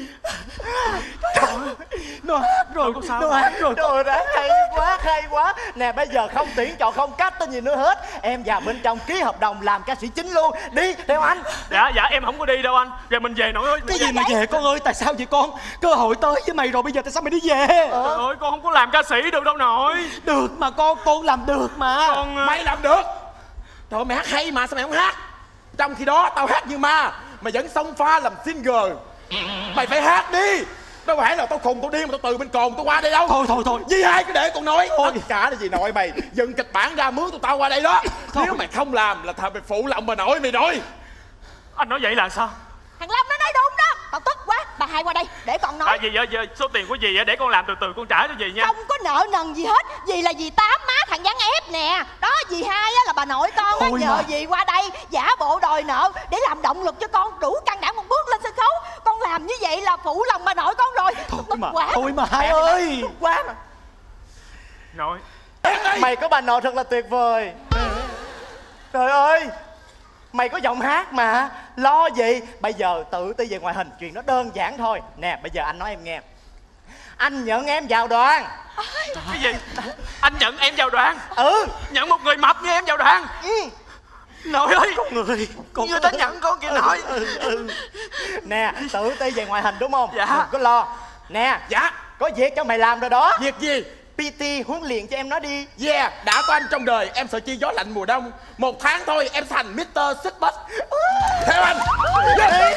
Nó hát rồi, nó hát rồi. Trời ơi, hay quá, hay quá. Nè bây giờ không tuyển chọn không cắt tên gì nữa hết. Em vào bên trong ký hợp đồng làm ca sĩ chính luôn. Đi theo anh. Dạ, dạ em không có đi đâu anh. Rồi mình về nội ơi. Cái gì mà về con ơi, tại sao vậy con? Cơ hội tới với mày rồi, bây giờ tại sao mày đi về? Trời ơi, con không có làm ca sĩ được đâu nội. Được mà con, con làm được mà. Con... Mày làm được. Trời ơi, mày hát hay mà sao mày không hát? Trong khi đó tao hát như ma, mày vẫn xông pha làm single. Mày phải hát đi. Đâu phải là tao khùng tao điên mà tao từ bên cồn tao qua đây đâu. Thôi thôi thôi. Với hai cứ để con nói. Thôi cả là gì nội mày. Dừng kịch bản ra mướn tụi tao qua đây đó. Thôi. Nếu mày không làm là thằng mày phụ lòng bà nội mày rồi. Anh nói vậy là sao? Thằng Lâm nó nói đúng đó. Tao tức quá. Bà hai qua đây để con nói. À, gì vậy? Giờ số tiền của dì vậy để con làm từ từ con trả cho dì nha. Không có nợ nần gì hết. Dì là dì Tám má thằng Gián ép nè. Đó dì hai á là bà nội con á, nhờ mà. Dì qua đây giả bộ đòi nợ để làm động lực cho con đủ can đảm một bước lên sân khấu. Con làm như vậy là phụ lòng bà nội con rồi. Thôi tức mà, quá. thôi mà hai ơi. Tức quá mà. Nội. Mày có bà nội thật là tuyệt vời. Trời ơi, mày có giọng hát mà lo gì. Bây giờ tự ti về ngoại hình chuyện nó đơn giản thôi. Nè bây giờ anh nói em nghe. Anh nhận em vào đoàn. Cái gì? Anh nhận em vào đoàn? Ừ. Nhận một người mập như em vào đoàn? Ừ. Nội ơi. Con người con người ta nhận con kia nội. Ừ, ừ. Nè tự ti về ngoại hình đúng không? Dạ. Đừng có lo. Nè. Dạ. Có việc cho mày làm rồi đó. Việc gì? pê tê huấn luyện cho em nó đi. Yeah, đã có anh trong đời em sợ chi gió lạnh mùa đông. Một tháng thôi em thành mít tơ Xích Bách. Theo anh. Trời ơi,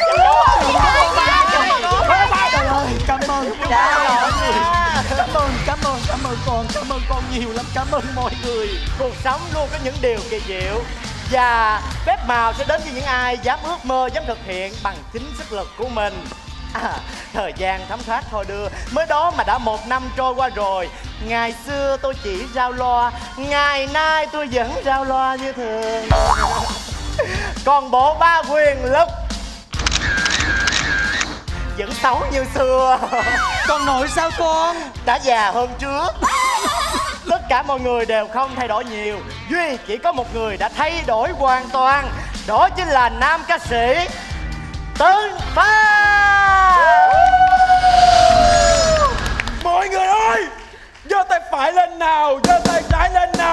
cảm ơn. Cảm ơn, cảm ơn, cảm ơn con, cảm ơn con nhiều lắm, cảm ơn mọi người. Cuộc sống luôn có những điều kỳ diệu và phép màu sẽ đến với những ai dám ước mơ, dám thực hiện bằng chính sức lực của mình. À, thời gian thấm thoát thôi đưa. Mới đó mà đã một năm trôi qua rồi. Ngày xưa tôi chỉ rao loa, ngày nay tôi vẫn rao loa như thường. Còn bộ ba quyền lực vẫn xấu như xưa. Con nội sao con? Đã già hơn trước. Tất cả mọi người đều không thay đổi nhiều, duy chỉ có một người đã thay đổi hoàn toàn. Đó chính là nam ca sĩ Tấn Phát. Mọi người ơi, giơ tay phải lên nào, giơ tay trái lên nào.